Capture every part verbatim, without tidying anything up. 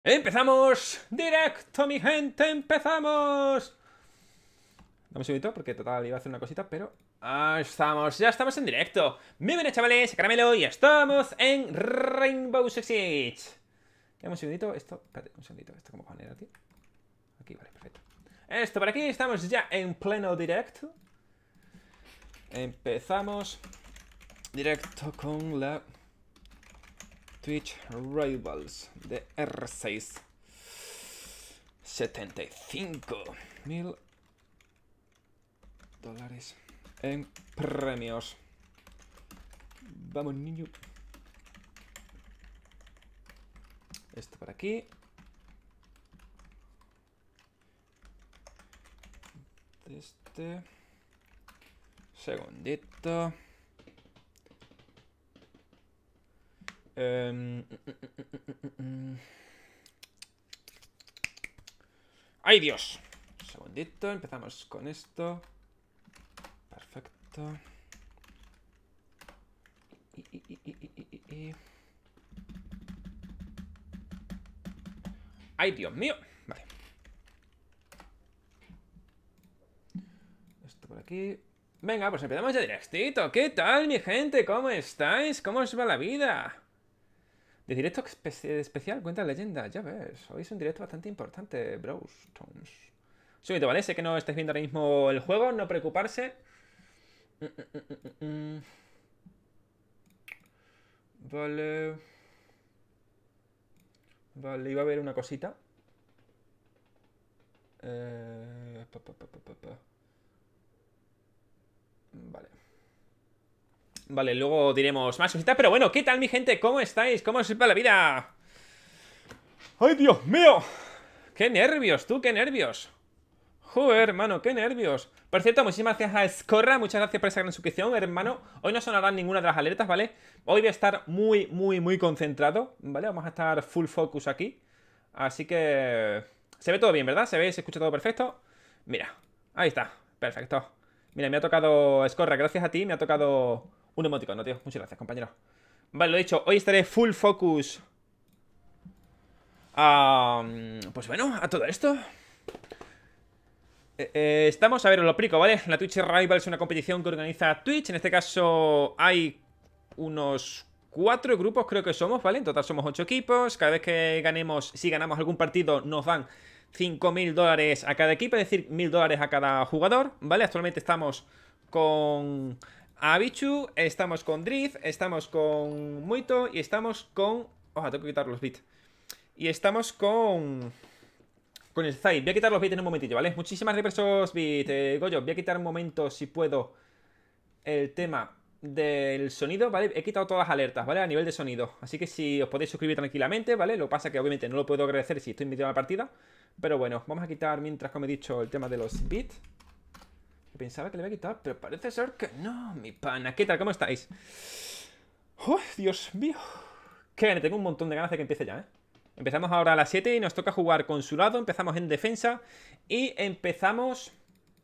¡Empezamos! ¡Directo, mi gente! ¡Empezamos! Dame un segundito porque total iba a hacer una cosita, pero... ¡Ah, estamos! ¡Ya estamos en directo! Muy bien, chavales, Caramelo, y estamos en Rainbow Six Siege. Dame un segundito, esto... Espérate, un segundito, ¿esto cómo poner, tío? Aquí, vale, perfecto. Esto por aquí, estamos ya en pleno directo. Empezamos directo con la Twitch Rivals de R seis. setenta y cinco mil dólares en premios. Vamos, niño. Esto por aquí. Este. Segundito. Um, ¡Ay, Dios! Un segundito, empezamos con esto. Perfecto. Y, y, y, y, y, y. ¡Ay, Dios mío! Vale. Esto por aquí. Venga, pues empezamos ya directito. ¿Qué tal, mi gente? ¿Cómo estáis? ¿Cómo os va la vida? De directo espe especial, cuenta leyenda, ya ves. Hoy es un directo bastante importante, Browstones. Súbito, ¿vale? Sé que no estáis viendo ahora mismo el juego, no preocuparse. Mm, mm, mm, mm, mm. Vale. Vale, iba a ver una cosita. Eh... Pa, pa, pa, pa, pa. Vale. Vale, luego diremos más cositas. Pero bueno, ¿qué tal, mi gente? ¿Cómo estáis? ¿Cómo os va la vida? ¡Ay, Dios mío! ¡Qué nervios, tú! ¡Qué nervios! Joder, hermano, qué nervios. Por cierto, muchísimas gracias a Scorra. Muchas gracias por esa gran suscripción, hermano. Hoy no sonará ninguna de las alertas, ¿vale? Hoy voy a estar muy, muy, muy concentrado, ¿vale? Vamos a estar full focus aquí. Así que... Se ve todo bien, ¿verdad? Se ve, se escucha todo perfecto. Mira, ahí está, perfecto. Mira, me ha tocado Scorra, gracias a ti. Me ha tocado un emoticono, tío. Muchas gracias, compañero. Vale, lo he dicho, hoy estaré full focus. Um, pues bueno, a todo esto... Eh, estamos, a ver, os lo explico, ¿vale? La Twitch Rivals es una competición que organiza Twitch. En este caso hay unos cuatro grupos, creo que somos, ¿vale? En total somos ocho equipos. Cada vez que ganemos, si ganamos algún partido, nos dan cinco mil dólares a cada equipo, es decir, mil dólares a cada jugador, ¿vale? Actualmente estamos con Abichu, estamos con Drift, estamos con Muito y estamos con... Ojo, tengo que quitar los bits. Y estamos con... Con el Zai. Voy a quitar los bits en un momentillo, ¿vale? Muchísimas gracias por esos bits, eh, Goyo. Voy a quitar un momento, si puedo, el tema del sonido, ¿vale? He quitado todas las alertas, ¿vale? A nivel de sonido. Así que si os podéis suscribir tranquilamente, ¿vale? Lo que pasa es que obviamente no lo puedo agradecer si estoy metido en la partida. Pero bueno, vamos a quitar mientras, como he dicho, el tema de los bits. Pensaba que le iba a quitar, pero parece ser que no, mi pana. ¿Qué tal? ¿Cómo estáis? ¡Oh, Dios mío! Que tengo un montón de ganas de que empiece ya, ¿eh? Empezamos ahora a las siete y nos toca jugar con su lado. Empezamos en defensa y empezamos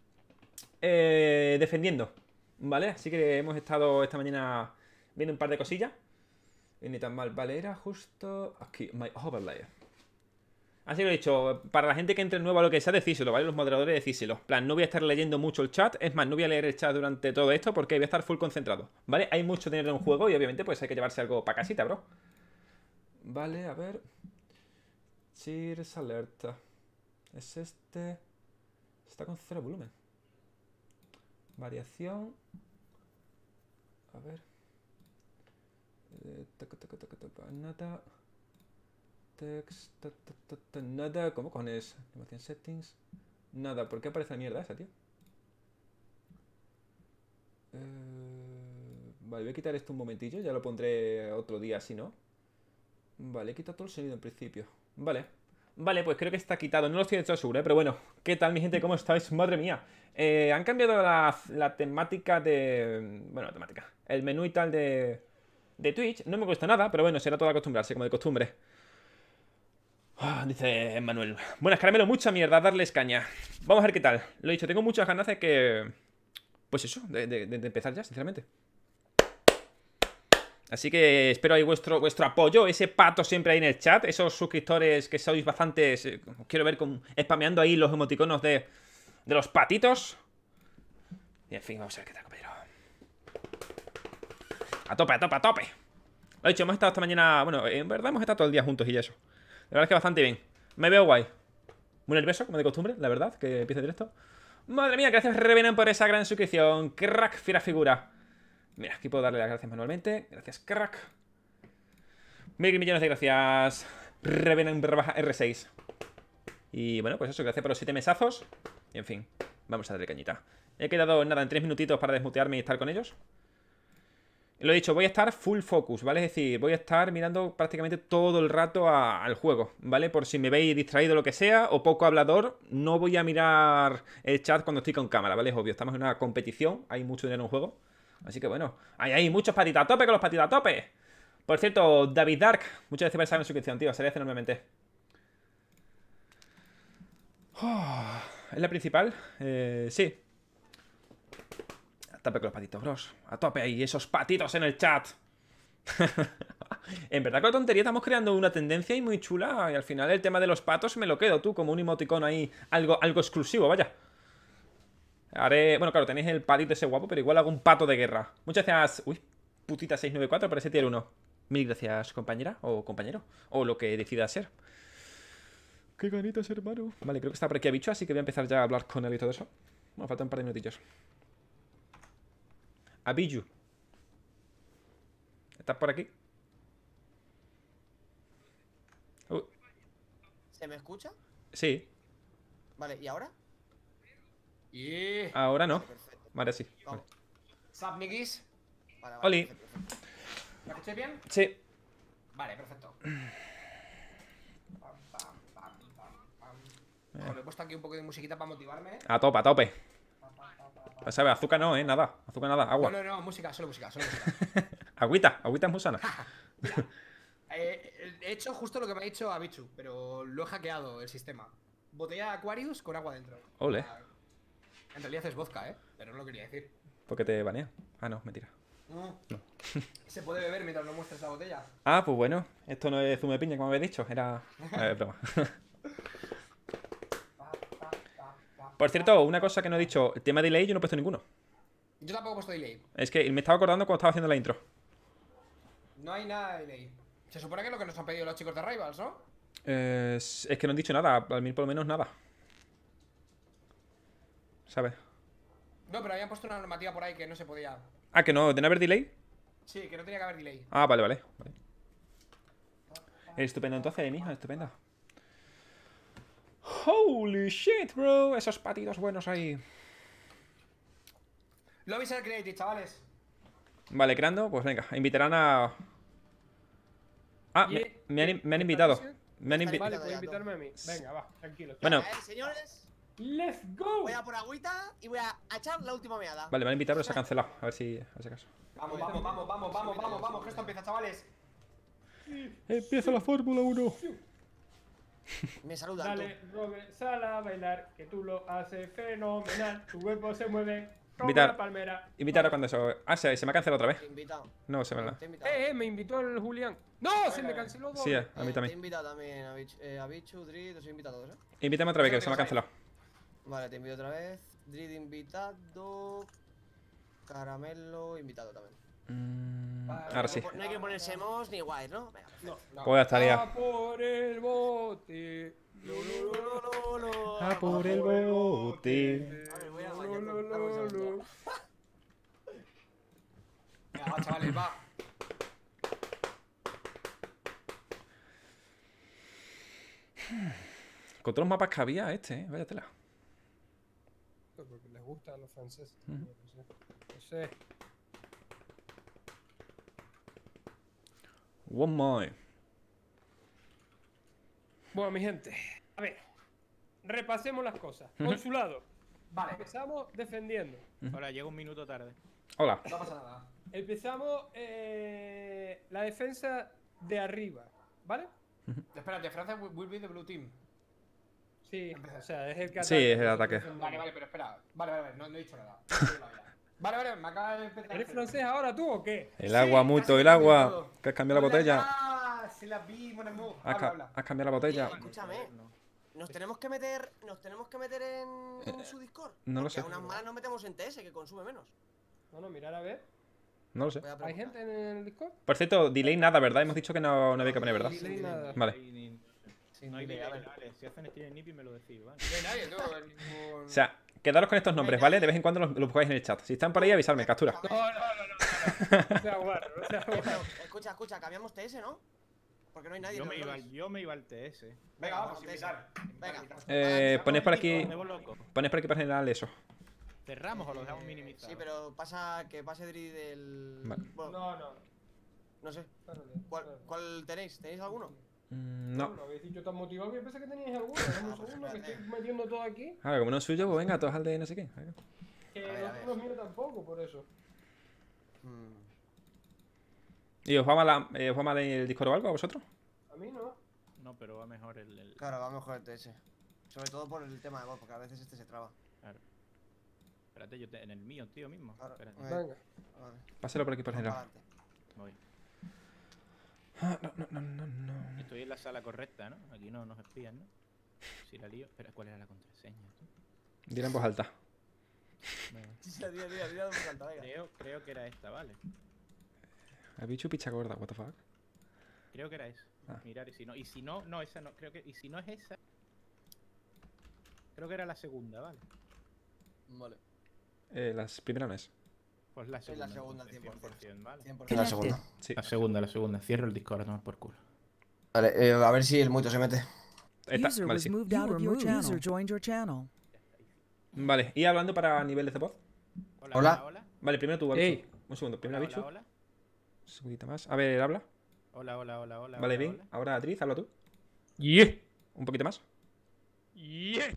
eh, defendiendo, ¿vale? Así que hemos estado esta mañana viendo un par de cosillas. Y ni tan mal, vale, era justo aquí, my overlay. Así que lo he dicho, para la gente que entre nueva o lo que sea, decíselo, ¿vale? Los moderadores, decíselo. En plan, no voy a estar leyendo mucho el chat. Es más, no voy a leer el chat durante todo esto porque voy a estar full concentrado, ¿vale? Hay mucho dinero en juego y obviamente pues hay que llevarse algo para casita, bro. Vale, a ver... Cheers alerta. Es este. Está con cero volumen. Variación. A ver. Eh, taca, taca, taca, taca, nada. Text. Ta, ta, ta, ta, nada. ¿Cómo cojones? Animación settings. Nada. ¿Por qué aparece la mierda esa, tío? Eh, vale, voy a quitar esto un momentillo. Ya lo pondré otro día si no. Vale, he quitado todo el sonido en principio. Vale. Vale, pues creo que está quitado. No lo estoy de todo seguro, ¿eh? Pero bueno. ¿Qué tal, mi gente? ¿Cómo estáis? Madre mía. Eh, han cambiado la, la temática de... Bueno, la temática. El menú y tal de... De Twitch. No me cuesta nada, pero bueno, será todo acostumbrarse, como de costumbre. Ah, dice Manuel. Buenas, Caramelo, mucha mierda, darles caña. Vamos a ver qué tal. Lo he dicho, tengo muchas ganas de que... Pues eso, de, de, de empezar ya, sinceramente. Así que espero ahí vuestro, vuestro apoyo, ese pato siempre ahí en el chat, esos suscriptores que sois bastantes... Eh, quiero ver con, spameando ahí los emoticonos de, de los patitos. Y en fin, vamos a ver qué tal, compañero. A tope, a tope, a tope. Lo he dicho, hemos estado esta mañana... Bueno, en verdad hemos estado todo el día juntos y eso. La verdad es que bastante bien. Me veo guay. Muy nervioso, como de costumbre, la verdad, que empiece directo. Madre mía, gracias Revenan por esa gran suscripción. Crack, fiera figura. Mira, aquí puedo darle las gracias manualmente. Gracias, crack. Mil millones de gracias. Revenan R seis. Y bueno, pues eso, gracias por los siete mesazos. Y en fin, vamos a darle cañita. He quedado, nada, en tres minutitos para desmutearme y estar con ellos. Lo he dicho, voy a estar full focus, ¿vale? Es decir, voy a estar mirando prácticamente todo el rato a, al juego, ¿vale? Por si me veis distraído o lo que sea, o poco hablador, no voy a mirar el chat cuando estoy con cámara, ¿vale? Es obvio, estamos en una competición, hay mucho dinero en un juego. Así que bueno, hay ahí muchos patitos a tope con los patitos a tope. Por cierto, David Dark, muchas gracias por esa suscripción, tío, se agradece enormemente. Oh, ¿es la principal? Eh, sí. A tope con los patitos, bros. A tope ahí, esos patitos en el chat. En verdad con la tontería estamos creando una tendencia ahí muy chula. Y al final el tema de los patos me lo quedo, tú, como un emoticón ahí. Algo, algo exclusivo, vaya. Haré... Bueno, claro, tenéis el patito ese guapo, pero igual hago un pato de guerra. Muchas gracias... Uy, putita seiscientos noventa y cuatro por ese tier uno. Mil gracias, compañera o compañero. O lo que decida ser. Qué ganitas, hermano. Vale, creo que está por aquí Bicho, así que voy a empezar ya a hablar con él y todo eso. Bueno, faltan un par de minutillos. Abiju. ¿Estás por aquí? Uh. ¿Se me escucha? Sí. Vale, ¿y ahora? Yeah. Ahora no. Vale, perfecto. Vale, sí. Vale. Sup, Nikis. Vale, vale, Oli. perfecto, perfecto. ¿Me escucháis bien? Sí. Vale, perfecto. Pam, pam, pam, pam, pam. Bueno, he puesto aquí un poco de musiquita para motivarme. A tope, a tope. Ya sabes, azúcar no, eh, nada. Azúcar nada, agua. No, no, no, música, solo música, solo música. Agüita, agüita es muy sana. Mira, eh, he hecho justo lo que me ha dicho Abichu, pero lo he hackeado el sistema. Botella de Aquarius con agua dentro. Ole. En realidad es vodka, ¿eh? Pero no lo quería decir. ¿Por qué te banea? Ah, no, mentira. No. Se puede beber mientras no muestres la botella. Ah, pues bueno. Esto no es zumo de piña, como habéis dicho. Era... Eh, broma. Por cierto, una cosa que no he dicho. El tema de delay yo no he puesto ninguno. Yo tampoco he puesto delay. Es que me estaba acordando cuando estaba haciendo la intro. No hay nada de delay. Se supone que es lo que nos han pedido los chicos de Rivals, ¿no? Eh, es es que no han dicho nada. A mí por lo menos nada. ¿Sabes? No, pero habían puesto una normativa por ahí que no se podía. Ah, que no, ¿de no haber delay? Sí, que no tenía que haber delay. Ah, vale, vale, vale. Estupendo entonces, mija, estupendo. Holy shit, bro. Esos patitos buenos ahí. Lobby Ser Creative, chavales. Vale, creando, pues venga, invitarán a... Ah, me, me han, me han invitado. Me han invi- Vale, puedes invitarme a mí. Venga, va, tranquilo. Bueno, A ver, señores, ¡Let's go! voy a por agüita y voy a echar la última meada. vale, me han invitado, pero se ha cancelado. A ver si hace caso. Vamos, vamos, vamos, vamos, vamos, vamos, vamos, que esto empieza, chavales. Empieza la Fórmula uno. Me saludan. Dale, Robert, sal a bailar, que tú lo haces fenomenal. Tu cuerpo se mueve como Invitar. una palmera. Invitar cuando eso... Ah, se, se me ha cancelado otra vez. Te he invitado. No, se me la... Te he invitado. Eh, eh, me invitó el Julián. ¡No! Se me canceló dos. Sí, a, a Eh, mí Te he también. invitado también a Bichu, eh, a Bichu, Drid, os he invitado a todos, ¿eh? Invítame otra vez, que se me ha cancelado. Vale, te invito otra vez. Drid invitado. Caramelo invitado también. Mm, ahora sí. No hay que ponerse mos ni guay, ¿no? Venga, perfecto. No, Pues ya estaría. A por el bote. Lo, lo, lo, lo, lo. A por el bote. A ver, voy a Lo, bañar. lo, Dame un lo, segundo. lo. venga, va, chavales, va. Con todos los mapas que había este, eh. Vaya tela. Porque les gusta a los franceses. No sé. No sé. One more. Bueno, mi gente. A ver. Repasemos las cosas. Consulado. Vale, Empezamos defendiendo. Ahora llega un minuto tarde. Hola. no pasa nada. Empezamos eh, la defensa de arriba. ¿Vale? Espérate, Francia will will be the blue team. Sí, o sea, es el que Sí, es el ataque. Vale, vale, pero espera. Vale, vale, vale, no, no he dicho nada. Vale, vale, me acaba de empezar. ¿Eres francés ahora tú o qué? El agua, muto, el agua. Que has cambiado la botella. Ah, se la vi, mon amour. Has, Habla, ca- habla. has cambiado la botella. Escúchame. Nos tenemos que meter. Nos tenemos que meter en, en su Discord. no lo Porque sé. a unas malas nos metemos en T S, que consume menos. No, no, mirar a ver. No lo sé. Voy a ¿Hay preguntar. gente en el Discord? Por cierto, delay nada, ¿verdad? Hemos dicho que no, no había que poner, ¿verdad? No hay nada. Vale. Sí, No hay dile, a delay, ver. vale. Si hacen stream Nippy me lo decís, ¿vale? No hay nadie, tú. ningún- O sea, quedaros con estos nombres, ¿vale? De vez en cuando los, los buscáis en el chat. Si están por ahí, avisadme, captura. No, no, no, no, no. No sea guarro, no sea Eh, guarro. pero, escucha, escucha, cambiamos T S, ¿no? Porque no hay nadie. Yo en me, los iba, roles. yo me iba al T S. Venga, vamos, Vamos, invitar. Venga. Invitar. Eh, ponéis por aquí. Ponemos loco. Ponéis por aquí para general eso. ¿Cerramos o lo dejamos Eh, minimizado? Sí, pero pasa que pase Dri del. Vale. Bueno, No, no. no sé. Párale, ¿Cuál, párale. ¿Cuál tenéis? ¿Tenéis alguno? Mm, No, no. lo habéis dicho tan motivado que yo pensé que teníais alguno. Dame un pues segundo que espérate. estoy metiendo todo aquí. Ah, como no es suyo, pues venga, todos al de no sé qué. Que A ver, a no ver. los míos tampoco, por eso. Hmm. ¿Y os va mal, la- eh, os va mal el Discord o algo a vosotros? A mí no. No, pero va mejor el. el- Claro, va mejor el T S. Sobre todo por el tema de voz, porque a veces este se traba. Claro. Espérate, yo te- en el mío, tío, mismo. Claro. Espérate, Eh, Venga. Vale. Pásalo por aquí por Vamos general. pa'lante. voy. Ah, no, no, no, no, no. Estoy en la sala correcta, ¿no? Aquí no nos espían, ¿no? Si la lío. Espera, ¿cuál era la contraseña? tú? Dile en voz alta. Venga. Tira, tira, tira, tira, me encanta, venga. Creo, creo que era esta, ¿vale? ¿Has dicho picha gorda? What the fuck? Creo que era esa. Ah. Mirar, y si no, y si no, no, esa no, creo que, y si no es esa, creo que era la segunda, ¿vale? Vale. Eh, las primeras no es. Pues la Es segunda. la segunda, entonces, cien por ciento. cien, ¿vale? cien por ciento la segunda. Sí. La segunda, la segunda. Cierro el Discord a tomar por culo. Vale, eh, a ver si el muito se mete. Esta, User vale, was sí. moved You out were of your moved. channel. User joined your channel. Vale, y hablando para niveles de voz. Hola, Hola. hola, hola. Vale, primero tú, Ey. Bichu. Un segundo, primero Hola, Bichu. hola, hola. Un segundito más. A ver, habla. Hola, hola, hola, hola. Vale, hola, bien. hola. Ahora, Atriz, habla tú. Yeah. Un poquito más. Yeah.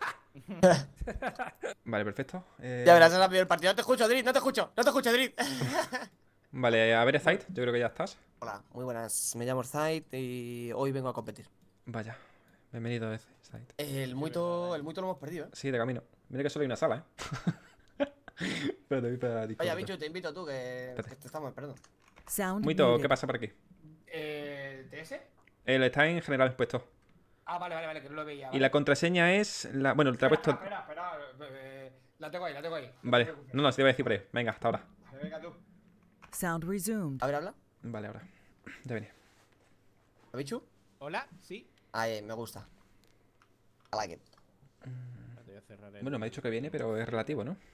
Vale, perfecto. Eh, Ya verás, es rápido el partido. No te escucho, Drit, no te escucho, no te escucho, Drit. Vale, a ver, Zait, yo creo que ya estás. Hola, muy buenas. Me llamo Zait y hoy vengo a competir. Vaya. Bienvenido, Zait. El muito, el muito lo hemos perdido, ¿eh? Sí, de camino. Mira que solo hay una sala, ¿eh? Espérate, voy para Discord. Oye, bicho, te invito tú, que, Espérate. que te estamos esperando. Sound Muito, muted. ¿qué pasa por aquí? Eh, ¿T S? Él está en general puesto. Ah, vale, vale, vale, que no lo veía. Y la contraseña es la. Bueno, te la he puesto. Espera, espera, espera. eh, la tengo ahí, la tengo ahí. No Vale. te preocupes. No, no, se te iba a decir por ahí. Venga, hasta ahora. Vale, venga tú. Sound resumed. A ver, habla. Vale, ahora. Ya venía. ¿A bichu? Hola, sí. Ahí, me gusta. I like it. Espérate, voy a cerrar el... Bueno, me ha dicho que viene, pero es relativo, ¿no?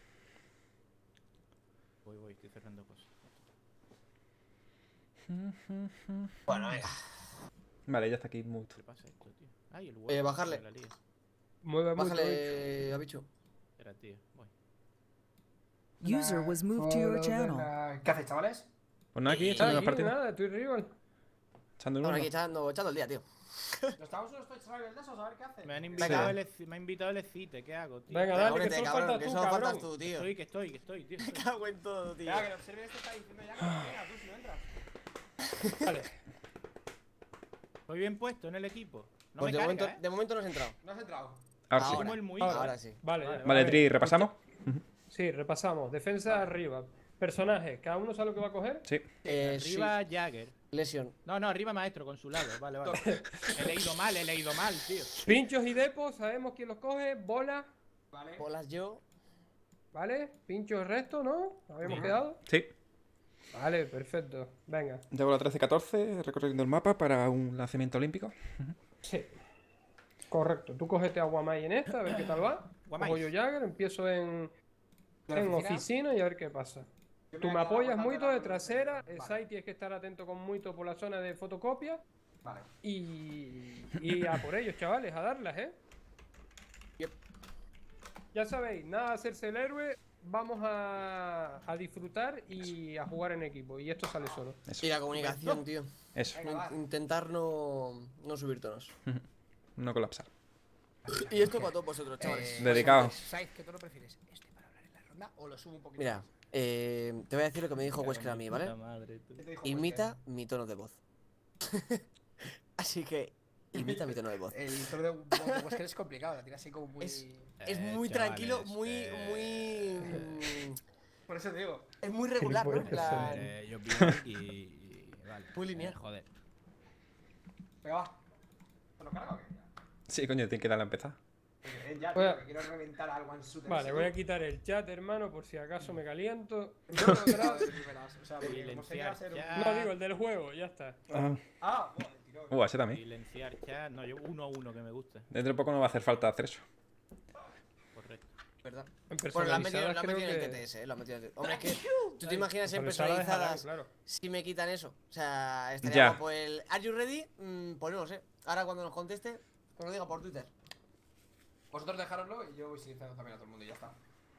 Voy, voy, estoy cerrando cosas. Bueno, venga. Vale, ya está aquí mute. ¿Qué pasa esto, tío? Ay, el huevo. Eh, bajarle. de la liga. Mueve mucho. Bájale a bichu. Espera, tío. Voy. User was moved to your channel. ¿Qué haces, chavales? Pues nada, aquí Y- echando Nada, las aquí, partidas. nada, estoy rival. Echando Bueno, uno. aquí echando, echando el día, tío. ¿Nos estamos unos Twitch Rivals de esos? A ver qué haces. Me han Venga. invitado el, ec- me ha invitado el excite, ¿qué hago, tío? Venga, Venga, dale, que únete, solo cabrón, faltas que tú, solo faltas cabrón. tú, Que tío. estoy, que estoy, que estoy, tío. Me estoy. cago en todo, tío. Venga, que el observer este está diciendo ya que no venga, tú si no entras. Vale. Estoy bien puesto en el equipo. No Pues me de carga, momento, ¿eh? de momento no has entrado. No has entrado. Ahora sí. Ahora. Como el muy... Ahora. Ahora sí. Vale, Vale, ya. Vale, A ver, Tri, ¿repasamos? Sí, repasamos. Defensa arriba. Personajes, cada uno sabe lo que va a coger. Sí. Eh, sí. Arriba Jagger. Lesión. No, no, arriba maestro, consulado. Vale, vale. He leído mal, he leído mal, tío. Pinchos y depos, sabemos quién los coge. Bola, Vale. Bolas yo. ¿vale? Pinchos resto, ¿no? ¿Habíamos Sí. quedado? Sí. Vale, perfecto. Venga. Llevo la trece catorce recorriendo el mapa para un lanzamiento olímpico. Sí. Correcto. Tú cogete a Guamay en esta, a ver qué tal va. Guamay. Cojo yo Jagger, empiezo en, ¿De la en oficina? oficina y a ver qué pasa. Yo Tú voy me a quedar apoyas aguantando muito la- de trasera. Vale. Sai tienes que estar atento con muito por la zona de fotocopia. Vale. Y, y a por ellos, chavales, a darlas, ¿eh? Yep. Ya sabéis, nada de hacerse el héroe. Vamos a, a disfrutar y a jugar en equipo. Y esto sale solo. Eso. Y la comunicación, tío. Eso. Venga, va. In- Intentar no, no subir tonos. No colapsar. Y esto para todos vosotros, chavales. Eh, Dedicado. ¿Sabes qué tú lo prefieres? ¿Este para hablar en la ronda o lo subo un poquito? Mira, más? eh, te voy a decir lo que me dijo Wesker a mí, ¿vale? Puta madre, tú. ¿Qué te dijo Imita mi tono de voz. Así que, imita mi tono de voz. Wesker? El tono de de Wesker es complicado, la tira así como muy. Es- Eh, Es muy chavales, tranquilo, muy, eh. muy... mm, Por eso digo. Es muy regular, ¿no? Gilipollas. La- Eh, yo vi aquí y. Vale. Muy lineal. Eh, joder. Venga, va. ¿Te lo cargo o qué? Sí, coño, tiene que darle a empezar. Porque, eh, ya, Voy a- tío, que quiero reventar al one shooter. Vale, ese, voy a tío. quitar el chat, hermano, por si acaso me caliento. Yo lo he grabado de primeras, o sea, porque como sé que va a ser un- Silenciar No, digo el del juego, ya está. Ah, joder, tirón. Uh, ese también. Silenciar chat. No, yo uno a uno que me gusta. Dentro de poco no va a hacer falta hacer eso. Correcto. ¿Verdad? En Bueno, lo han metido, personalizadas lo han creo metido en el que... T T S, eh. Lo han metido en el T T S. Hombre, es que. ¿Tú te imaginas en personalizadas dejarán, personalizadas claro. si me quitan eso? O sea, estaría Ya. guapo el. ¿Are you ready? Mm, pues no lo sé. Ahora cuando nos conteste, que nos lo diga por Twitter. Vosotros dejároslo y yo voy silenciando también a todo el mundo y ya está.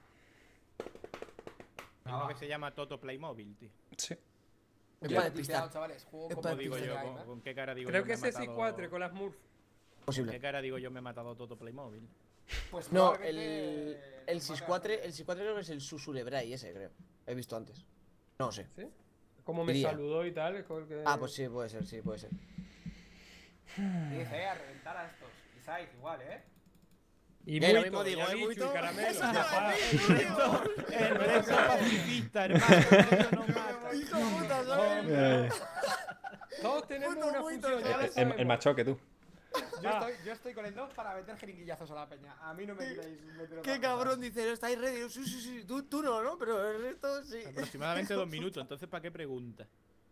Hay uno que se llama Toto Playmobil, tío. Sí. Es Ya para he despistar. pisteado, chavales. Juego Es como para ¿Cómo digo despistar yo? game, ¿Con, ¿eh? con qué cara digo Creo yo que me es he ese matado- cuatro con las Smurf. ¿Con Posible. qué cara digo yo me he matado Toto Playmobil? Pues No, probablemente el. El nos seis mate cuatro, bastante. el seis cuatro creo que es el Susulebrai ese, creo. He visto antes. No sé. ¿Sí? Como me Diría. saludó y tal. es como el que... Ah, pues sí, puede ser, sí, puede ser. Dice, eh, a reventar a estos. Y Saiz igual, eh. Y Bien, lo Muito, mismo digo, y ¿eh, Amichu, Muito? y Caramelo. Eso ya no, está. El resto pacifista, hermano. Eso no mata. Hijo puta, ¿sabes? Todos tenemos Muito, una muito, función, ya lo El, sabemos. el machoque, tú. Yo, Ah. estoy, yo estoy con el dos para meter jeringuillazos a la peña. A mí no me queréis meter otra Qué cosa. cabrón, dice, ¿no estáis ready? Sí, sí, sí. Tú, tú no, ¿no? Pero el resto sí. Aproximadamente dos minutos, entonces ¿para qué pregunta?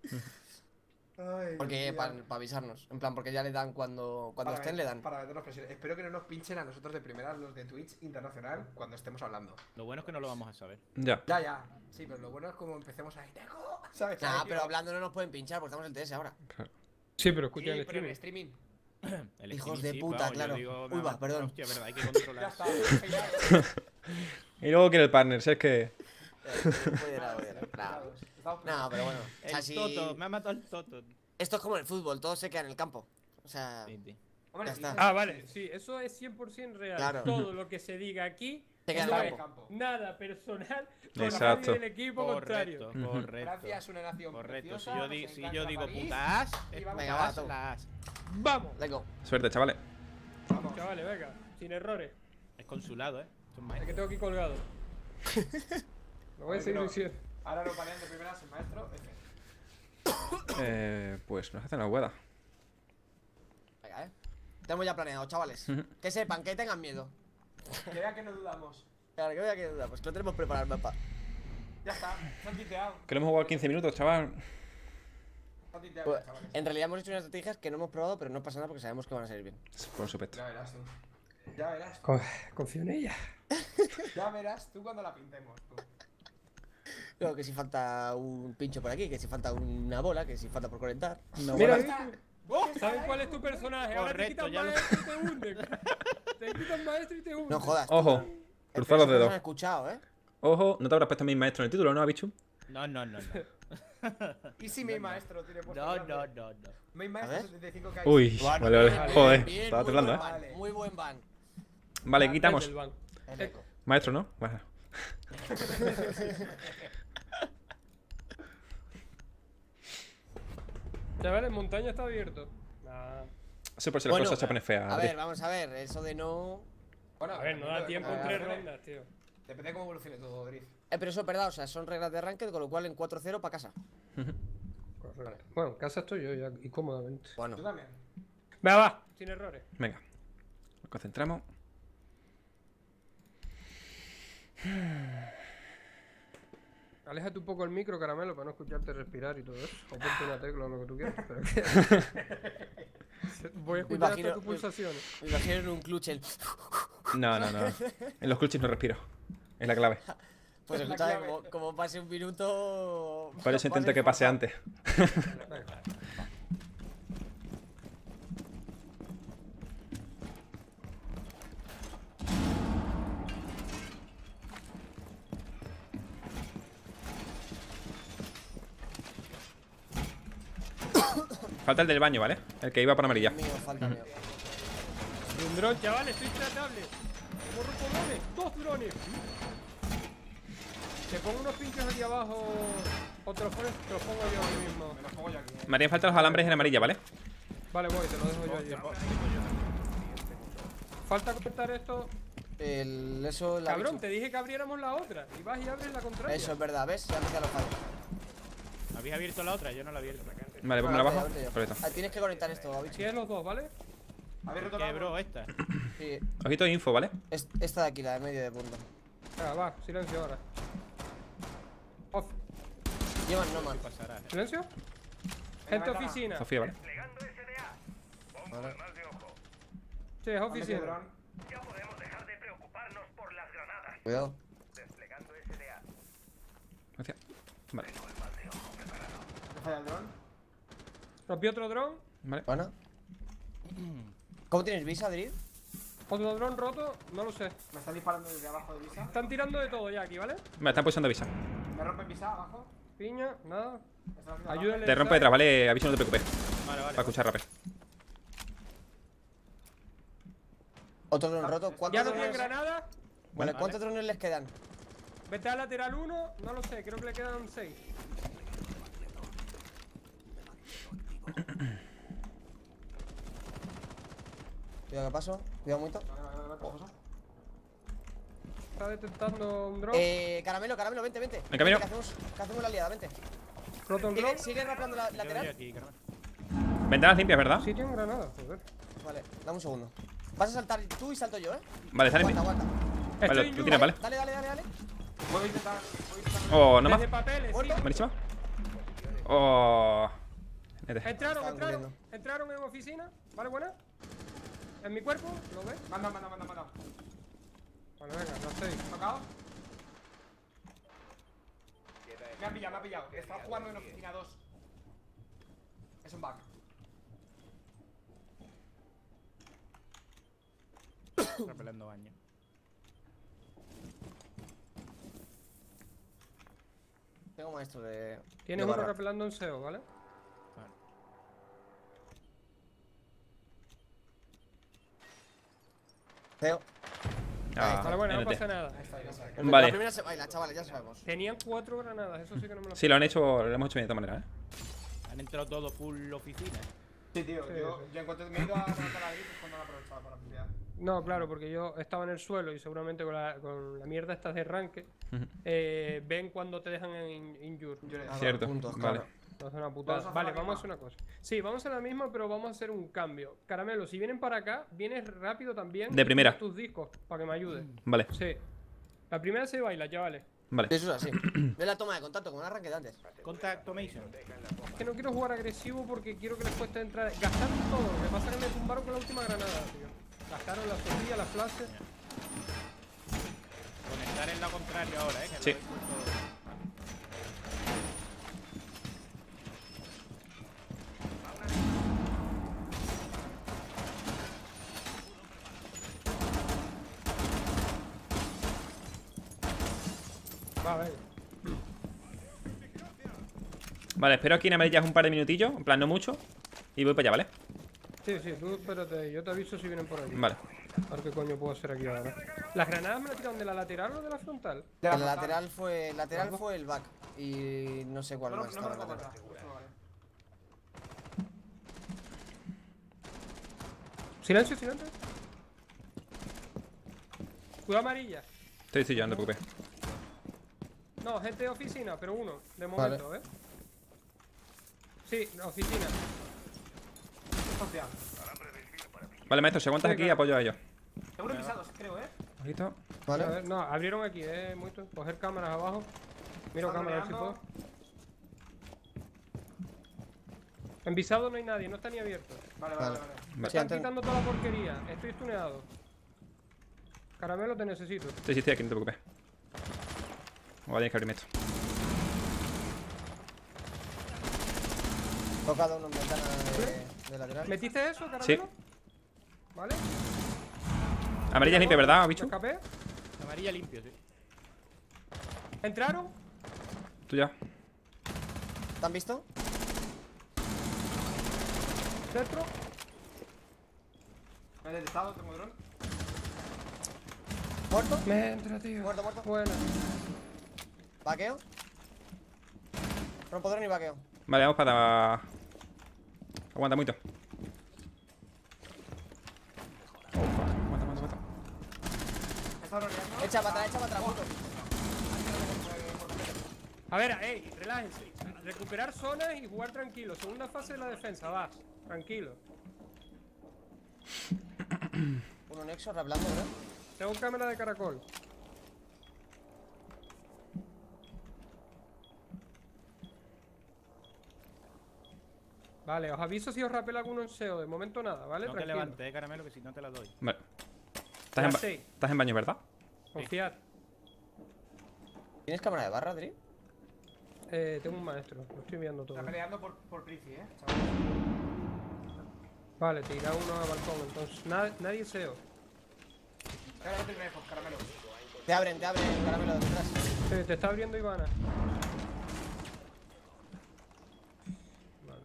Ay, Porque Dios. para avisarnos. En plan, porque ya le dan cuando, cuando Para estén, met- le dan. Para meternos presión. Espero que no nos pinchen a nosotros de primeras los de Twitch internacional cuando estemos hablando. Lo bueno es que no lo vamos a saber. Ya. Ya, ya. Sí, pero lo bueno es como empecemos ahí. ¡Tengo! ¿Sabes? Nah, Ahí, pero tío. hablando no nos pueden pinchar porque estamos en T S ahora. Sí, pero Sí, escucha el pero en streaming. streaming. El Hijos streaming de sí, puta, vamos, yo claro. digo, Uy, me va, ha- perdón. Hostia, verdad, hay que Ya controlar. está. Genial. Y luego quiere el partner, si es que. Eh, puede ir a- puede ir a- nah. Estamos No, pero bueno. O sea, El si- Toto, me ha matado el Toto. Esto es como en el fútbol, todo se queda en el campo. O sea, Sí, sí. Hombre, Ya sí, está. sí, Ah, sí, vale, sí. sí, eso es cien por ciento real. Claro. Todo lo que se diga aquí se queda en no el es campo. campo. nada personal con Exacto. nadie del equipo contrario. Correcto, correcto. Francia es una nación Correcto. Si preciosa, yo, nos di- si encanta yo digo París, putas, es y vamos Venga, a va, putas tú. las. Vamos, Let's go. Suerte, chavales. Vamos. chavales, venga, sin errores. Es consulado, ¿eh? Son Es maestros. que tengo aquí colgado. Lo voy a Vale, seguir pero- diciendo. Ahora lo panean de primeras el maestro. F. Eh, pues nos hacen la hueá. Venga, eh. Tenemos ya planeado, chavales. Ujú. Que sepan, que tengan miedo. Que vea que no dudamos. Claro, que vea que duda. Pues que lo tenemos preparado el mapa. Ya está. Se han titeado. Que lo hemos jugado quince minutos, chaval. Se han titeado, Pues, chavales. en realidad hemos hecho unas estrategias que no hemos probado, pero no pasa nada porque sabemos que van a salir bien. Por supuesto. Ya verás tú. Ya verás tú. Co- Confío en ella. Ya verás tú cuando la pintemos. Tú. Claro, que si falta un pincho por aquí, que si falta una bola, que si falta por conectar. No, Mira, bueno. ¿viste? ¡Oh! ¿Sabes cuál es tu personaje? Ahora te Correcto, quitan ya lo- maestro y te hunden. Te quitan maestro y te hunden. No jodas. Ojo. Espero Cruzad los que no nos dedos. han escuchado, ¿eh? Ojo, no te habrás puesto a mi maestro en el título, ¿no, Bichu? No, no, no, no. Y si mi maestro tiene puesto No, grande? no, no, no. Mi A maestro ver. setenta y cinco K. Uy, Bueno, vale, vale. bien, Joder, bien, estaba muy temblando, buen ¿eh? ban, Vale. Muy buen ban. Vale, Ah, quitamos. del ban. El Eh, eco. Maestro, ¿no? Bueno. Chavales, montaña está abierto. Ah, Eso por si la Bueno, cosa se pone fea. A Adri. ver, vamos a ver, eso de no. Bueno, a ver, no da tiempo en tres rondas, tío. Depende de cómo evolucione todo, Drift. Eh, pero eso es verdad, o sea, son reglas de ranked, con lo cual en cuatro cero para casa. Correcto. Bueno, en casa estoy yo ya y cómodamente. Bueno, Tú también. Venga, va, sin errores. Venga. Nos concentramos. Aléjate un poco el micro, caramelo, para no escucharte respirar y todo eso. O ponte una tecla o lo que tú quieras. Pero que... Voy a escuchar imagino- hasta tus pulsaciones. me imagino en un clutch el. No, no, no. En los clutches no respiro. Es la clave. Pues Es la escucha, clave. como, como pase un minuto. Por eso intento que pase antes. Falta el del baño, ¿vale? El que iba por amarilla. Mío, falta mío. Y un dron, chavales, estoy tratable. Corro con drones, dos drones. Te pongo unos pinchos aquí abajo. O te los pones, te los pongo yo ahí mismo. Me los pongo yo aquí. eh. Me harían falta los alambres en amarilla, ¿vale? Vale, voy, te lo dejo yo allí. Falta conectar esto. El, eso, la Cabrón, bicho. te dije que abriéramos la otra. Y vas y abres la contraria. Eso es verdad, ¿ves? Ya empiezan los fallos. ¿Habéis abierto la otra? Yo no la he abierto. Vale, pues me la bajo. Perfecto. Ah, tienes que conectar esto, bicho. Tienes los dos, ¿vale? ¿Habéis roto ¿Qué, la bro? Esta. Sí. Ojito de info, ¿vale? Es- Esta de aquí, la de medio de punto. Venga, va, silencio ahora. Off. Llevan nomás. ¿Qué pasará? eh? ¿Silencio? Gente ventana. oficina. Sofía, ¿vale? Vale. Sí, es Han metido oficina. dron. Cuidado. Gracias. Vale. ¿Te falla el dron? Rompí otro dron. Vale. Bueno. ¿Cómo tienes visa, Drid? Otro dron roto. No lo sé. Me están disparando desde abajo de visa. Están tirando de todo ya aquí, ¿vale? Me están pulsando visa. Me rompen visa abajo. Piña, nada. Están haciendo Ayúdale. Te rompe detrás, ¿vale? Aviso, no te preocupes. Vale, vale. Para escuchar rápido. Otro dron roto. ¿Cuántos Ya no tienen drones? granada. Vale, ¿cuántos drones les quedan? Vete al lateral uno. No lo sé, creo que le quedan seis. Cuidado que paso. Cuidado mucho. Vale, vale, vale, vale, vale. Está detectando un dron. Eh, caramelo, caramelo, vente, vente. Me camino. Vente, que hacemos, que hacemos la liada, vente. Roto un dron. Sigue, sigue rapeando la Yo lateral. estoy aquí, carnal. Ventanas limpias, ¿verdad? Sí, tienen granada, joder. Vale, dame un segundo. Vas a saltar tú y salto yo, ¿eh? Vale, están Aguanta, limpias. aguanta. Vale, en tú lluvia. tiras, vale. Dale, dale, dale, dale. Puedo intentar. Puedo intentar. Oh, no más. Desde papeles, sí. Muerto. Buenísima. Oh. Nete. Entraron, Están entraron. muriendo. Entraron en oficina. ¿Vale, buena? En mi cuerpo, ¿lo ves? Manda, manda, manda, manda. Vale, venga, no sé. ¿Tocado? Me ha pillado, me ha pillado. Estaba jugando en oficina dos. Es un bug. Repelendo baño. Tengo maestro de. Tienes de uno barra. repelando en S E O, ¿vale? Vale. Ceo. Ah, Vale, bueno, no N T. pasa nada. Vale. La primera se baila, chavales, ya sabemos. Tenían cuatro granadas, eso sí que no me lo Sí, lo han hecho, lo hemos hecho bien de todas maneras, ¿eh? Han entrado todos full oficina. Sí, tío. Sí, yo, sí. yo en cuanto me he ido a matar a Gris es cuando han aprovechado para pelear. No, claro, porque yo estaba en el suelo y seguramente con la, con la mierda esta de ranque Ujú. eh, ven cuando te dejan en injure. Yo le- Ah, Cierto. puntos, Vale. claro. No es una putada. ¿Vamos a hacer Vale, la vamos a misma? hacer una cosa. Sí, vamos a hacer la misma, pero vamos a hacer un cambio. Caramelo, si vienen para acá, vienes rápido también. De y primera. tienes tus discos para que me ayudes. Vale, Sí. La primera se baila, ya vale. vale. Eso es así. Ve la toma de contacto como un arranque de antes. Contact Automation. Es que no quiero jugar agresivo porque quiero que les cueste entrar. Gastaron todo. Lo que pasa es que me tumbaron con la última granada, tío. Gastaron la Sofía, la flash. Conectar en la contraria ahora, eh. Que Sí. lo he puesto- Va, venga. Vale, espero aquí en amarillas un par de minutillos, en plan no mucho. Y voy para allá, ¿vale? Sí, sí, tú espérate. Yo te aviso si vienen por aquí. Vale. A ver qué coño puedo hacer aquí ahora. ¿Las granadas me las tiraron de la lateral o de la frontal? De la El frontal. lateral fue. El lateral fue el back. Y no sé cuál No, no, más no me estaba lo en puedo lateral. contar. Eso vale. Silencio, silencio. Cuidado amarilla. Estoy, estoy ya, no te preocupes. No, gente de oficina, pero uno, de momento, ¿eh? Sí, oficina. Hostia. Vale, maestro, si aguantas Sí, aquí, claro. apoyo a ellos. Seguro pisados, creo, eh. Ojito. A Vale. ver, no, abrieron aquí, eh, mucho. Coger cámaras abajo. Miro Están cámaras si puedo. rodeando. En visado no hay nadie, no está ni abierto. Vale, vale, Vale. vale. Me Vale. están antes- quitando toda la porquería. Estoy stuneado. Caramelo, te necesito. Sí, sí, estoy aquí, no te preocupes. O tienes que abrirme esto. Tocado uno en ventana de, de lateral. ¿Metiste eso, Caramelo? Sí. ¿Vale? Amarilla limpia, ¿verdad, ¿Me bicho? escapé? Amarilla limpio, sí. ¿Entraron? Tú ya. ¿Te han visto? ¿Dentro? Me he detectado, tengo dron. ¿Muerto? Me entra, tío. Muerto, muerto. Buena. ¿Vaqueo? Rompo dron y vaqueo. Vale, vamos para... Aguanta mucho. Oh, fuck. Aguanta, aguanta, aguanta. está rodeando. Echa para atrás, echa para atrás, puto. A ver, ey, relájense. Recuperar zonas y jugar tranquilo. Segunda fase de la defensa, vas. Tranquilo. Uno nexo, raplando, bro. Tengo cámara de caracol. Vale, os aviso si os rapela alguno en S E O. De momento nada, ¿vale? No te Tranquilo. levantes, eh, caramelo, que si no te la doy. Vale. Estás en, ba- Ya sé. estás en baño, ¿verdad? Confiad. ¿Tienes cámara de barra, Dri? Eh, tengo un maestro. Lo estoy viendo todo. Está peleando por, por Prissy, eh, chaval. Vale, tira uno a balcón. Entonces, na- nadie S E O. Ahora no te lejos, caramelo. Te abren, te abren, caramelo detrás. Sí, te está abriendo Ivana. Vale.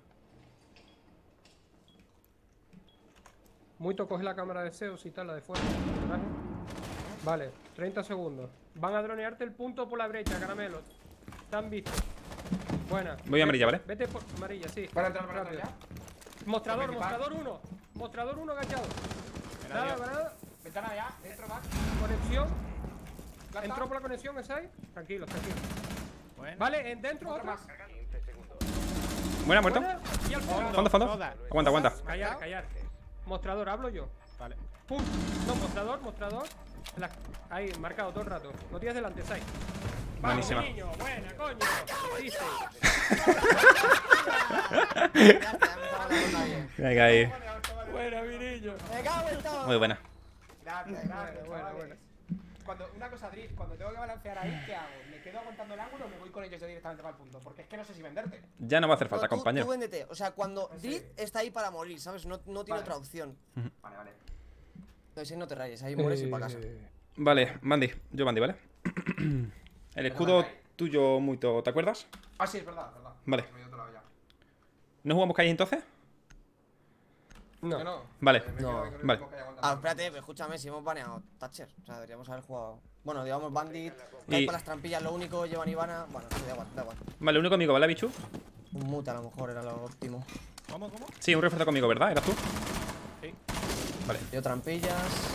Muito coge la cámara de S E O, si tal, la de fuera. Vale, treinta segundos. Van a dronearte el punto por la brecha, caramelo. Te han visto. Buena. Voy a amarilla, ¿vale? Vete por amarilla, sí. Van a entrar, van a entrar Rápido. ya. Mostrador, Principal. mostrador uno. Mostrador uno agachado. Nada, Dios. granada. Ventana ya, dentro back. Conexión. Planta. Entró por la conexión, ¿es ahí? Tranquilo, tranquilo. Bueno. Vale, en dentro Otro otro. más. Buena, muerto. Buena. Y al fondo. Fondo, fondo. Toda. Aguanta, aguanta. Callar, callar. Mostrador, hablo yo. Vale. Pum. No, mostrador, mostrador. La- Ahí, marcado todo el rato. Lo tienes delante, Sai. Vamos, Buenísima. mi niño. Buena, coño. Hiciste. Ya está, ya me está hablando nadie. Venga ahí. Buena, mi niño. Me cago en todo. Muy buena. Gracias, gracias, Buena, chavales. buena. Cuando, una cosa, Drift, cuando tengo que balancear ahí, ¿qué hago? ¿Me quedo aguantando el ángulo o me voy con ellos ya directamente para el punto? Porque es que no sé si venderte. Ya no va a hacer No, falta, tú, compañero. Tú véndete. O sea, cuando Sí. Drit está ahí para morir, ¿sabes? No, no tiene Vale. otra opción. Vale, vale. Entonces ahí no te rayes, ahí mueres y para casa. Eh, Vale, Bandy. Yo Bandy, ¿vale? El escudo tuyo muy to- ¿te acuerdas? Ah, sí, es verdad, es verdad. Vale. Se me dio otro lado ya. ¿No jugamos calle entonces? No. Que no. Vale. Eh, me No, quedo ahí con el vale. mismo que hay aguantando. Ah, espérate, pero escúchame, si hemos baneado Thatcher. O sea, deberíamos haber jugado. Bueno, digamos Bandit, que hay Y- para las trampillas, lo único, llevan Ivana. Bueno, sí, da igual, da igual. Vale, único amigo, ¿vale, bichu? Un mute a lo mejor era lo óptimo. ¿Cómo, cómo? Sí, un refuerzo conmigo, ¿verdad? ¿Eras tú? Sí. Vale. Yo trampillas.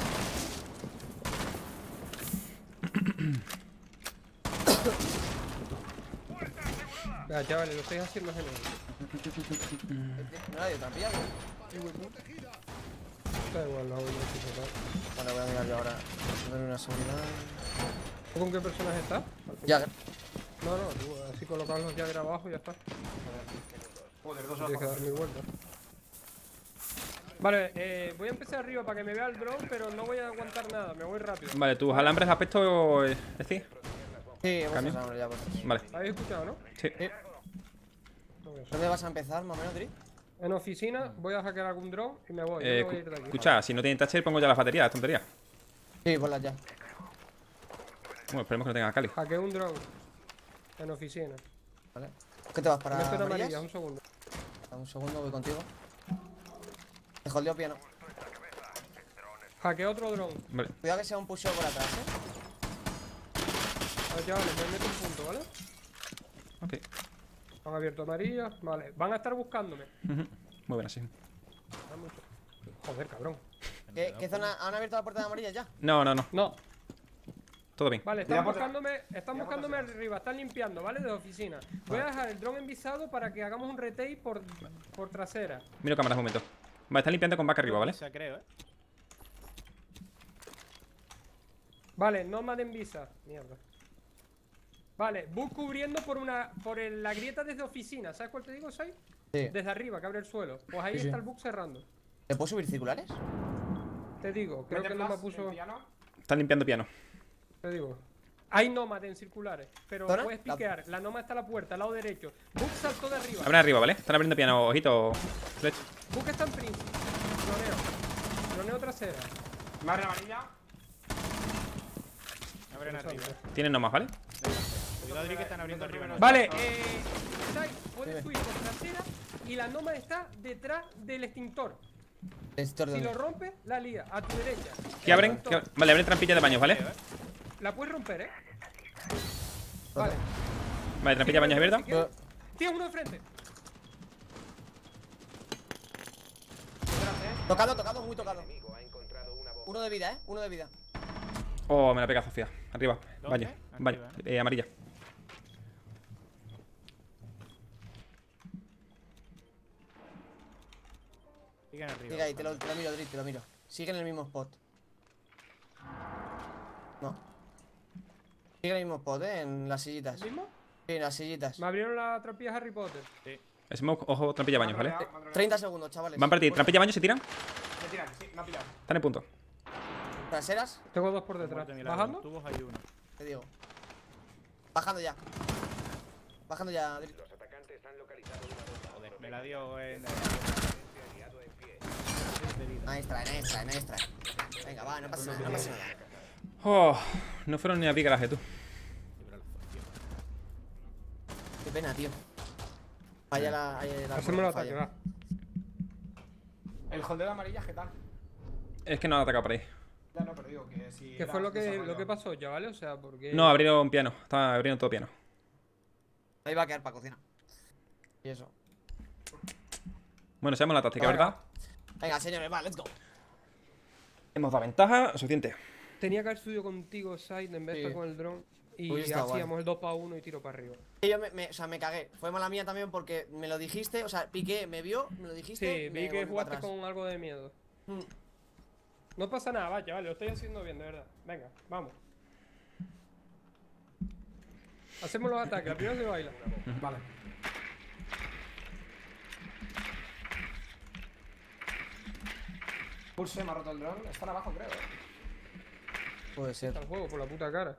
Ya, chavales, lo estáis haciendo genial. ¿No era de trampillas? ¿No? Da igual, lo hago yo. sí, total. Vale, voy a mirar yo ahora. Darle una seguridad. ¿Tú con qué personaje estás? Ya, No, no, tú así colocas los Jagger abajo y ya está. Joder, dos Tienes que horas. dar mi vuelta. Vale, eh, voy a empezar arriba para que me vea el drone, pero no voy a aguantar nada, me voy rápido. Vale, tus alambres de aspecto. eh, ¿sí? sí, hemos Cambio. pasado ya puestos. Vale. ¿Habéis escuchado, no? Sí. No voy a- ¿Dónde vas a empezar, más o menos, Dri? En oficina voy a hackear algún drone y me voy. Yo Eh, me voy a ir de aquí. escucha, si no tienen Thatcher, pongo ya las baterías, es tontería. Sí, ponlas ya. Bueno, esperemos que no tengan a Cali. Hackeo un drone. En oficina. Vale. ¿Qué te vas para Meto en amarillas? amarillas, un segundo. Un segundo, voy contigo. Te holdeo piano. Hackeo otro drone. Vale. Cuidado que sea un push por atrás, eh. A ver, chavales, me meto un punto, ¿vale? Ok. Han abierto amarillas. Vale, van a estar buscándome. Ujú. Muy buena, sí. Da mucho. Joder, cabrón. ¿Qué, qué zona? ¿Han abierto la puerta de amarillas ya? No, no, no. No, Todo bien. vale, Mira están por- buscándome, están mira por buscándome detrás. arriba, están limpiando, ¿vale? De oficina. Voy a dejar el drone envisado para que hagamos un retake por, por trasera. Miro cámaras un momento. Vale, están limpiando con back arriba, ¿vale? Esa, creo, eh. Vale, Nomad en visa. Mierda. Vale, bug cubriendo por una por el- la grieta desde oficina. ¿Sabes cuál te digo, Sai? Sí. Desde arriba, que abre el suelo. Pues ahí Sí, sí. está el bug cerrando. ¿Le puedo subir circulares? Te digo, creo Mete que no me flash puso. en piano. Están limpiando piano. Te digo. Hay Nomad en circulares, pero ¿Zona? puedes La- piquear. La Nomad está a la puerta, al lado derecho. Bug saltó de arriba. Abren arriba, ¿vale? Están abriendo piano, ojito. Fletch. Bug está en príncipe. Cloneo. Cloneo trasera. Me abre amarilla. Abren arriba. Tienen nomás, ¿vale? Cuidado, Adri, que están abriendo arriba. ¿no? Vale, eh. Sai, puedes subir por trasera y la Nomad está detrás del extintor. Extintor de Si lo dónde? rompes, la lía, a tu derecha. ¿Qué abren? Extintor. ¿Qué- Vale, abren trampillas de baños, ¿vale? La puedes romper, eh. Vale. Vale, trampilla de baños abierta. Si quieres. Tienes uno de frente. Tocado, tocado, muy tocado. Uno de vida, eh. Uno de vida. Oh, me la pega Sofía. Arriba. ¿Dónde? Baño. Arriba, Baño. ¿no? Eh, amarilla. Sigan arriba. Sigue ahí, te lo, te lo miro, Drit, te lo miro. Sigue en el mismo spot. No. Sigue en el mismo spot, eh, en las sillitas. ¿El mismo? Sí, en las sillitas. Me abrieron la trampilla Harry Potter. Smoke, ojo, trampilla baños, ¿vale? treinta segundos, chavales. Van para ti. Pues, Trampilla baños se tiran. Me tiran, sí, me ha pillado. Están en punto. Traseras, Tengo dos por detrás. Muerte, milagro. ¿Bajando? Tubos hay uno. te digo. Bajando ya. Bajando ya, Drit. Joder, me la dio en. Nice try, nice try, nice try. Venga, va, no pasa nada, no pasa nada. Oh, no fueron ni a picaraje, tú. Qué pena, tío. Vaya la. Vaya la Hacemos el falla. ataque, va. El holdeo de amarilla, ¿qué tal? Es que no han atacado por ahí. Ya no, pero digo que si. ¿Qué era fue lo que, desarrollo. lo que pasó ya, vale? O sea, porque... No, abrieron piano. Estaban abriendo todo piano. Ahí va a quedar para cocina. Y eso. Bueno, sabemos la táctica, Venga. ¿verdad? Venga, señores, va, let's go. Hemos dado ventaja suficiente. Tenía que haber subido contigo, Side, en vez de Sí. estar con el dron. Y Hubiese estado hacíamos guay. el dos para uno y tiro para arriba. Y Yo me, me- o sea, me cagué. Fue mala mía también porque me lo dijiste. O sea, piqué, me vio, me lo dijiste. Sí, me vi que volví jugaste para atrás. con algo de miedo. Mm. No pasa nada, vaya, vale, lo estoy haciendo bien, de verdad. Venga, vamos. Hacemos los ataques, la primera se baila. Vale. Pulse, me ha roto el dron. Están abajo, creo, eh. Puede ser. Está el juego por la puta cara.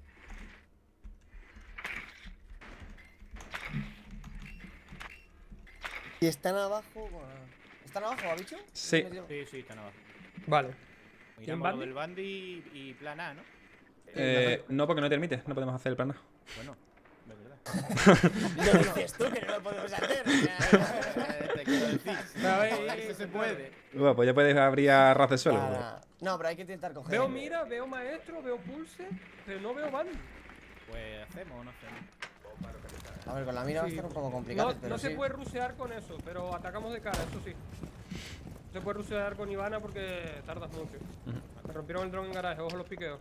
Si están abajo. bueno, ¿Están abajo, ha dicho? Sí. Me he metido- Sí, sí, están abajo. Vale. Miramos Bandi? lo del Bandi y, y plan A, ¿no? Eh, no, porque no te permite. No podemos hacer el plan A. Bueno, de verdad. Lo dices tú que no lo podemos hacer. Te quiero decir. A ver, Joder, que se puede. Bueno, pues ya puedes abrir a ras de suelo. Nada. No, pero hay que intentar coger. veo mira, veo maestro, veo pulse, pero no veo band. Pues hacemos o no hacemos. A ver, con la mira va a Sí. estar un poco complicado. No, pero no sí. se puede rusear con eso, pero atacamos de cara, eso sí. No se puede rusear con Ivana porque tardas mucho. Me rompieron el dron en garaje, ojo los piqueos.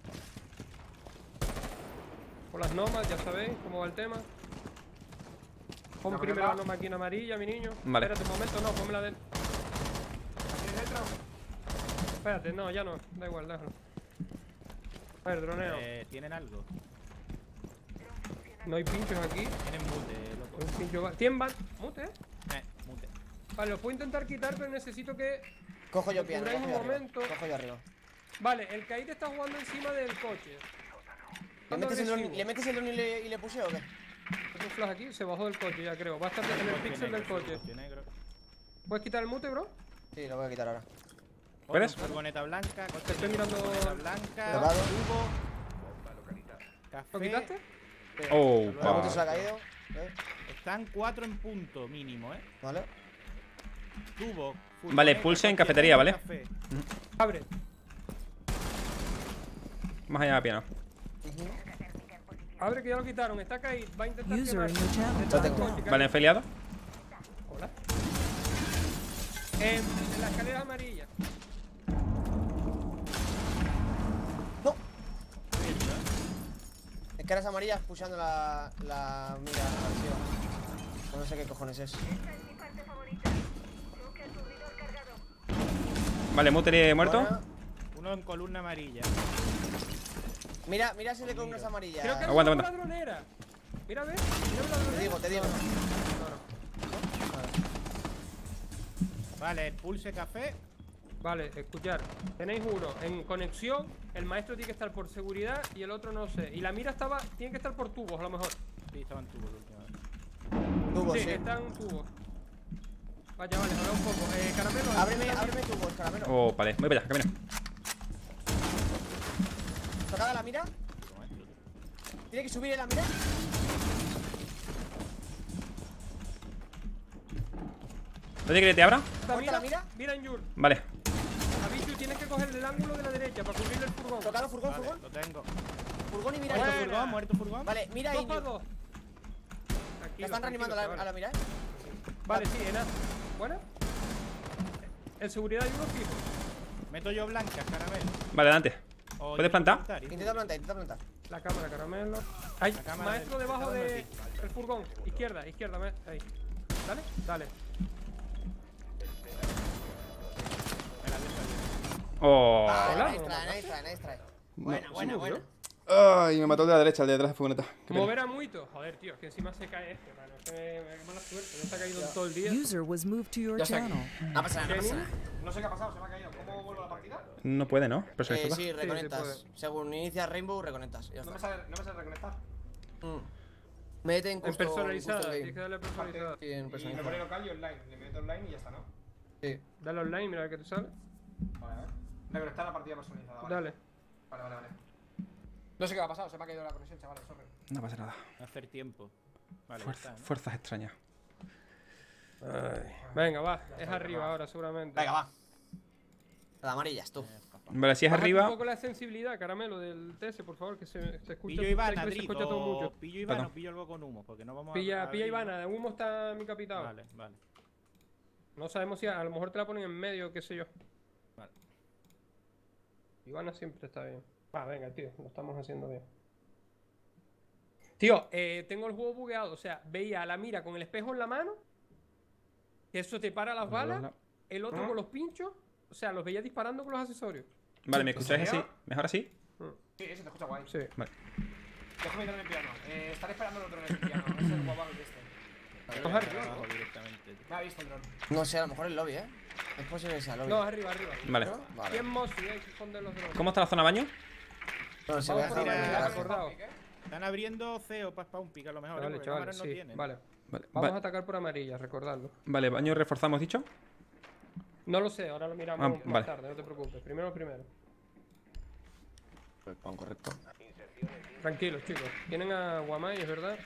Con las nomas, ya sabéis cómo va el tema. Pon No, primero no, la no. noma aquí en amarilla, mi niño. Vale. Espérate un momento, no, ponme la del. ¿Tienes dentro? Espérate, no, ya no, da igual, déjalo. A ver, droneo. Eh, ¿Tienen algo? No hay pinchos aquí. Tienen mute, loco. Un pincho va. ¿Tienen ban? Mute, eh. Eh, mute. Vale, los puedo intentar quitar, pero necesito que. Cojo yo Lo piano, cubráis cojo un yo arriba. momento. Cojo yo arriba. Vale, el Kaid está jugando encima del coche. ¿Le Ando metes, el dron, agresivo. ¿Le metes el dron y le, y le puseo o qué? Tengo un flash aquí, se bajó del coche ya creo. Va a estar en el Coche pixel del negro, coche. coche negro. ¿Puedes quitar el mute, bro? Sí, lo voy a quitar ahora. ¿Puedes? Otro, Furgoneta blanca, coche Te estoy negro, mirando- furgoneta blanca, Cerrado. tubo, ¿Lo café. quitaste? Oh, La moto se le ha pa. caído. ¿eh? Están cuatro en punto mínimo, ¿eh? Vale. Tubo. Vale, furgoneta, pulse en coche cafetería, negro, ¿vale? café. Abre. Más allá de piano. Ujú. Abre que ya lo quitaron. Está caído. Va a intentar User quemar. in your channel Detrás del tengo. coche, caído. Vale, enfiliado. Hola. En, en la escalera amarilla. ¡No! Escalas amarillas pushando la, la mira agresiva. O no sé qué cojones es. Vale, Muteri muerto. Buena. Uno en columna amarilla. Mira, mira ese de columnas amarillas. Creo que Aguanta, es aguanta. la dronera. Mira, ve. Mira la Te dronera. digo, te digo. Vale, pulse café. Vale, escuchar. Tenéis uno en conexión. El maestro tiene que estar por seguridad y el otro no sé. Y la mira estaba. Tiene que estar por tubos, a lo mejor. Sí, estaban tubos la última vez. Tubo, sí, sí. están tubos. Vaya, vale, habla un poco. Eh, caramelo. Ábreme, ábreme tubos, caramelo. Oh, vale, voy para allá, camino. ¿Tocada la mira? ¿Tiene que subir en la mira? ¿Dónde quieres que te abra? Esta ¿Corta mira, la mira? mira en Yur. Vale. Avichu, tienes que coger el ángulo de la derecha para cubrir el furgón. Tocado, furgón, Vale, furgón. lo tengo. Furgón y mira. Muerto ahí. furgón, muerto furgón. Vale, mira Dos ahí. para dos. Tranquilo, La están reanimando a tranquilo, la, a la mira, ¿eh? Vale, sí, en A. ¿Buena? El seguridad hay uno fijo. Meto yo blancas, caramelo. Vale, adelante. O ¿Puedes intento plantar? plantar, ¿eh? Intenta plantar, intenta plantar. La cámara, caramelo. Hay La cámara maestro del- debajo está dando de aquí. el furgón. Izquierda, izquierda, me- ahí. Dale, dale. Me la dejo ahí. Oh. Ah, Hola, nice ¿no? try, nice try, nice try. Buena, buena, sí, buena. Ay, me mató el de la derecha, el de detrás de furgoneta. Qué pena. Mover a muito. Joder, tío, es que encima se cae este, mano. Es que me, me da mala suerte. No se ha caído en todo el día. User was moved to your Ya está aquí. channel. No pasa nada, no pasa nada. No sé qué ha pasado, se me ha caído. ¿Cómo vuelvo a la partida? No puede, ¿no? Pero se Eh, toca. sí, sí reconectas. puede. Según inicias Rainbow, reconectas. Ya No me está. sale, no me sale reconectar. Mm. Métete en En custom- personalizada, custom tienes que game. darle personalizada. Sí, en Y me pone personalizada. local y online. Le meto online y ya está, ¿no? Sí. Dale online, mira a ver qué te sale. Vale, a ver. Reconectar la partida personalizada, vale. Dale. Vale, vale, vale. No sé qué ha pasado, se me ha caído la conexión, chavales, sorry. No pasa nada. Hacer tiempo. Vale, ya Fuerza- está, ¿no? fuerzas extrañas. Venga, va. Es arriba ahora, seguramente. Venga, va. La amarillas, tú. Vale, si es Bájate arriba. un poco la sensibilidad, caramelo, del T S, por favor, que se, se escucha. Pillo Ivana, se Drit, escucha todo o mucho. pillo Ivana Perdón. o pillo algo con humo, porque no vamos a... Pilla, a pilla abrir, Ivana, de humo está mi capitado. ¿no? Vale, vale. No sabemos si a, a lo mejor te la ponen en medio, qué sé yo. Vale. Ivana siempre está bien. Ah, venga, tío, lo estamos haciendo bien. Tío, eh, tengo el juego bugueado, o sea, veía a la mira con el espejo en la mano, que eso te para las balas, el otro con los pinchos, o sea, los veía disparando con los accesorios. Vale, ¿me escucháis así? serio? ¿Mejor así? Sí, se te escucha guay. Sí. Vale. Déjame entrar en el piano. Eh, estaré esperando el otro en el piano. Es el guapo de este. No, es arriba, Abajo ¿no? directamente. tío. Me ha visto el dron. No sé, a lo mejor el lobby, ¿eh? Es posible que sea lobby. No, arriba, arriba. Vale. ¿No? Vale. ¿Quién Mosi? Hay que esconder los drones. ¿Cómo está la zona baño? No, se voy a Vamos por dejar la el mañana, garaje. acordado. Están abriendo C E O para un pick a lo mejor. Vale, porque chavales, cámaras no sí, tienen. vale. Vale, Vamos a va- atacar por amarilla, recordadlo. vale, baño reforzamos, dicho. No lo sé, ahora lo miramos Ah, más vale. tarde, no te preocupes. Primero, primero. Correcto. Tranquilos, chicos. Tienen a Guamay, es verdad.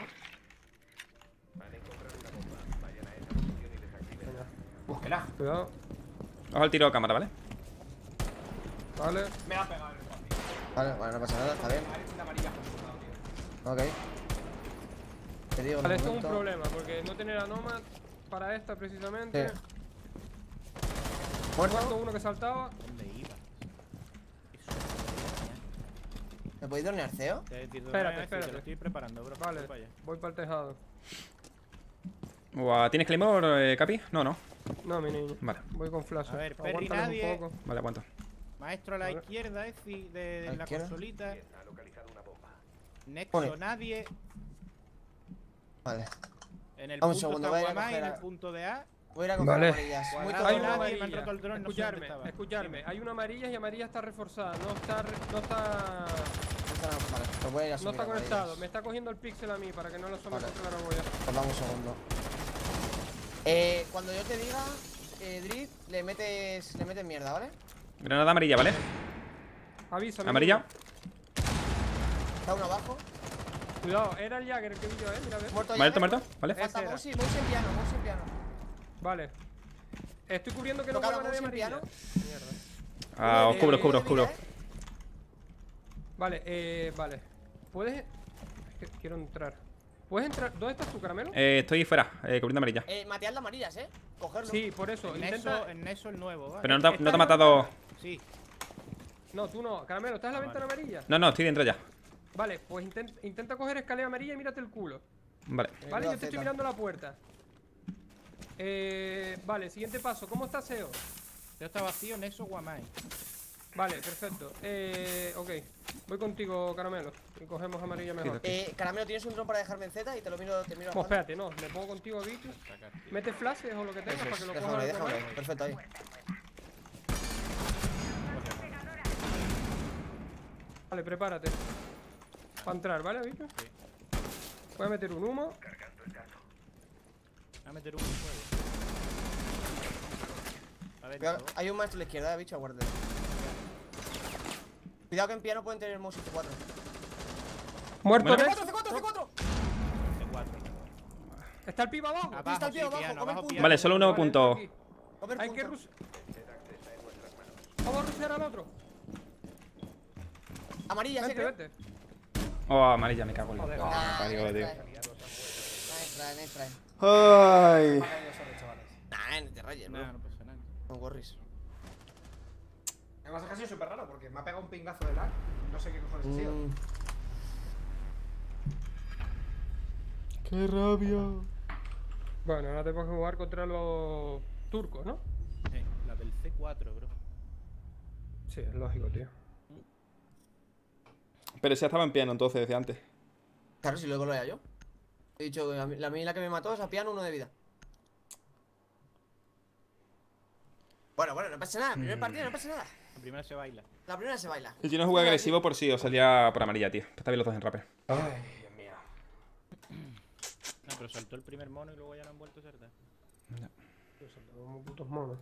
Venga, Búsquela. cuidado. Ojo al tiro de cámara, ¿vale? Vale. Me ha pegado el drone, tío. Vale, bueno, no pasa nada, está bien. La derecha de amarilla por su lado, tío. Ok. Te digo, Vale, un esto es un momento. problema, porque no tener a Nomad para esta precisamente. Sí. Muerto Muerto. uno que saltaba. ¿Dónde iba? ¿Me podéis dronear, Ceo? Te- te- te- Espérate, te- espérate. Te lo estoy preparando, bro. Vale, Voy para allá. voy para el tejado. Ua, ¿tienes Claymore, eh, Capi? No, no. No, mi niño. Vale, Voy con flash. A ver, Perry, Aguántales nadie. un poco. vale, aguanto. Maestro a la Vale. izquierda, Ezi, de, de ¿A la la izquierda? consolita. Nexo, Pone. nadie. Vale. En el Vamos, punto segundo, está voy a ir a Guamay, en coger el a- punto de A. Voy a ir a coger Vale. amarillas. Muy Cuadrado, Hay todo. una nadie, me han amarilla. roto el dron, no sé dónde Escucharme, estaba. escucharme. Hay una amarilla y amarilla está reforzada. No está, re- no está, Vale, pues voy a ir a no asumir está conectado. Me amarillas. está cogiendo el pixel a mí para que no lo asome Vale. con claraboya. Pues dame un segundo. Eh, cuando yo te diga, eh, Drift, le metes, le metes mierda, ¿vale? Granada amarilla, ¿vale? Avísame. Amarilla. Está uno abajo. Cuidado, era el Jagger el que vi yo, eh. Mira, ve. Muerto ya. Muerto, muerto, ¿vale? Falta Ese era. Mousy, Mousy en piano, Mousy en piano. Vale. Estoy cubriendo que no Tocado vuelva nadie Mousy en amarilla. piano. Mierda. Ah, Uno de- oscuro, oscuro, uno de vida, oscuro. ¿eh? Vale, eh, vale. ¿Puedes...? Es que quiero entrar. ¿Puedes entrar? ¿Dónde estás tú, caramelo? Eh, estoy fuera, eh, cubriendo amarilla. Eh, matead las amarillas, ¿eh? Cogerlo. Sí, por eso. En Intenta... Nexo, en Nexo el nuevo, ¿vale? Pero no te, no ¿Estás te ha en matado. Sí. No, tú no. Caramelo, ¿estás en la Ah, ventana vale. amarilla? No, no, estoy dentro ya. Vale, pues intenta, intenta coger escalera amarilla y mírate el culo. Vale. Eh, Vale, cuidado, yo te estoy Zeta. mirando la puerta. Eh, vale, siguiente paso. ¿Cómo está Seo? Yo está vacío, Nexo, Guamay. Vale, perfecto. Eh, ok. Voy contigo, caramelo. Y cogemos amarilla mejor. Eh, Caramelo, ¿tienes un dron para dejarme en Z? Y te lo miro, te miro a Pues espalda. espérate, no. Me pongo contigo aquí. tú. Sacar, tío. Mete flashes o lo que tengas Eso para es, que lo déjame, coja el déjame. Guamay. Perfecto, ahí. Vale, prepárate. Para entrar, ¿vale, bicho? Sí. Voy a meter un humo. Voy a meter un fuego. Adentro. Cuidado, hay un maestro a la izquierda, bicho, aguarde. Cuidado que en piano pueden tener Mouse C cuatro. Muerto Bueno. Nexo. C cuatro, C cuatro! C cuatro. Está el pibe abajo. Abajo, está el sí, tío abajo, piano, come abajo, punto. piano. Vale, solo uno Vale, punto. aquí. Comer Hay que punto. rus... Vamos a rusear al otro. Amarillas, eh, Vente, creo. vente. Oh, amarilla, me cago en la. Joder. Oh, Ah, parió, nice tío. try. Nice try, nice try. Ay. Me ha caído solo, chavales. Nah, no te rayes, bro. Nah, no pasa nada. No worries. Además es que ha sido súper raro porque me ha pegado un pingazo de lag. No sé qué cojones ha sido. Mm, ¡Qué rabia! Bueno, ahora tenemos que jugar contra los turcos, ¿no? Eh, la del C cuatro, bro. Sí, es lógico, tío. Pero esa estaba en piano entonces, desde antes. Claro, si luego lo he yo. He dicho que la, la mí la que me mató es a piano uno de vida. Bueno, bueno, no pasa nada. Primer partido, no pasa nada. La primera se baila. La primera se baila. El tío no juega agresivo por si os salía por amarilla, tío. Está bien los dos en rapper. Ay, Dios mío. No, pero saltó el primer mono y luego ya lo han vuelto a saltar. Tío, son como putos monos.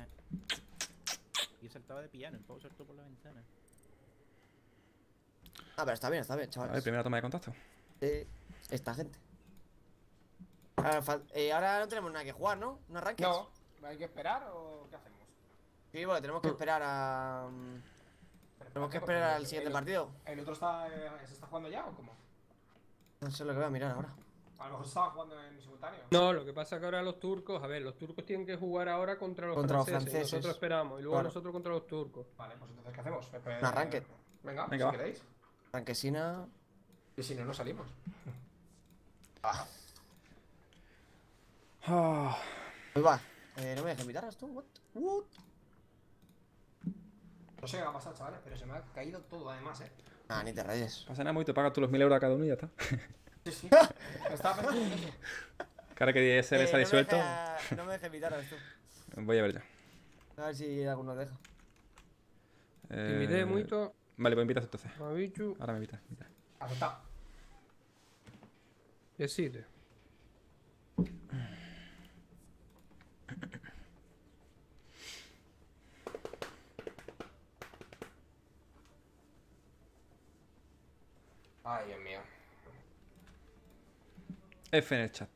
Y saltaba de piano, el pavo saltó por la ventana. Ah, pero está bien, está bien, A chavales. ver, primera toma de contacto. Sí, esta gente. Ahora, fal- eh, ahora no tenemos nada que jugar, ¿no? ¿No arranques? No, ¿hay que esperar o qué hacemos? Sí, bueno, tenemos que esperar a... mm, Tenemos que esperar al siguiente partido. ¿El otro está, eh, se está jugando ya o cómo? No sé lo que voy a mirar ahora. A lo mejor se estaba jugando en simultáneo. No, lo que pasa es que ahora los turcos, a ver, los turcos tienen que jugar ahora contra los Contra los franceses. franceses. Nosotros esperamos y luego Claro. nosotros contra los turcos. Vale, pues entonces ¿qué hacemos? Pues, Un arranque. Venga, Venga, si va. queréis. Franquesina... Y si no, no salimos. Ah. Pues va. Eh, ¿No me dejes invitar tú? What? What? No sé qué va a pasar, chavales, pero se me ha caído todo además, eh. Ah, ni te rayes. Pasa nada, muy te pagas tú los mil euros a cada uno y ya está. Sí, sí. Estaba pensando en eso. Cara que se les ha Eh, no me disuelto. dejes- No me dejes invitar tú. Voy a ver ya. A ver si alguno deja. Eh, Invité mucho Vale, pues invitas entonces. a Bichu Ahora me invitas. invita. Aceptado. y Site. Ay, Dios mío. F en el chat.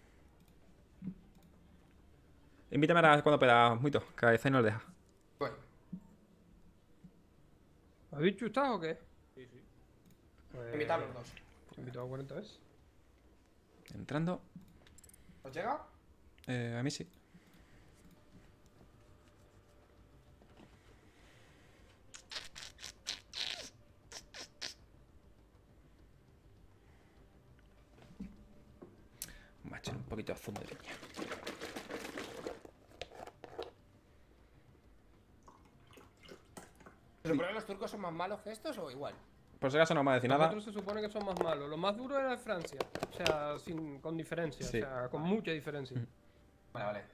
Invítame ahora cuando puedas, Muito. Que a veces no le deja. Bueno, ¿A Bichu estás o qué? Sí, sí. Pues... invitad a los dos. Te he invitado cuarenta veces. Entrando. ¿Os llega? Eh, a mí sí. Voy a echar un poquito de zumo de piña. ¿Se supone que los turcos son más malos que estos o igual? Por si acaso no vamos a decir Los nada. otros se supone que son más malos. Lo más duro era de Francia. O sea, sin, con diferencia. Sí. O sea, con mucha diferencia. Vale, vale.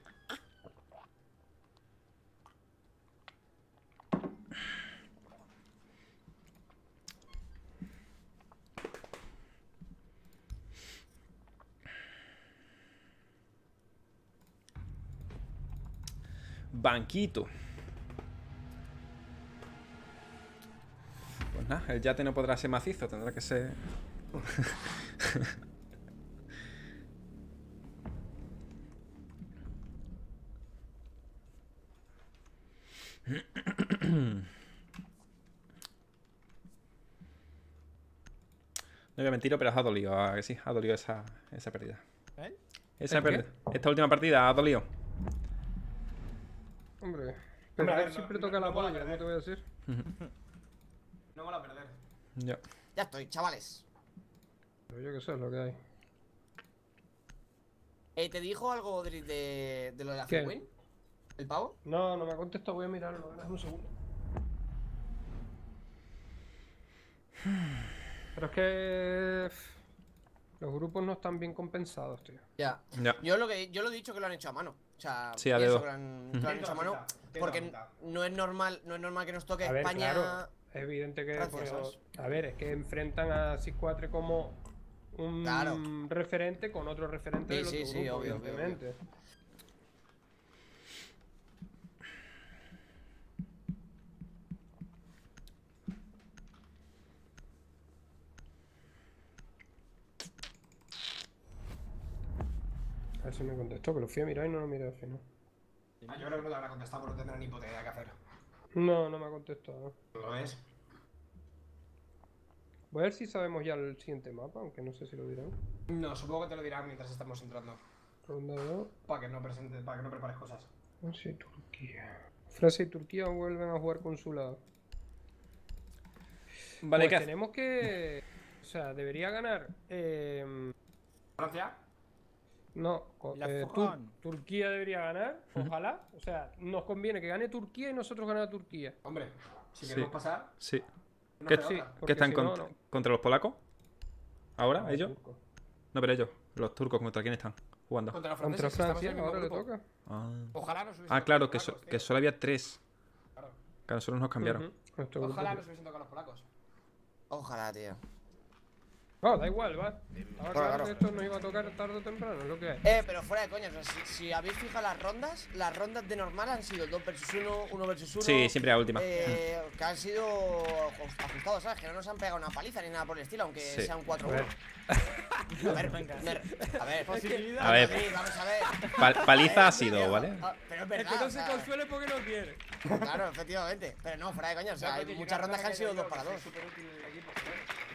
Banquito. Pues nada, el yate no podrá ser macizo, tendrá que ser... No voy a mentir, pero os ha dolido, ¿a que sí? Ha dolido esa, esa pérdida. ¿Eh? Esa ¿El qué? pérdida. Esta última partida ha dolido. Hombre. Hombre, a Pero ver, siempre no- toca no la mola polla, perder. ¿cómo te voy a decir? No mola perder. Ya. Ya estoy, chavales. Pero yo qué sé, es lo que hay. Eh, ¿Te dijo algo de, de, de lo de la ¿Qué? free win? ¿El pavo? No, no me ha contestado, voy a mirarlo, déjame un segundo. Pero es que... pff, los grupos no están bien compensados, tío. Ya. Ya. Yo lo que yo lo he dicho que lo han hecho a mano. O sea, Sí, a pienso dedo. que lo han, que lo han hecho a mano. Tiene Porque pinta. no es normal, no es normal que nos toque A ver, España. claro, es evidente que... Francia, pues, ¿sabes? a ver, es que enfrentan a Six cuatro como un Claro. referente con otro referente Sí, del sí, otro sí, grupo, obvio, obvio, evidentemente. A ver si me contestó, que lo fui a mirar y no lo miré al final. Ah, yo creo que no te habrá contestado porque no tendrá ni puta idea qué hacer. No, no me ha contestado. ¿Lo ves? Voy a ver si sabemos ya el siguiente mapa, aunque no sé si lo dirán. No, supongo que te lo dirán mientras estamos entrando. Ronda dos. Para que no presentes, para que no prepares cosas. No sé, Turquía. Francia y Turquía vuelven a jugar con su lado. Vale, Pues ¿qué hace? tenemos que... O sea, debería ganar... Eh, Francia. no, co- La eh, Fuján. Tur- Turquía debería ganar, ojalá. O sea, nos conviene que gane Turquía y nosotros ganar a Turquía. Hombre, si Sí. queremos pasar, Sí. no ¿Qué, queda sí. otra. ¿Qué Porque están si no, contra, no. contra los polacos? ¿Ahora? Ah, ¿Ellos? turco. No, pero ellos. Los turcos, ¿contra quién están jugando? Contra los Contra franceses, estamos en Francia, el mismo ahora le grupo. toca. Ah, Ojalá nos hubiesen Ah, tocado claro, los que, so- polacos, que tío. solo había tres. Claro. Que a nosotros nos cambiaron. Ujú, nuestro grupo, Ojalá sí. nos hubiesen tocado los polacos. Ojalá, tío. No, da igual, va. Estaba claro claro. que esto nos iba a tocar tarde o temprano, es lo que hay. Eh, pero fuera de coña, o sea, si, si habéis fijado las rondas, las rondas de normal han sido dos versus uno, uno versus uno. Sí, siempre la última. Eh, que han sido ajust- ajustados, ¿sabes? Que no nos han pegado una paliza ni nada por el estilo, aunque Sí. sean cuatro A uno. ver. A ver, me- a ver, A ver. Madrid, vamos a ver. Pal- paliza ha Eh, sido, tío, ¿vale? ah, Pero es Es verdad. que no o se sea, consuele porque no quiere. Claro, efectivamente. Pero no, fuera de coña, o sea, hay muchas rondas que han sido dos para dos. Súper útil el equipo, joder.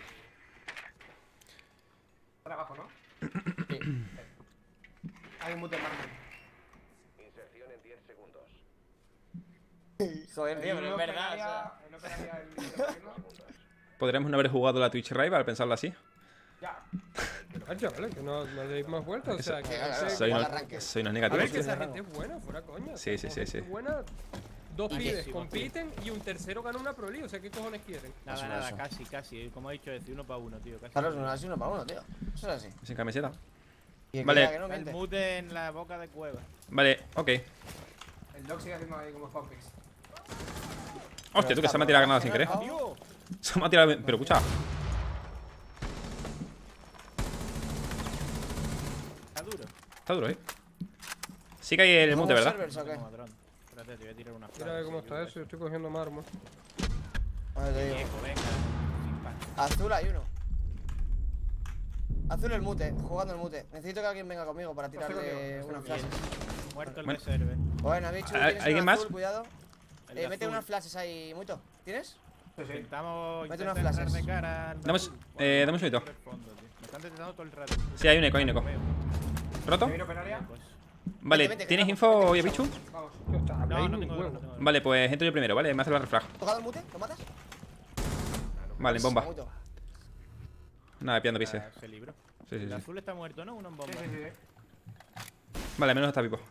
Para abajo, ¿no? Sí. Hay un mute en mármol. Inserción en diez segundos. Joder, tío, pero es No verdad. o pegaría- sea. no pegaría el- Podríamos no haber jugado la Twitch Rival, al pensarlo así. Ya. Ah, chavales, que no, no deis más vueltas. O sea, que Claro, no claro. sé- Soy igual unos, arranque. soy unos A negativos. ver, que esa gente es buena, fuera coña. Sí, sí, Como sí, sí. gente buena, dos Y que- pibes sí, compiten y un tercero gana una Pro League. O sea, ¿qué cojones quieren? Nada, Eso, nada, eso. casi, casi. Como he dicho, decir uno para uno, tío. Casi. Claro, no, así uno para uno, tío. Eso es así. Sin camiseta. Y el que Vale. diga que no El miente. mute en la boca de cueva. Vale, ok. El dog sigue haciendo ahí como spawnpicks. Hostia, tú que se me ha tirado la granada sin querer. ¡Tío! Se me ha tirado. Pero escucha. Está duro. Está duro, eh. Sí que hay el mute, ¿verdad? servers o qué? Tengo dron. Espérate, te voy a tirar una Mira a ver cómo está eso. Yo estoy cogiendo mármol. Vale, te digo. Viejo, venga. Sin pan. Azul hay uno. Azul el mute, jugando el mute. Necesito que alguien venga conmigo para Estoy tirarle contigo, unas estoy flashes. Muerto el Bueno. reserve. Bueno, bicho, ¿Hay- tienes alguien un más? azul, cuidado. El Eh, de mete azul. unas flashes ahí, Muito. ¿Tienes? Sí, sí. Intentamos Mete intentar unas entrar flashes. de cara al Damos- azul. eh, dame un segundito. por el fondo, tío. Me están detectando todo el rato. Sí, hay un eco, hay un eco. Veo. ¿Roto? Me vino penaria. Pues. Vale, vete, que ¿tienes estamos- info, vete, oye, que bichu? Vamos. Yo está, No, habláis no un tengo dron, huevo. no tengo dron. Vale, pues entro yo primero, ¿vale? Me hace la refrag. ¿Tocado el mute? ¿Lo matas? Vale, bomba. Muito. Nada, pillando pises. Ah, se libró. Sí, sí, El sí. azul está muerto, ¿no? Uno en bomba. Sí, sí, sí. Vale, al menos está vivo.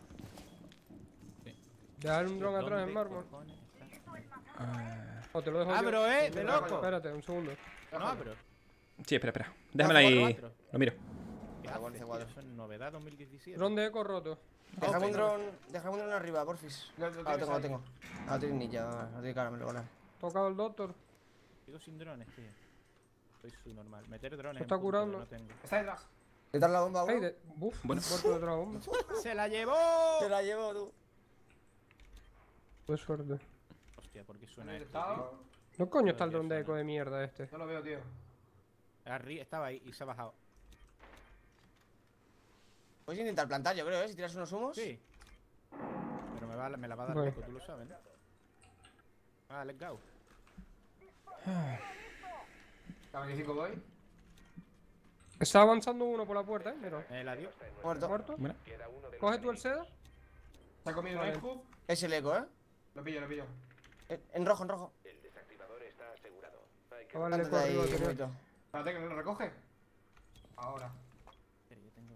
Dejar un dron atrás ¿Dónde en mármol. cojones está? O te lo dejo yo. ¡Abro, eh! ¡De loco! Espérate, un segundo. No abro. Sí, espera, espera. Déjamela ahí. cuatro. Lo miro. ¿Qué Ah, hace, bueno, tío? cuatro. Eso es novedad dos mil diecisiete. Dron de eco roto. Déjame un dron, déjame un dron arriba, porfis. Lo- lo Ah, lo tienes tengo, lo ahí. tengo. Ah, lo tiene ninja, no tiene caramelo, vale. Tocado el doctor. Sigo sin drones, tío. Soy su normal. Meter drones. Se está en punto, curando. No tengo. Está detrás. ¿Quitar la bomba, Ey, uno? de... Buf, Bueno. muerto de otra bomba. ¡Se la llevó! Te la llevo tú. Pues suerte. Hostia, ¿por qué Me suena he esto? detectado. No coño está el dron de eco de mierda este. No lo veo, tío. Arri estaba ahí y se ha bajado. Puedes intentar plantar, yo creo, ¿eh? Si tiras unos humos. Sí. Pero me, va, me la va a dar Bueno. eco, tú lo sabes, ¿no? Ah, let's go. La veinticinco voy. Está avanzando uno por la puerta, eh. Mira. Eh, la dio. Muerto. Muerto. Bueno. Queda uno de los Coge tú el seda. Se ha comido un Vale. Airhoof. Es el eco, ¿eh? Lo pillo, lo pillo. En, en rojo, en rojo. El desactivador está asegurado. Hay que Ah, vale, Plántate eco arriba, ahí, tío. Muito. Espérate que no lo recoge. Ahora. Espera, yo tengo.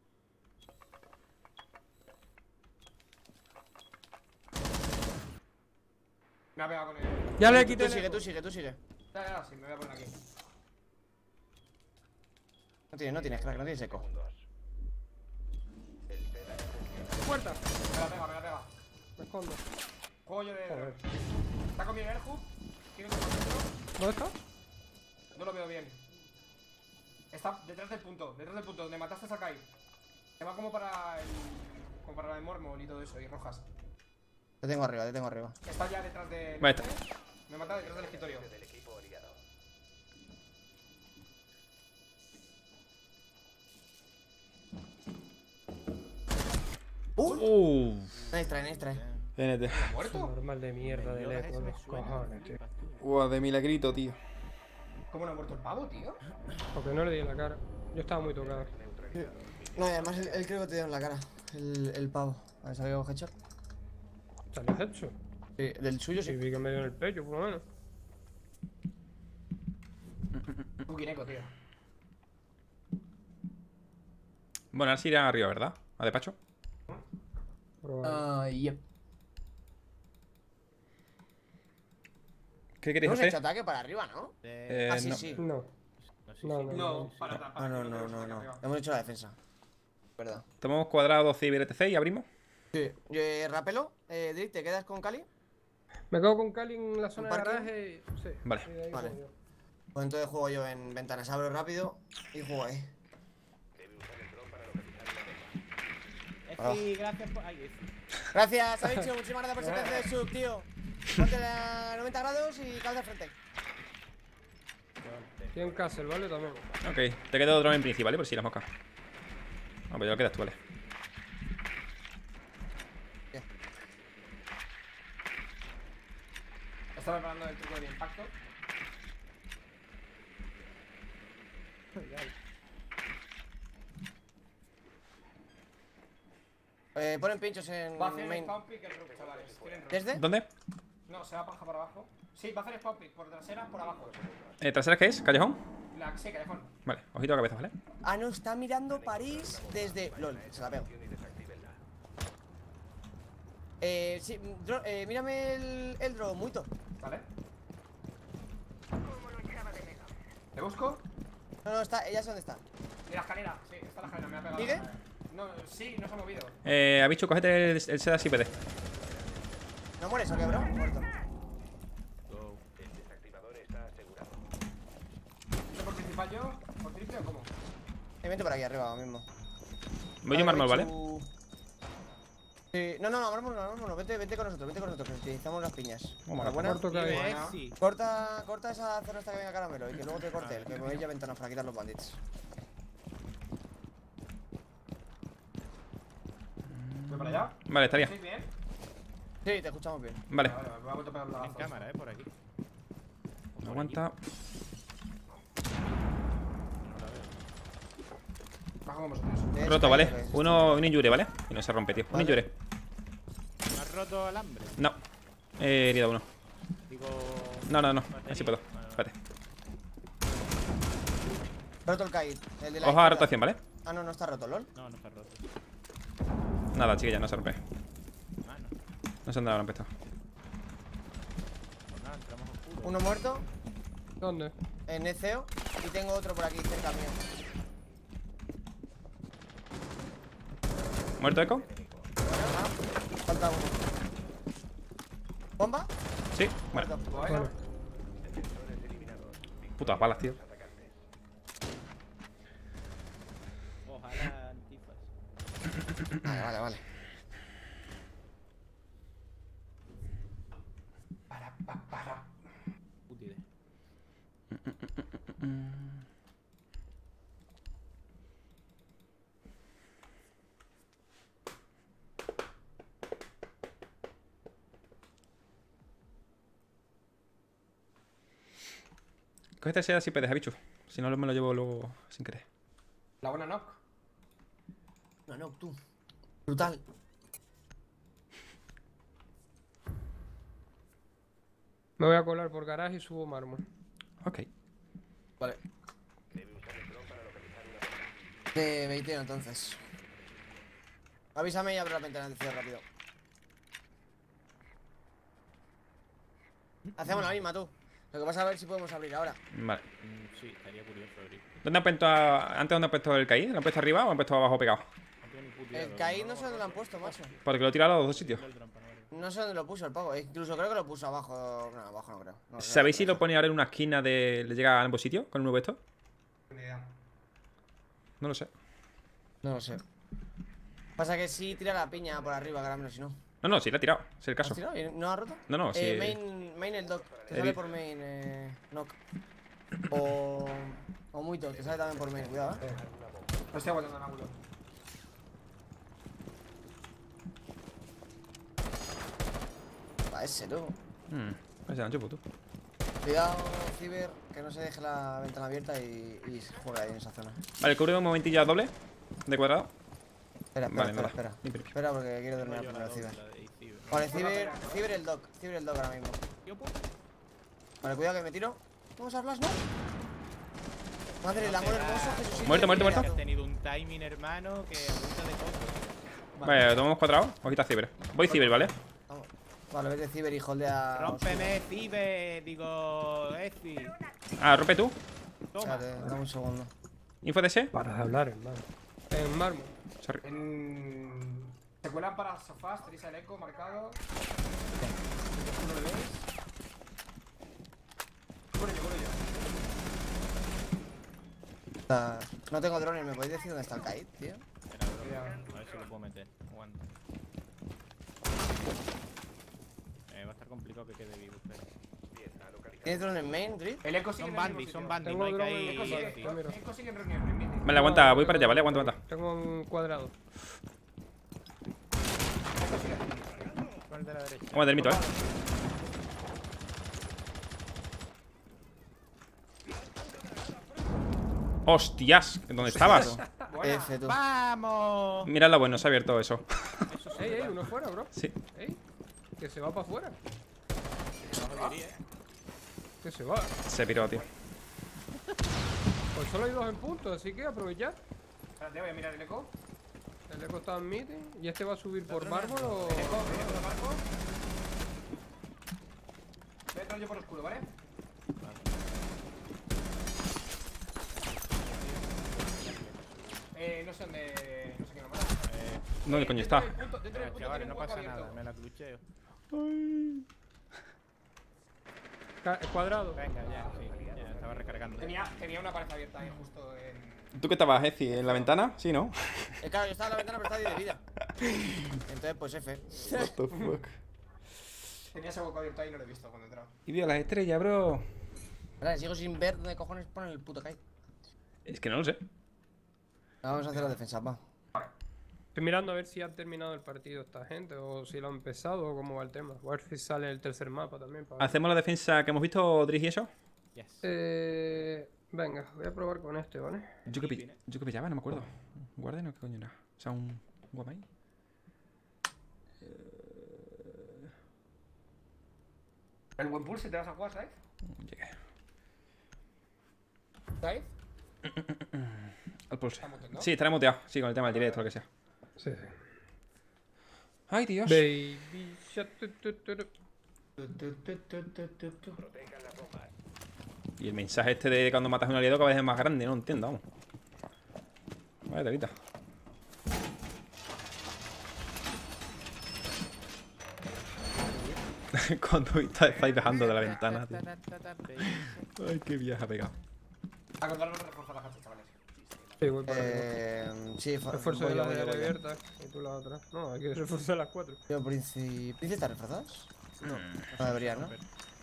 Me ha pegado con él. Ya le Tú quité el sigue, eco. tú sigue, tú sigue. Ya, ya, sí, me voy a poner aquí. No tienes, no tienes, crack, no tienes eco. Puerta. Me la pega, me la pega. Me escondo. Juego yo de. Joder. Está con mi Airhoof. Tiene un dentro. ¿Dónde está? No lo veo bien. Está detrás del punto, detrás del punto donde mataste a Sakai. Se va como para el. como para el Mormon y todo eso, y rojas. Te tengo arriba, te tengo arriba. Está ya detrás de. Vale, está. Me mata detrás del escritorio. del equipo aliado. Uh. Nice try, nice try. N T. ¿Muerto? Normal de mierda del Yoda eco, ese me los suena, cojones, tío. flipas, tú. Ua, de milagrito, tío. ¿Cómo no ha muerto el pavo, tío? Porque no le di en la cara. Yo estaba muy tocado. No, y además él, él creo que te dio en la cara. El, el pavo. A ver, salió headshot. ¿Salió hecho? Sí, del suyo Sí, sí. vi que me dio en el pecho, por lo menos. Un guineco, tío. Bueno, ahora sí irá arriba, ¿verdad? A despacho. Probable. Ah, yep. ¿Qué queréis Hemos hacer? hecho ataque para arriba, ¿no? Eh, ah, sí, no. sí. No. No, sí, No, sí. no, No, no. para para Ah, no, que no, tenemos no, aquí no. arriba. Hemos hecho la defensa. Verdad. Tomamos cuadrado, ciber, etcétera y abrimos. Sí. Yo, eh, Rapelo, eh, Drick, ¿te quedas con Cali? Me quedo con Cali en la zona de parking? garaje y... Sí. Vale. y de ahí Vale. juego yo. Pues entonces juego yo en ventanas. Abro rápido y juego ahí. Efi, gracias por. Ay, Efi. Gracias, ha dicho. Muchísimas gracias por ese pedazo de sub, tío. Ponte a noventa grados y cabeza al frente. Tiene un castle, ¿vale? También. Ok, te quedo otro en principal, ¿vale? Por si las moscas. No, pues ya lo quedas tú, vale. Estaba preparando el truco del impacto. Eh, ponen pinchos en Va a hacer main. spawn pick el rook, chavales. ¿Quieren rook? ¿Desde? ¿Dónde? No, se va a bajar por abajo. Sí, va a hacer spawn pick por trasera, por abajo. Eh, ¿Traseras qué es? ¿Callejón? La, sí, callejón. Vale, ojito a cabeza, ¿vale? Ah, no, está mirando París desde. LOL, se la pego. Eh, sí, dro- eh, mírame el, el drone, muito. Vale. ¿Le busco? No, no, está, ella sé dónde está. Y la escalera, sí, está la escalera, me ha pegado. ¿Sigue? No, sí, no se ha movido. Eh, Abichu, cógete el, el Seda si puedes. ¿No mueres o qué, bro? Muerto. Go. El desactivador está asegurado. ¿Esto por principal yo? ¿Por triple o cómo? Eh, vente por aquí arriba ahora mismo. Voy yo mármol, ¿vale? Bichu. Sí, no, no, no, mármol, no, mármol, no, vete, vete con nosotros, vete con nosotros, que utilizamos las piñas. Vamos, buena. Corto que hay. Buena. Efi. Corta, corta esa zona hasta que venga caramelo y que luego te corte él, que me voy ya ventanas para quitar los bandits. ¿Voy para allá? Vale, estaría. ¿Estáis bien? Sí, te escuchamos bien. Vale. Vale, vale, me voy a volver a pegar un En lagazo. cámara, eh, por aquí. Aguanta. Bajo con vosotros. Eh, Roto, sí, ¿vale? sí, sí. Uno, un injure, ¿vale? Y no se rompe, tío. Un Vale. injure. ¿Me has roto alambre? No. He herido a uno. Digo. No, no, no. batería. Así puedo. Vale, vale. Espérate. Roto el Kaid, el de la Ojo a izquierda. rotación, ¿vale? Ah, no, no está roto, lol. No, no está roto. Nada, chiquilla, no se rompe. Ah, no. No se han dado rompe esto. Pues nada, entramos oscuro. Uno muerto ¿Dónde? en Ezeo y tengo otro por aquí cerca mío. ¿Muerto Echo? Ah, falta uno. ¿Bomba? Sí. Bueno. Muerto. Bueno. Vale. Putas balas, tío. Ojalá antifas. Vale, vale, vale. Para, pa, para. Puta idea. Cógete Seda si puedes, Abichu. Si no, me lo llevo luego sin querer. La buena knock. No, no, tú. Brutal. Me voy a colar por garaje y subo mármol. Ok. Vale. De veinteo entonces. Avísame y abro la ventana de cierre rápido. Hacemos la misma, tú. Lo que pasa es a ver si podemos abrir ahora. Vale. Mm, sí, estaría curioso abrir. ¿Dónde han puesto a... ¿Antes dónde han puesto el Kaid? ¿Lo han puesto arriba o han puesto abajo pegado? No tengo ni puta idea, El pero Kaid no, no sé dónde lo han puesto, macho. Porque lo he tirado a los dos sitios. el trampa, no vale. No sé dónde lo puso el pavo. Incluso creo que lo puso abajo. No, abajo no creo. No, no, ¿Sabéis no, si no. lo pone ahora en una esquina de... le llega a ambos sitios con el nuevo esto? Ni idea. No lo sé. No lo sé. Pasa que sí tira la piña por arriba, caramelo, si no. No, no, sí le ha tirado. Es el ¿Has caso. tirado? ¿Y ¿No ha roto? No, no, sí. Eh, main, main el doc. Te He sale vi- por main, eh. Knock. O. O muito, te sale también por main, cuidado, eh. No estoy aguantando el ángulo. Pa' ese, tú. Hmm. Ese la chupo, tú. Cuidado, Ciber, que no se deje la ventana abierta y, y se juega ahí en esa zona. Vale, cubre un momentillo a doble. De cuadrado. Espera, espera, Vale, espera, nada. espera. Limpio, limpio. Espera porque quiero terminar Yo la primero, doble, Ciber. la de Ciber. Vale, Ciber, Ciber el Doc, Ciber el Doc ahora mismo. Vale, cuidado que me tiro. Vamos a Flash, ¿no? Madre, el amor hermoso, Jesús. Muerto, muerto, muerto. Has tenido un timing, hermano, que apunta de poco. Vale, lo tomamos cuadrado. O quita Ciber. Voy Ciber, ¿vale? Vamos. Vale, vete Ciber y holdea. Rómpeme, Cibe, digo, Ezi. Ah, rompe tú. Toma. Espérate, dame un segundo. Info de ese. Para de hablar, hermano. En mármol. Sorry. En... Se cuelan para sofás, tenéis el eco marcado. ¿No lo veis? Bueno, yo, bueno, yo. Ah, no tengo drones, ¿me podéis decir dónde está el Kite, tío? Espera, bro. A ver si lo puedo meter. Aguanta. Eh, va a estar complicado que quede vivo, pero. ¿Tienes drones en main, Drip? El eco sigue Son en el bandis, mismo son sitio. bandis, Tengo no hay que drone, ir. Eco sigue, Sí, mira. eco sigue en reunión, reunión. Vale, aguanta, voy para allá, ¿vale? Aguanta, aguanta. Tengo un cuadrado. Eco sigue. ¿Cuál de la derecha? Aguanta el mito, eh. Hostias, ¿dónde estabas? Buena. F, tú. ¡Vamos! Mira lo bueno, se ha abierto eso. Eso sí. Ey, ey, uno fuera, bro. Sí. Ey, que se va para afuera. No lo quería, eh. Que se va. Se piró, tío. Pues solo hay dos en punto, así que aprovechar. Espérate, voy a mirar el eco. El eco está en meeting. ¿Y este va a subir por mármol o...? El eco, el eco lo marco. Voy a entrar yo por el escudo, ¿vale? Eh, no sé dónde... No sé quién lo mata. Eh, ¿Dónde coño está? Dentro del punto, dentro del espera, punto chavales, tiene no un hueco pasa abierto. nada, me la clucheo. Ca- cuadrado. Venga, ya, sí, ya estaba recargando. Tenía, tenía una pared abierta ahí justo en... ¿Tú qué estabas, Ezi? ¿En la ventana? Sí, ¿no? Eh, claro, yo estaba en la ventana, pero estaba diez de vida. Entonces, pues F. What the fuck. Tenía ese hueco abierto ahí y no lo he visto cuando he entrado. Y vio las estrellas, bro. Vale, sigo sin ver dónde cojones ponen el puto Kite. Es que no lo sé. Vamos a hacer la defensa, va. Estoy mirando a ver si ha terminado el partido esta gente o si lo ha empezado o cómo va el tema. A ver si sale el tercer mapa también. Para ver. ¿Hacemos la defensa que hemos visto, Driz y eso? Yes. Eh, venga, voy a probar con este, ¿vale? Yo que, pi- yo que pillaba, no me acuerdo. ¿Un guardián o qué coño era? O sea, un guamay. ¿El buen pulse te vas a jugar, ¿sabes? Llegué. ¿Sabes? Al pulse. Está muteado, ¿no? Sí, estaré muteado. Sí, con el tema del directo o lo que sea. Sí, sí. Ay, Dios. Baby shut, tu, tu, tu, tu. Y el mensaje este de cuando matas a un aliado cada vez es más grande, no entiendo, vamos. Vale, telita. Cuando estáis bajando de la ventana, tío. Ay, qué vieja ha pegado. A contarnos reforzar la gente, chavales. Sí, voy para arriba. Eh, sí, fa- Refuerzo voy de yo, la voy de yo, área voy yo. abierta y tú la otra. No, hay que reforzar las cuatro. Yo, Prince. ¿Prince está reforzados? No, no deberían, ¿no?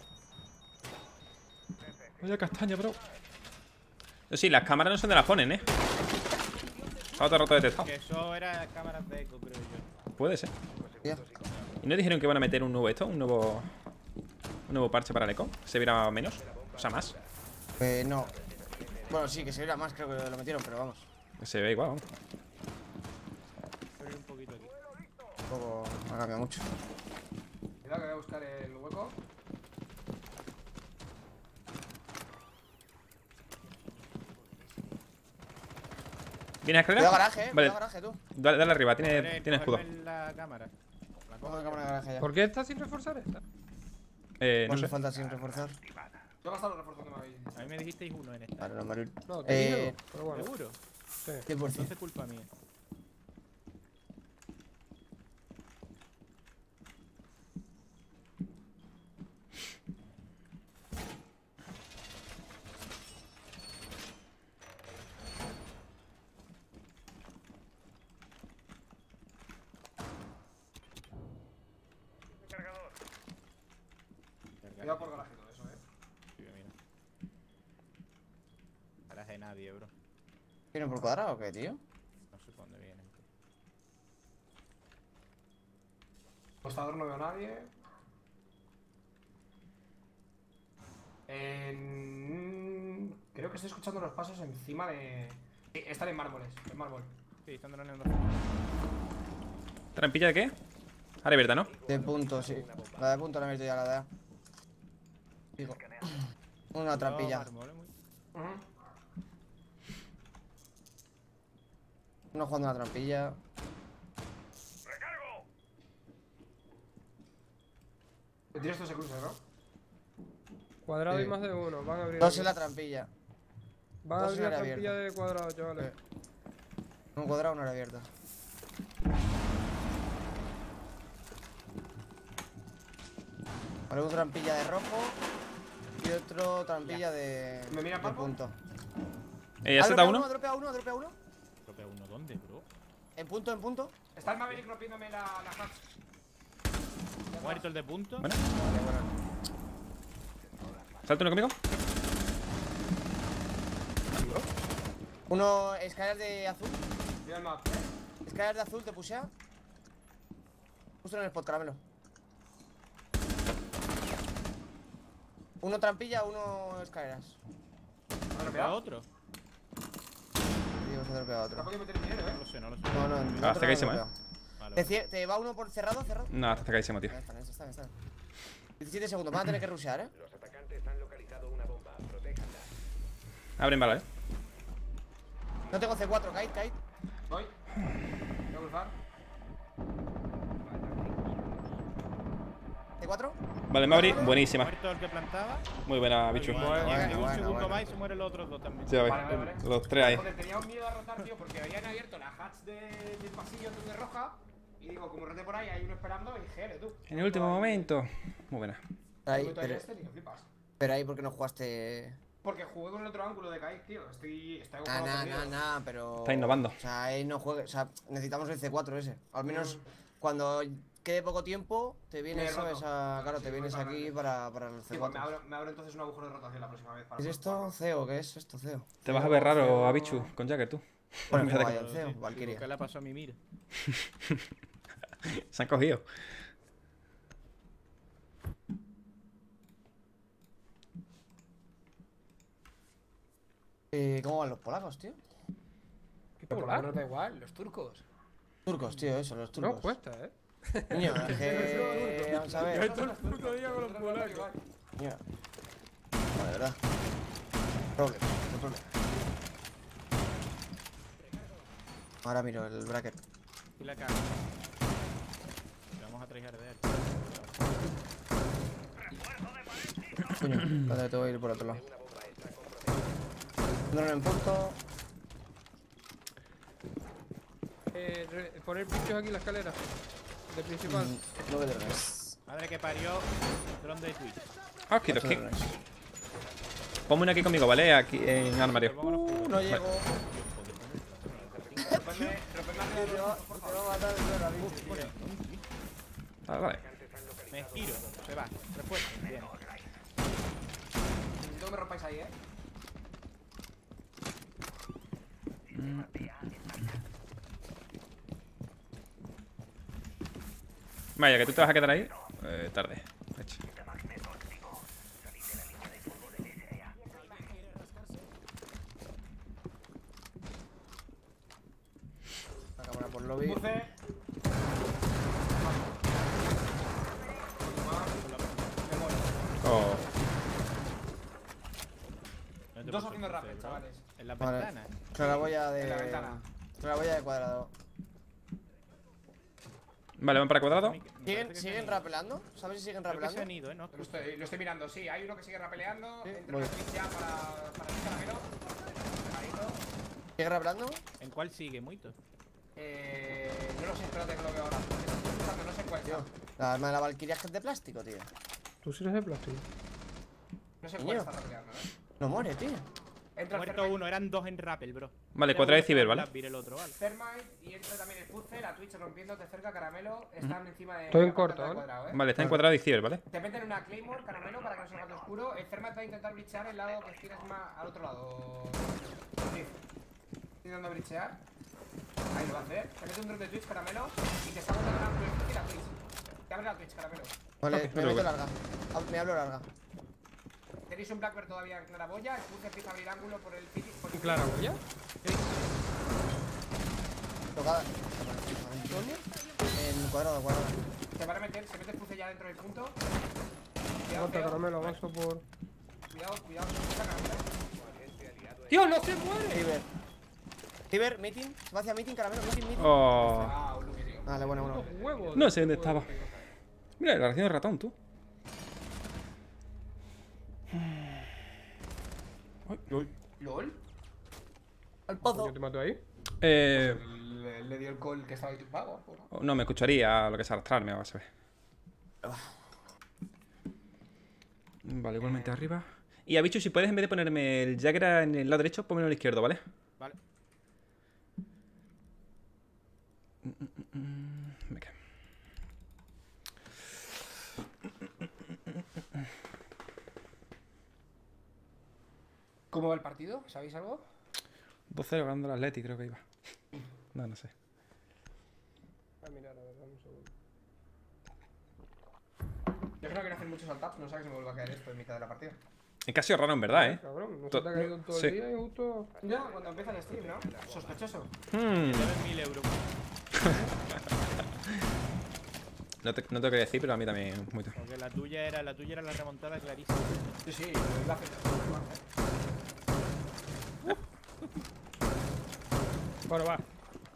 Vaya castaña, bro. Sí, las cámaras no sé dónde las ponen, eh. Está todo el rato detectado. Que eso era cámaras de eco, creo yo. Puede ser. Ya. ¿Y no dijeron que van a meter un nuevo esto? Un nuevo. Un nuevo parche para el eco. ¿Se viera menos? O sea, más. Eh, no. Bueno, sí, que se viera más, creo que lo metieron, pero vamos. Que se ve igual, vamos. Estoy un poquito aquí. Tampoco ha cambiado mucho. Cuidado que voy a buscar el hueco. ¿Vienes a Cuidado escalera? garaje, eh. Vale, Cuidado garaje, tú. dale, dale arriba, Cogeré- tiene, tiene escudo. cogerme la cámara. La Coge cojo. la cámara de garaje ya. ¿Por qué está sin reforzar esta? Eh, no ¿Cuánto sé. falta sin reforzar? Yo he gastado los refuerzos que me habéis dicho. A mí me dijisteis uno en esta. Vale, no, Maril. No, te Eh, digo, pero bueno. ¿Seguro? Sí. cien por No cien. es culpa mía. Cuidado por garaje y todo eso, eh. Sí, mira. Garaje de nadie, bro. ¿Vienen por cuadrado o qué, tío? No sé por dónde vienen. tío. Postador no veo a nadie. En... Creo que estoy escuchando los pasos encima de... Sí, están en mármoles, en mármol. Sí, están droneando. ¿Trampilla de qué? Área abierta, ¿no? De punto, sí. La de punto la he metido ya, la de A. Digo. Una trampilla. Mármol, eh, muy- Ujú. Uno jugando una trampilla. Te tiras todo ese cruce, ¿no? Cuadrado Sí. y más de uno. Van a abrir. Dos aquí. en la trampilla. Van a dos abrir en la área trampilla abierta. de cuadrado, chavales. Un cuadrado, una área abierta. Vale, una trampilla de rojo. Y otro trampilla de. ¿Me mira de Paco? punto. Eh, Ah, ¿Z dropea uno? Ha dropeado uno, ha dropeado uno. Tropea uno, ¿dónde, bro? En punto, en punto. Está el Maverick rompiéndome la, la hatch. Muerto el de punto. Bueno. Vale, bueno. ¿Salta uno conmigo? Uno, escaleras de azul. Mira el map. Escaleras de azul, te pusea. Justo en el spot, caramelo. Uno trampilla, uno escaleras. ¿Ha ¿Tropea dropeado? otro? Digo, se ha dropeado Te ha otro. podido meter dinero, No eh. lo sé, no lo sé. No, no, no. hasta caísimo, eh. Vale, Te, vale. cie- te va uno por cerrado, cerrado. No, está caísimo, tío. Ahí está, ahí está, ahí está. diecisiete segundos, van a tener que rushear, eh. Los atacantes han localizado una bomba. Protéjanla. Abren bala, eh. No tengo C cuatro, Kite, Kite. Voy. Voy a cruzar. C cuatro. Vale, Mavri, buenísima. Muerto el que plantaba. Muy buena, bicho. Igual, Bueno, llega bueno, un bueno, segundo bueno. más y se mueren los otros dos también. Sí, a ver. Vale, vale, vale. Los tres ahí. Joder, tenía un miedo a rotar, tío, porque habían abierto la hatch de, del pasillo de roja. Y digo, como roté por ahí, hay uno esperando y dije, "Eres tú". En el último momento. Muy buena. Ahí, Pero, pero, este, tío, flipas. pero ahí, ¿por qué no jugaste? Porque jugué con el otro ángulo de Kai, tío. Estoy. Estoy Nah, jugando nah, perdido. nah, nah, pero. Está innovando. O sea, ahí no juegues. O sea, necesitamos el C cuatro ese. Al menos cuando quede poco tiempo, te vienes, Me he ¿sabes? roto. A, claro, Sí, te voy vienes para aquí adelante. para, para el Sí, C pues me cuatro. abro, me abro entonces un agujero de rotación la próxima vez. Para ¿Qué es esto? ¿Ceo? ¿Qué es esto, Ceo? Te vas a ver raro a Bichu con Jagger, tú. Bueno, Mira de vaya, que- el Ceo, Sí, Valkyria. ¿Qué le pasó a mi Mir? Se han cogido. Eh, ¿Cómo van los polacos, tío? ¿Qué Pero por lo polar? menos da igual, los turcos. Turcos, tío, eso, los turcos. No cuesta, eh. Niño, es que. Vamos a ver. todo el puto día con los polacos. Niño. No, de verdad. Problem, no problema. Ahora miro el bracket. Y la caga. Vamos a traer de él. Coño, espérate, te voy a ir por otro lado. Drone en punto. Eh, re- poner bichos aquí en la escalera. De principal. Mm, No veo drones. Madre que parió. Dron de Twitch. Ah, aquí, Ocho aquí. drones. Ponme uno aquí conmigo, ¿vale? Aquí en armario. Uh, no llego. Rompedme, rompedme Te alrededor, va, por te favor. va a matar el drone, bicho. Vale, vale. Me giro. Se va. Respuesta. Bien. No me rompáis ahí, eh. Vaya, que tú te vas a quedar ahí. Eh, tarde. Hecho. La cámara por lobby. Puse. Oh. No te Dos puedo haciendo hacer, rappel, bro. chavales. En la Vale. ventana. Claraboya de. En la ventana. Claraboya de cuadrado. Vale, van para cuadrado. Me parece ¿Siguen, que se siguen han ido. rapelando? ¿Sabes si siguen Creo que se rapelando? han ido, eh. No, Lo estoy, lo estoy mirando, sí. Hay uno que sigue rapeleando. Sí, Entra voy. una Twitch ya para, para el caramelo. Pegadito. ¿Siguen rapelando? ¿En cuál sigue? Muito. Eh. No lo sé, espérate que lo veo ahora. Estoy buscando, no sé cuál está. Tío, la arma de la Valkyria es que es de plástico, tío. Tú sí eres de plástico. No sé cuál Coño. está rapeleando, eh. No muere, tío. Entra el Muerto Thermite, uno, eran dos en rappel, bro. Vale, Era cuadrado de uno ciber, con ¿vale? Blackbeard, el otro, vale. Thermite y entra también el Puzzle, la Twitch rompiéndote cerca, caramelo. Están encima de. Estoy en la corto, puerta del ¿vale? cuadrado, eh. Vale, está en cuadrado y ciber, ¿vale? Te meten una Claymore, caramelo, para que no sea gato oscuro. El Thermite va a intentar brichear el lado que tienes más al otro lado. Sí. Estoy intentando brichear. Ahí lo va a hacer. Te mete un drone de Twitch, caramelo. Y te está botando la Twitch y la Twitch. Te abre la Twitch, caramelo. Vale, Ok, me pero meto bueno. larga. Ah, Me hablo larga. Tenéis un Blackbird todavía en claraboya. El Puzzle empieza a abrir ángulo por el Phoenix. por el Claro, ¿ya? Tocada. En cuadrado, cuadrado. Se va a meter, se mete el Fuce ya dentro del punto. Cuidado, Aguanta, feo. caramelo, avanzo por. Cuidado, cuidado, está caramelo. ¡Tío, no se muere! Ciber. Ciber, meeting. Se va hacia meeting, caramelo, meeting, meeting. Oh. Ah, un Lucky, tío. Vale, bueno, bueno. Los huevos. No sé dónde estaba. Mira, la ración de ratón, tú. ¿Lol? Al ¿Yo pozo. te mato ahí? Eh. Le, le dio el call que estaba ahí tumbado. ¿no? No, me escucharía lo que es arrastrarme, vas a ver. Vale, igualmente arriba. Y a bicho, si puedes, en vez de ponerme el Jagger en el lado derecho, ponmelo en el izquierdo, ¿vale? Vale. Venga. ¿Cómo va el partido? ¿Sabéis algo? dos cero ganando el Atleti, creo que iba. No, no sé. Ah, mira, la verdad, un segundo. Yo creo que no hacen muchos al-taps, no sé que se me vuelva a caer esto en mitad de la partida. Es casi raro en verdad, ¿eh? Cabrón, no se To- te ha caído todo sí. el día y justo. Ya, cuando empieza el stream, ¿no? Sospechoso. Hmm. Deben mil euros. No te, no te lo quería decir, pero a mí también mucho. Porque la tuya era la tuya era la remontada clarísima. Sí, sí, la hace. Bueno, va.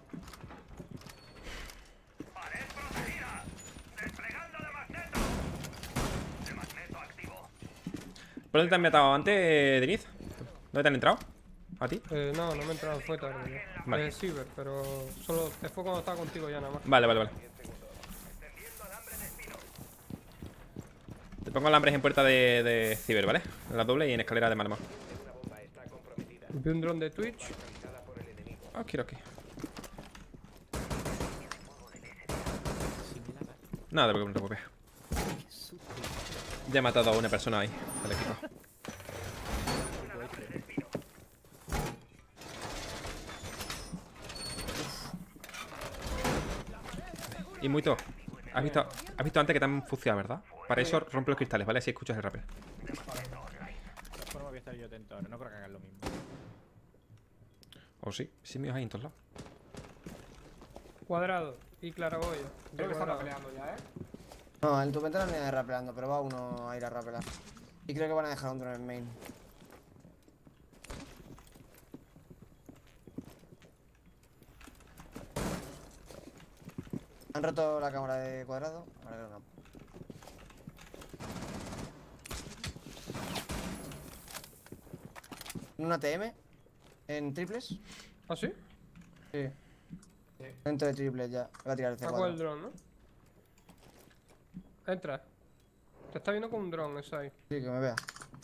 ¿Por dónde te han matado antes, Denise? ¿Dónde te han entrado? ¿A ti? Eh, no, no me he entrado, fue tarde. ¿no? Vale. Eh, Ciber, pero solo fue cuando estaba contigo ya nada más. Vale, vale, vale. Te pongo alambres en puerta de, de Ciber, ¿vale? En la doble y en escalera de mármol. Vi un dron de Twitch. Ok, ok. Nada, no te preocupes. Ya he matado a una persona ahí, del equipo. Y muy to. ¿Has visto, has visto antes que te han fuciado, verdad? Para eso rompe los cristales, ¿vale? Así escuchas el rappel. De todas formas voy a estar yo atento ahora, no creo que hagan lo mismo. O sí, sí me hay en todos lados. Cuadrado y claraboya. Creo que están Cuadrado. peleando ya, ¿eh? No, en tu ventana no viene rapelando, pero va uno a ir a rapelar. Y creo que van a dejar un drone en main. Han roto la cámara de cuadrado. Ahora creo que no. ¿Un A T M? ¿En triples? ¿Ah, sí? Sí. Dentro de triples ya. Voy a tirar el C Saco el cuatro. dron, ¿no? Entra. Te está viendo con un dron, ese ahí. Sí, que me vea.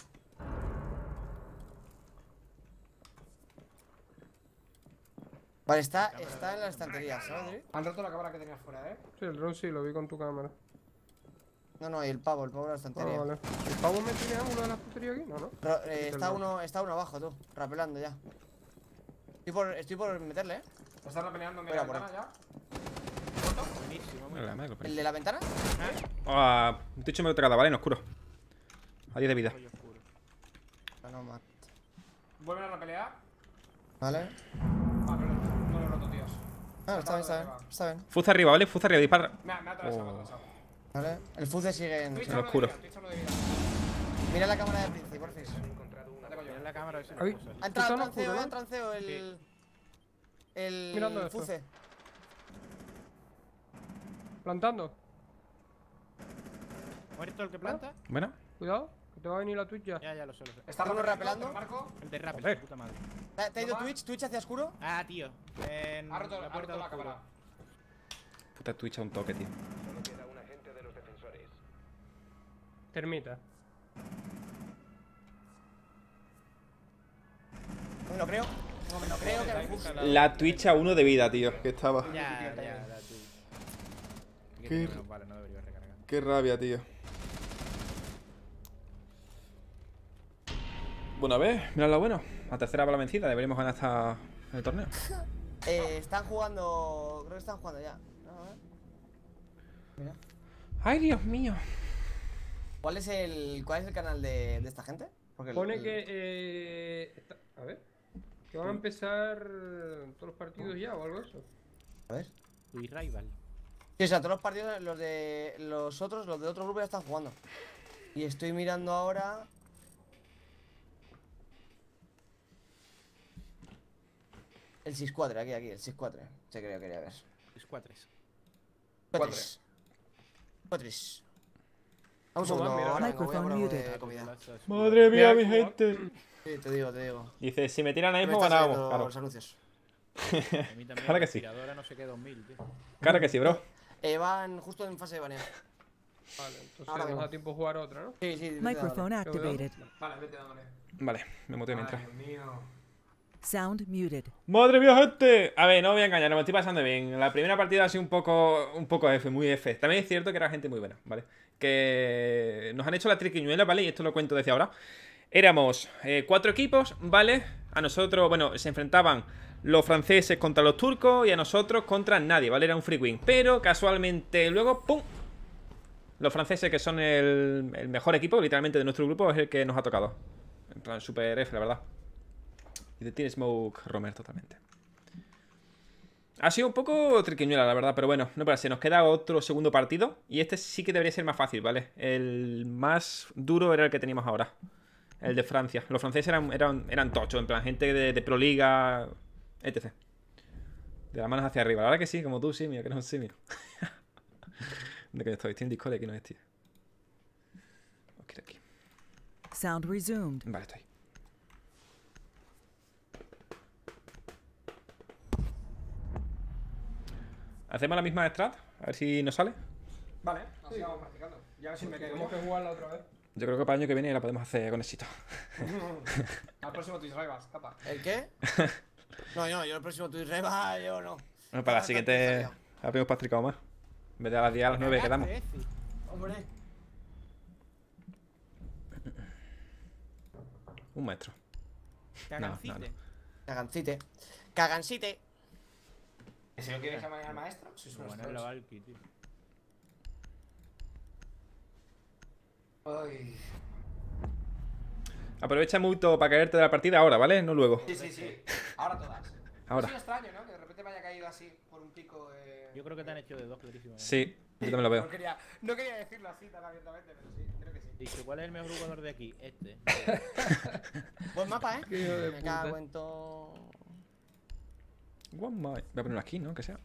Vale, está, está en la estantería, ¿sabes, Dri? Han roto la cámara que tenías fuera, ¿eh? Sí, el dron sí, lo vi con tu cámara. No, no, y el pavo, el pavo de la Ah, estantería. vale. ¿El pavo me tiene ángulo de la puntería aquí? No, no. Ro- eh, está, Quítalo. uno, está uno abajo, tú, rapelando ya. Estoy por, estoy por meterle, ¿eh? Están peleando media Fuera, ventana ya. Buenísimo, muy Mira la madre, ¿El de la ventana? Ah, te he hecho medio tragada, ¿vale? En oscuro. A diez de vida. rollo oscuro. No, no, ma- Vuelven a repelear. Vale. Ah, pero no lo he roto, tíos. Ah, está bien, está bien. Está bien. Fuza arriba, ¿vale? Fuza arriba, dispara. Me ha, me ha atravesado, me ha Oh. atravesado. Vale. El fuzz sigue en. Twitch En hablo de oscuro. vida, Twitch hablo de vida. Mira la cámara de Prince, por fin. La tengo yo. Mira la cámara a ver si Ay. lo puso. Ha entrado Está en en oscuro, tranceo, ¿no? ha entrado en tranceo el. El. Mirando esto. Fuce. Plantando. ¿Muerto el que planta? Bueno. Cuidado, que te va a venir la Twitch ya. Ya, ya lo sé, lo sé. Está ¿Uno rapelando? Marco. El de rap, Joder. puta madre. ¿Te ha- te ha ido Toma. Twitch? ¿Twitch hacia oscuro? Ah, tío. En Ha roto, la ha puerta roto de la oscuro. cámara. Puta Twitch a un toque, tío. Solo queda un agente de los defensores. Termita. No me lo creo. No me lo creo que el fuzz. La Twitch a uno de vida, tío. Que estaba. Ya, ya, la tuya. Qué Qué r- vale, no debería recargar. Qué rabia, tío. Bueno, a ver, mirad lo bueno. La tercera bala vencida, deberíamos ganar hasta el torneo. Eh, están jugando. Creo que están jugando ya. No, a ver. Mira. Ay, Dios mío. ¿Cuál es el, cuál es el canal de, de esta gente? Porque el- Pone el- que. Eh, está- a ver. Que van a empezar todos los partidos ya o algo de eso. A ver. Twitch Rival. Sí, o sea, todos los partidos, los de los otros, los de otro grupo ya están jugando. Y estoy mirando ahora. El seis cuatro, aquí, aquí, el seis cuatro. Se creo que quería ver. Es cuatro. cuatro. cuatro. Vamos a ¿Cómo va? ver, Mira, ahora vengo, voy a microphone poner de muted. comida. Madre mía, Mira, mi ¿cómo va? gente. Sí, te digo, te digo. Dice, si me tiran ahí Me mismo están ganamos. saliendo Claro. los anuncios. A mí también. Claro que la sí. aspiradora no sé qué dos mil, tío. Claro que sí, bro. Eh, van justo en fase de baneo. Vale, entonces Ahora nos vengo. da tiempo a jugar otra, ¿no? Sí, sí, vete Microphone dándole. activated. Vale, vete dándole. Vale, me muteo mientras. Ay, Dios mío. Sound muted. Madre mía, gente. A ver, no voy a engañar, no me estoy pasando bien. La primera partida ha sido un poco, un poco F, muy F. También es cierto que era gente muy buena, ¿vale? Que nos han hecho la triquiñuela, ¿vale? Y esto lo cuento desde ahora. Éramos eh, cuatro equipos, ¿vale? A nosotros, bueno, se enfrentaban los franceses contra los turcos y a nosotros contra nadie, ¿vale? Era un free win. Pero casualmente luego, ¡pum! Los franceses, que son el, el mejor equipo, literalmente, de nuestro grupo, es el que nos ha tocado. En plan, super F, la verdad. Y de Team Smoke Romer totalmente. Ha sido un poco triquiñuela, la verdad, pero bueno, no parece. Nos queda otro segundo partido. Y este sí que debería ser más fácil, ¿vale? El más duro era el que teníamos ahora. El de Francia. Los franceses eran, eran, eran tochos, en plan, gente de, de Proliga, etcétera. De las manos hacia arriba. La verdad que sí, como tú, simio, que no es un simio. ¿Dónde coño estoy? Estoy en Discord y aquí no es, tío. Ok, aquí. Sound resumed. Vale, estoy. ¿Hacemos la misma strat? A ver si nos sale. Vale, así vamos practicando. Ya a ver si me caigo Tenemos yo. que jugarla otra vez. Yo creo que para el año que viene la podemos hacer con éxito. Al próximo Twitch Rivals, capa. ¿El qué? No, yo no, yo el próximo Twitch Reva, yo no. Bueno, para la Bastante siguiente exagerado. habíamos pastricado más. En vez de a las diez a las nueve quedamos. Hombre. Un maestro. Cagancite. no, no. Cagancite. Cagancite. ¿En serio quieres llamar al maestro? Sois unos Bueno, la trolls. Valky, tío. Ay. Aprovecha mucho para caerte de la partida ahora, ¿vale? No luego. Sí, sí, sí. Ahora todas. Ahora. Es extraño, ¿no? Que de repente me haya caído así por un pico. Eh... Yo creo que te han hecho de dos clarísimamente. Sí, yo también lo veo. No quería, no quería decirlo así tan abiertamente, pero sí, creo que sí. Dicho, ¿cuál es el mejor jugador de aquí? Este. Buen mapa, ¿eh? Qué hijo de Me puta. cago en todo. One my... Voy a ponerlo aquí, ¿no? Que sea.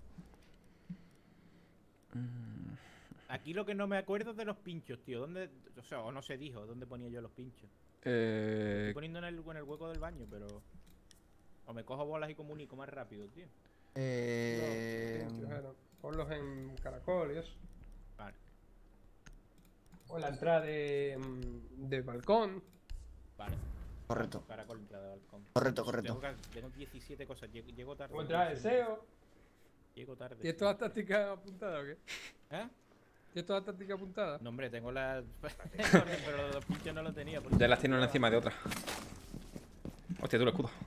Aquí lo que no me acuerdo es de los pinchos, tío. ¿Dónde? O sea, o no se dijo dónde ponía yo los pinchos. Eh... Estoy poniendo en el, en el hueco del baño, pero. O me cojo bolas y comunico más rápido, tío. Eh. No, bueno, ponlos en caracol y eso. Vale, O en la entrada de, mm, del balcón. vale. Correcto, Caracol, entrada de balcón. correcto, correcto. Tengo, que- tengo diecisiete cosas. Llego, llego tarde. O entrada de S E O. Llego tarde. ¿Y esto es la táctica apuntada o qué? ¿Eh? ¿Y esto es la táctica apuntada? No, hombre, tengo las. Pero los dos pinchos no los tenía. por Ya eso las tiene una no encima de otra. Hostia, tú el escudo.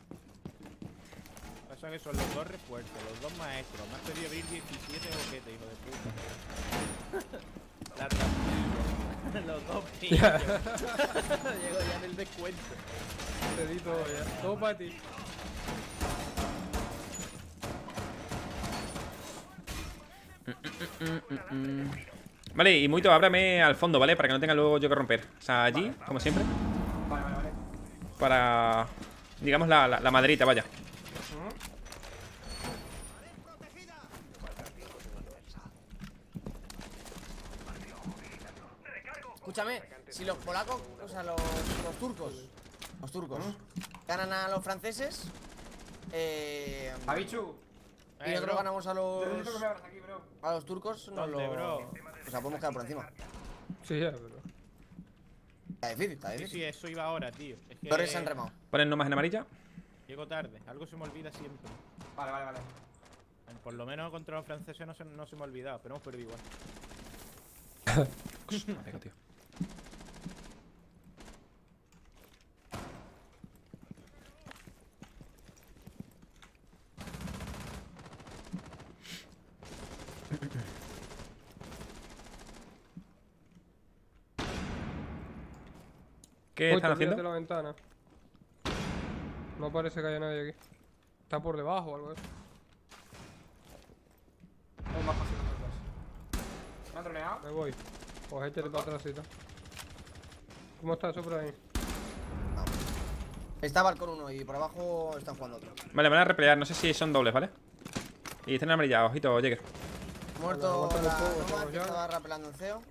Pasa que son los dos refuerzos, los dos maestros. Me has pedido abrir diecisiete boquetes, hijo de puta. La trampilla. Los dos pinchos. Llego ya en el descuento. Te di todo ya. Todo para ti. Vale, y Muito, ábrame al fondo, ¿vale? Para que no tenga luego yo que romper. O sea, allí, como siempre. Vale, vale, vale. Para... Digamos la, la, la maderita, vaya. Escúchame, si los polacos, o sea, los, los turcos, los turcos, ganan a los franceses, eh, Abichu, y nosotros ganamos a te necesito que los, me abras aquí, bro. a los turcos, nos ¿Dónde, lo, bro? o sea, podemos quedar por encima. Sí, ya, pero. Está difícil, está Sí, difícil. sí, eso iba ahora, tío. Es que Torres se han remado. Ponen nomás en amarilla. llego tarde. Algo se me olvida siempre. Vale, vale, vale. Por lo menos contra los franceses no se, no se me ha olvidado, pero hemos perdido igual. Venga, tío. ¿Qué Uy, están olvídate haciendo? la ventana. No parece que haya nadie aquí. Está por debajo o algo de eso. Es más fácil. Me han troneado. Me voy. Cogete para atrásito. ¿Cómo está eso por ahí? Está balcón uno y por abajo están jugando otro. Vale, me van a repelear. No sé si son dobles, ¿vale? Y están amarillas. Ojito, Jäger. Muerto Aguanta la un poco, Nomad, estamos que ya. estaba rapelando en C E O.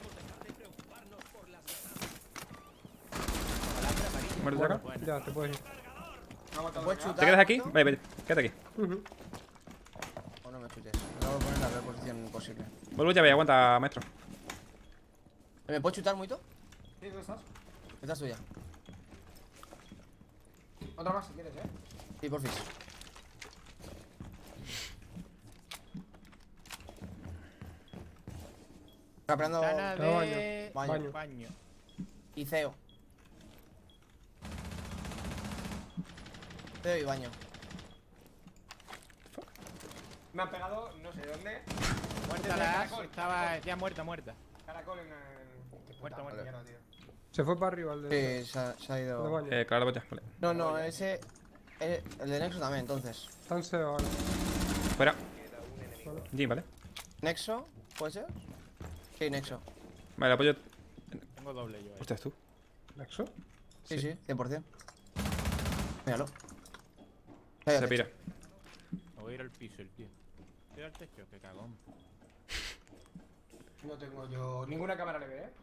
Muerto de acá. Ya, te puedes ir. Me ha aguantado ¿Puedes troneado. chutar? ¿Te quedas aquí? ¿no? Vale, vale. Quédate aquí. Ujú. O no me chutes. Me voy a poner la peor posición posible. Vuelvo llave, aguanta, maestro. ¿Me puedes chutar, Muito? Sí, ¿dónde estás? Esta es tuya. Otra más si quieres, eh. Sí, porfis. Rapeando Ventana Baño. de... Baño. Baño. y C E O. C E O y baño. Me han pegado, no sé dónde. Muerta la As, estaba ya muerta, muerta. Caracol en el. Muerta, muerta. mierda, tío. Se fue para arriba el de. Sí, se ha, se ha el de ido. baño. Eh, claro, bocha. Vale. No, no, ese. El, el de Nexo también, entonces. Están S E O ahora. Fuera. Jim, ¿vale? ¿Nexo? ¿Puede ser? Sí, Nexo. Vale, apoyo. Tengo doble yo. eh. Ostras, tú. ¿Nexo? Sí, sí, cien por cien. Míralo. Se pira. Me voy a ir al piso, el tío. Estoy al techo, qué cagón. No tengo yo ninguna cámara leve, eh.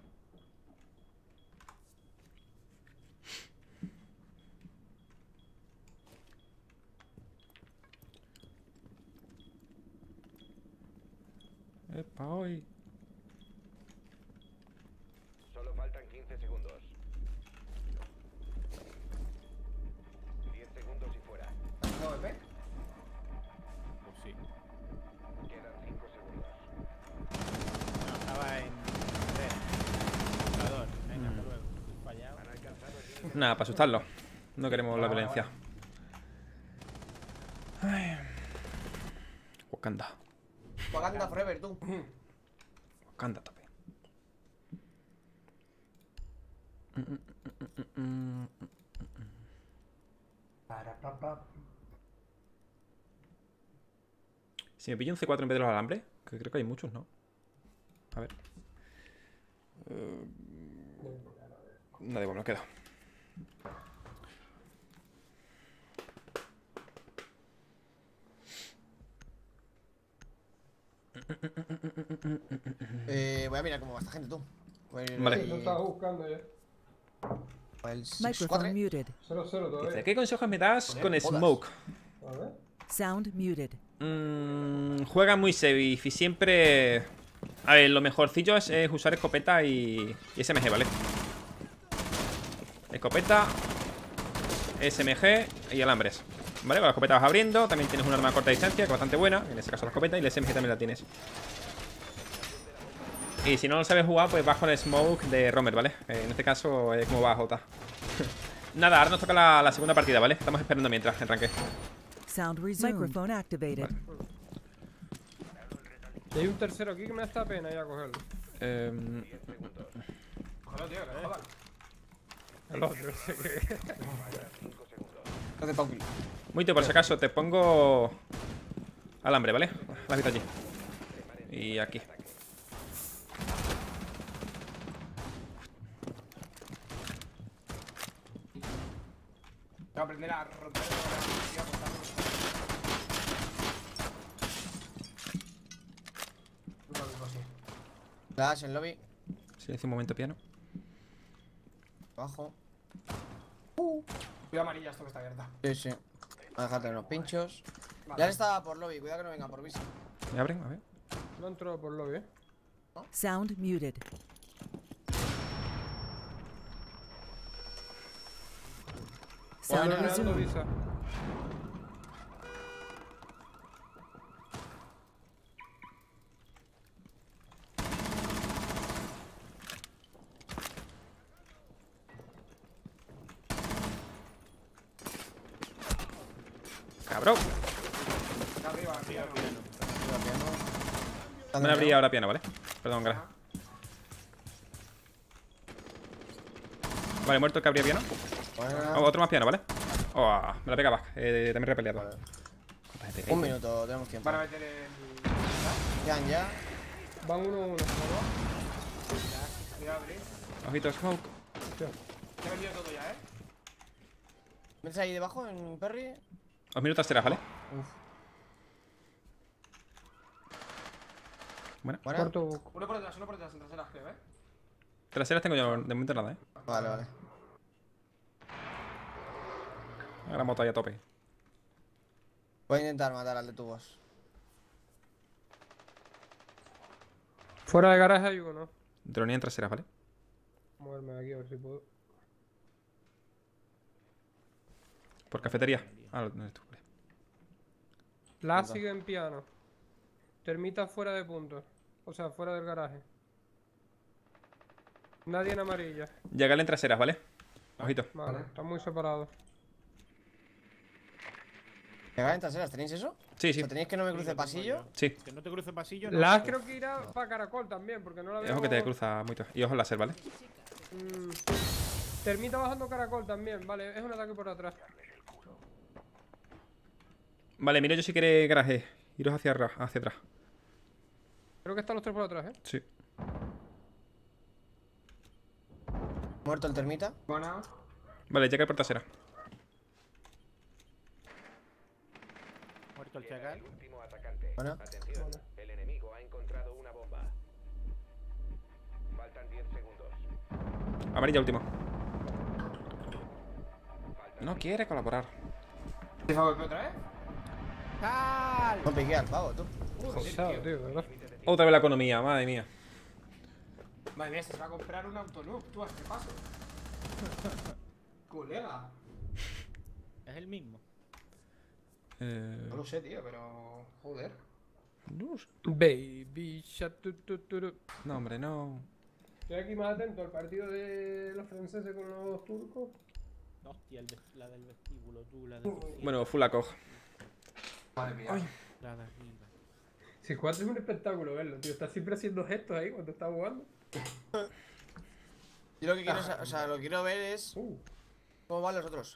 Epa, hoy. Solo faltan quince segundos. diez segundos y fuera. No, ¿ves? Pues sí. Quedan cinco segundos. No, estaba en... tres. Jugador. Venga, hasta luego. Fallado. Han alcanzado el límite. Nada, para asustarlo. No queremos la violencia. Ay. Wakanda. Wakanda Forever, tú. Wakanda también. Si me pillo un C cuatro en vez de los alambres, que creo que hay muchos, ¿no? A ver. Eh, Nada, igual, me quedo. Eh, voy a mirar cómo va esta gente, tú. Voy a ir Vale. ahí- Lo estaba buscando ya. El seis Microphone cuatro. muted. cero cero Dice, todavía. ¿qué consejos me das con Joder, Smoke? A ver. Sound muted. Mm, juega muy safe y siempre... A ver, lo mejorcillo es, es usar escopeta y, y S M G, ¿vale? Escopeta, S M G y alambres. ¿Vale? Con la escopeta vas abriendo. También tienes un arma a corta distancia, que es bastante buena. En este caso la escopeta, y la S M G también la tienes. Y si no lo sabes jugar, pues vas con el Smoke de Romer, ¿vale? Eh, en este caso es como va a J. Nada, ahora nos toca la, la segunda partida, ¿vale? Estamos esperando mientras en ranque. Sound resumed. Microphone activated. Y hay un tercero aquí que me da esta pena ya cogerlo. Eh, Joder, tío, que me jodan. El otro, ese que. Lo de Pauki. Muy por si acaso, te pongo alambre, ¿vale? La has visto allí. Y aquí. Voy a aprender a romper y a apuntarlo. No, no, sí. Dash en lobby. Silencio un momento, piano. Abajo. Cuidado amarilla, esto que está abierta. Sí, sí. A dejarte unos pinchos. Vale. Ya está por lobby. Cuidado que no venga por visa. ¿Me abren? A ver. No entró por lobby, eh. Sound muted. Sound Bueno, Mirando resumed. visa. ¡Cabrón! Está arriba, arriba. Me la abrí ahora piano, ¿vale? Perdón, gracias. Vale, muerto el que abría piano. Oh, otro más piano, ¿vale? Oh, me la pega back. Eh, también repeleado. ¿Cuánta gente hay? Un minuto, tenemos tiempo. Van a meter el. Quedan ya. Van uno a uno. Cuidado, Brick. Ojito, smoke. Hostia. Te he vendido todo ya, eh. ¿Ves ahí debajo en Perry? Dos minutos traseras, ¿vale? Uf. Buena. Buena. Corto buco. Uno por detrás, uno por detrás, en traseras, creo, eh. Traseras tengo yo de momento nada, ¿eh? Vale, vale. La moto ahí a tope. Voy a intentar matar al de tubos. Fuera de garaje hay uno. Dronea en traseras, ¿vale? Moverme de aquí a ver si puedo. Por cafetería. Ah, no eres tú, vale. La sigue en piano. Termita fuera de punto. O sea, fuera del garaje. Nadie en amarilla. Llegarle en traseras, ¿vale? Ojito. Vale, está muy separado. ¿Pegar en traseras? ¿Tenéis eso? Sí, O sí. sea, ¿tenéis que no me cruce pasillo? Sí. Que no te cruce pasillo, no. Las creo que irá para caracol también, porque no la veo. Ojo que te cruza mucho. Y ojo el láser, ¿vale? Mm. Termita bajando caracol también, vale. Es un ataque por atrás. Vale, miro yo si queréis garaje. Iros hacia, arra- hacia atrás. Creo que están los tres por atrás, eh. Sí. Muerto el termita. Buena. Vale, llega por trasera. Muerto el Llega chacal. el último atacante. Buena. Atención, el enemigo ha encontrado una bomba. Faltan diez segundos. Amarilla último. No quiere colaborar. ¿Te favor otra vez? ¡Tal! No piqué al pavo, tú. Pesado, tío, ¿verdad? Otra vez la economía, madre mía. Madre mía, se va a comprar un autoloop. Tú, ¿a qué paso? Colega. Es el mismo. Eh... No lo sé, tío, pero. Joder. No, sé. Baby shark, tu, tu, tu, tu. No, hombre, no. Estoy aquí más atento al partido de los franceses con los turcos. Hostia, el ve- la del vestíbulo, tú, la de. Bueno, full acog. Madre mía. La de arriba. Si jugaste es un espectáculo verlo, tío. Estás siempre haciendo gestos ahí cuando estás jugando. Yo lo que quiero, sa- o sea, lo que quiero ver es Uh, cómo van los otros.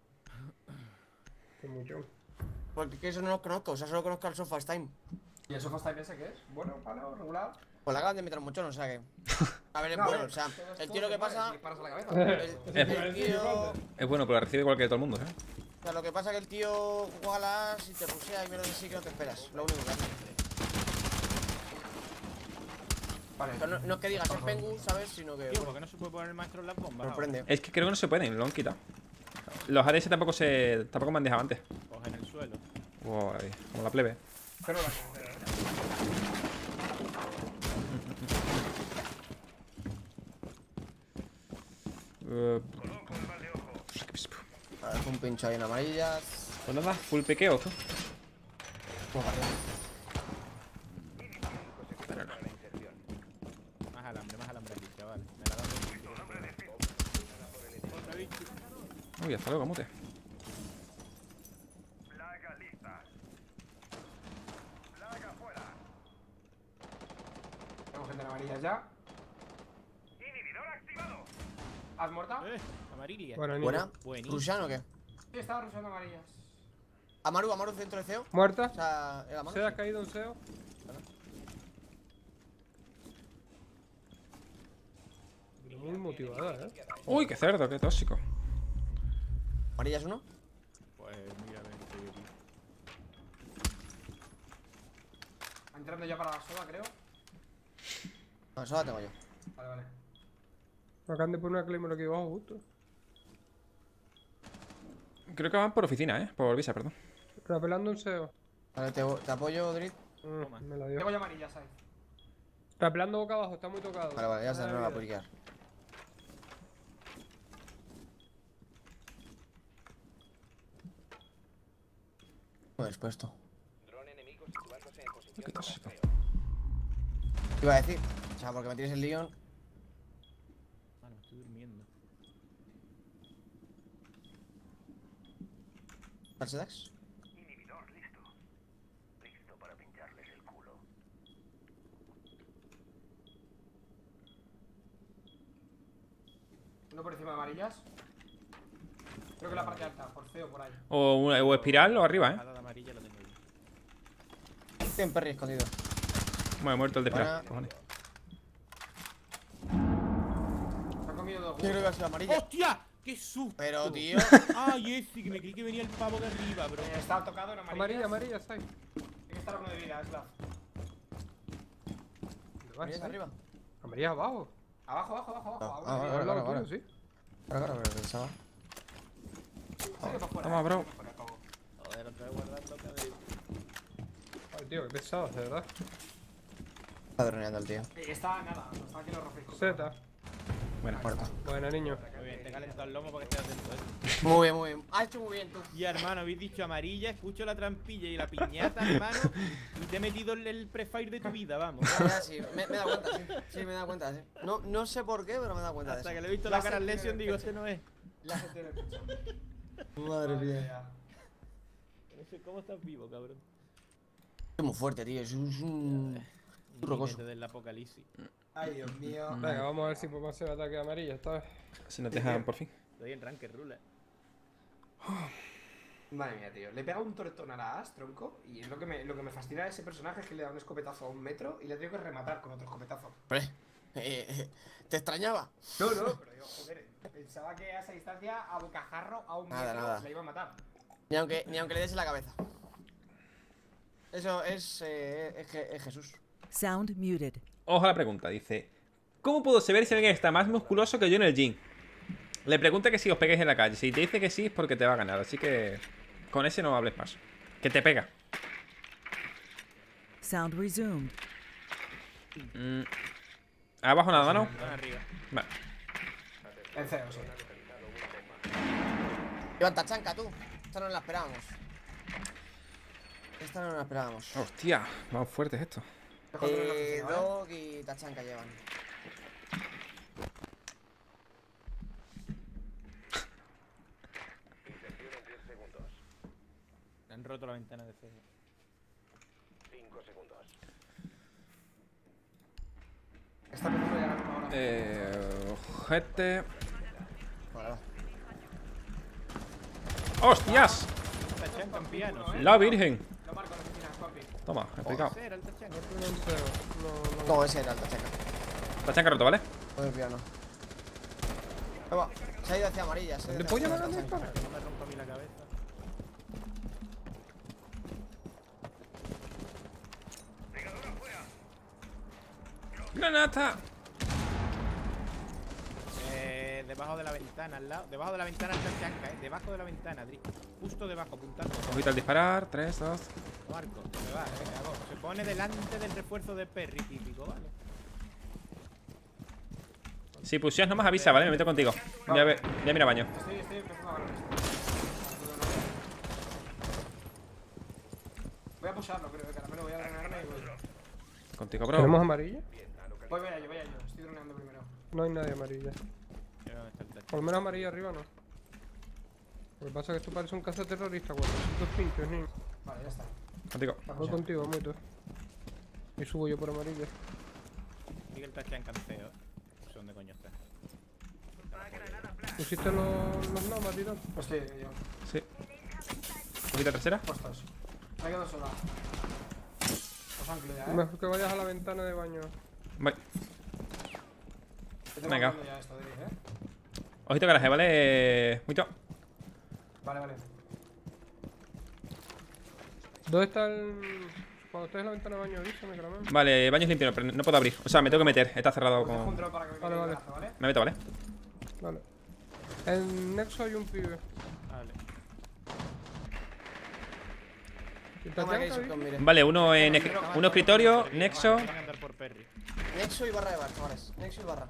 qué mucho. Porque que eso no los conozco, o sea, solo conozco al Sofast Time. ¿Y el Sofast Time ese qué es? Bueno, malo, regular. Pues la acaban de meter un mochón, o sea que. A ver, es No, bueno, a o ver, sea, pero es el todo tío lo que normal, pasa. si paras a la cabeza. El, el tío. Es bueno, pero la recibe igual que todo el mundo, ¿eh? O sea, lo que pasa es que el tío juega a las y te rusea y mierda así que no te esperas. Lo único que hace. Vale. O sea, no, no es que digas es Pengu, ¿sabes? Sino que. Tío, Bueno, ¿por qué no se puede poner el maestro en las bombas? sorprende. Es que creo que no se pueden, lo han quitado. Los A D S tampoco se. tampoco me han dejado antes. Coge en el suelo. Wow, ahí, como la plebe. Pero la carretera, ¿eh? Uh, A ver, un pincho ahí en amarillas. pues nada, full piqueo, tú. Más alambre, más alambre aquí, chaval. Me la dan de Otra bicho. Uy, hasta luego, mute. Tengo gente en amarillas ya. ¿Has muerta? Eh, amarilla. Buena, niña. Buena. Buenísimo. ¿Rusiano o qué? Sí, estaba rusando amarillas. Amaru, Amaru centro de C E O. Muerta. O sea, el Amaru. Se ha caído un S E O. Muy motivada, eh. Uy, qué cerdo, qué tóxico. Amarillas uno. Pues mira, ven, estoy aquí. Entrando ya para la soda, creo. No, eso la tengo yo. Vale, vale. Me acaban de poner una claymore aquí abajo justo. Creo que van por oficina, ¿eh? Por visa, perdón. Rapelando un S E O. Vale, te, te apoyo, Drit. Mm, Toma. me la dio. Tengo ya amarillas ahí. Rapelando boca abajo, está muy tocado. Vale, vale, ya está, Nada no de me va a vida. puriquear. Muy expuesto. Drone enemigo situándose en posición Qué de tóxico. rastreo. Iba a decir, o sea, porque me tienes el Leon. Mano, estoy durmiendo. ¿Falsedax? Uno por encima de amarillas. Creo que la parte alta, por feo por ahí. O, una- o espiral o arriba, ¿eh? Bajada de amarilla lo tengo yo. Estoy en Perry escondido. Bueno, he muerto el de Buena. Fra, cojones. Se ha comido dos Yo creo que ha sido amarilla. ¡Hostia! ¡Qué susto! Pero, tío. Ay, ese, que me creí que venía el pavo de arriba, bro. Eh, Está tocado en Amarilla, amarilla. amarilla, está ahí. Tiene que estar uno de vida, Slav. ¿Dónde vas? ¿Vienes arriba? Amarilla abajo. Abajo, abajo, abajo, abajo. Ah, a uno ah, de vida. vale, Al lado vale, tuyo, sí. Claro, claro, pero pensaba. Sigue para afuera, Toma, eh, bro. sigue para afuera, pavo. Joder, otra vez guardando cabello. Ay, tío, qué pesado, de verdad. Está droneando el tío. Eh, Está nada, está aquí los refrescos. Z. Bueno, Muerto. Buena, niño. Muy bien, te calentado el lomo para que estés atento, eh. Muy bien, muy bien. Ha hecho muy bien tú. Y hermano, habéis dicho amarilla, escucho la trampilla y la piñata, hermano. Y te he metido el, el prefire de tu vida, vamos. Ya, ya, sí, me, me he dado cuenta, sí. Sí, me he dado cuenta, sí. No, no sé por qué, pero me he dado cuenta de Hasta eso. que le he visto Ya la sé cara al que Lesion, me- digo, este no es. La gente en el pecho. Madre mía. No sé cómo estás vivo, cabrón. Es muy fuerte, tío. Es un. Es un... Un rocoso. jinete del apocalipsis. Ay, Dios mío. Venga, vamos a ver si podemos hacer ataque amarilla esta vez. si nos dejan por fin. Estoy en rank rula. Madre mía, tío. Le pega un tortón a la As, tronco. Y es lo que me, lo que me fascina de ese personaje es que le da un escopetazo a un metro y le tengo que rematar con otro escopetazo. Hombre, eh, eh, ¿te extrañaba? No, no, pero yo, joder, pensaba que a esa distancia, a bocajarro, a un Nada, metro, nada. le iba a matar. Ni aunque, ni aunque le des en la cabeza. Eso es, eh, es, Je- es Jesús. Sound muted. Ojo a la pregunta, dice: ¿cómo puedo saber si alguien está más musculoso que yo en el gym? Le pregunta que si os pegáis en la calle. Si te dice que sí es porque te va a ganar. Así que con ese no hables más. Que te pega. Sound resumed. Mm. Abajo nada, ¿no? Van arriba. Vale. En cero, sí. Iván, tachanca, tú. Esta no la esperábamos. Esta no la esperábamos. Hostia, vamos fuertes esto. Dejo otro en la Eh, oficina, ¿vale? Dog y tachanca llevan. Inserción en diez segundos. Le han roto la ventana de fuego. cinco segundos. Está empezando ya la misma hora. Eh. Ojete. Vale, va. ¡Hostias! Tachanca en piano, sí. La virgen. Lo marco en la oficina, papi. Toma, he picado. Ese era el tachanca. No entero. No, no. No, ese era el tachanca. Tachanca roto, ¿vale? Todo el piano. Ahí va. Se ha ido hacia amarilla. Se ha ido ¿Le hacia puedo llamar amarilla, a tachanca. Que no me rompa a mí la cabeza. ¡Granata! Eh, debajo de la ventana, al lado. Debajo de la ventana el tachanca, eh. Debajo de la ventana, Dri. Justo debajo, apuntando. Ojito al disparar. tres, dos. Marco, se va, eh, hago. Se pone delante del refuerzo de Perry típico, ¿vale? Si pusieras nomás avisa, ¿vale? Me meto contigo. Ya, ve, ya mira baño. Estoy, estoy empezando a ganar esto. Voy a pusharlo, creo, de caramelo. Voy a drenarme y voy. Contigo, bro. ¿Tenemos amarilla? Voy, voy a yo, voy a yo. Estoy droneando primero. No hay nadie amarilla. Mira dónde está el tachanca. Por lo menos amarilla arriba no. Lo que pasa es que esto parece un caza terrorista, cuatrocientos pinchos, niño. Vale, ya está. Contigo. Voy contigo, muito. Y subo yo por amarilla. Sigue el tachanca en feo. No sé dónde coño está. ¿Pusiste los, los nomas, tío? Estoy yo. Sí. Ojito tercera. Puestos. Me quedo sola. Los anclo ya, eh. Mejor que vayas a la ventana de baño. Voy. Te tengo Venga. anclando ya esto, Dri, eh. Ojito garaje, ¿vale? Mucho. Vale, vale. ¿Dónde está el...? Cuando estés en la ventana de baño, avísame, caramelo. Vale, baño es limpio, pero no puedo abrir. O sea, me tengo que meter. Está cerrado Pues dejo un con. drone para que me Vale, quede vale. el brazo, ¿vale? Me meto, ¿vale? Vale. En Nexo hay un pibe. Vale. ¿Y Toma que Tachanka, eso, dice? mire. Vale, uno en escri- uno escritorio, Nexo. Van a andar por Perry. Nexo y barra de bar, chavales. Nexo y barra.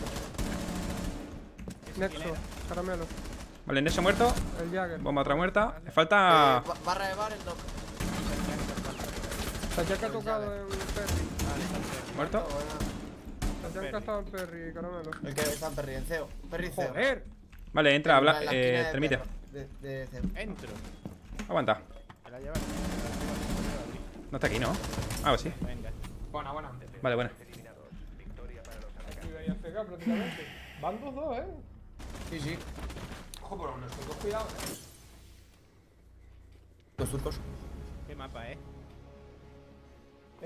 Nexo, caramelo. Vale, Nexo muerto. El Jagger. Bomba otra muerta. Me Eh, falta. ba- barra de bar, el dog. Tachanka ha tocado en Perry. Muerto. Tachanka estaba en Perry, caramelo. El que está en Perry, en Ceo. Perry Ceo. ¡Joder! Vale, entra, En habla. la esquina Eh, de transmite. perro, De, de Ceo. Entro. Aguanta. Me la lleva. No está aquí, ¿no? Ah, pues sí. Venga. Buena, buena. Vale, buena. Estoy ahí a pegar prácticamente. Van dos dos, eh. Sí, sí. Ojo por uno, estos dos, cuidado. Los turcos. Qué mapa, eh.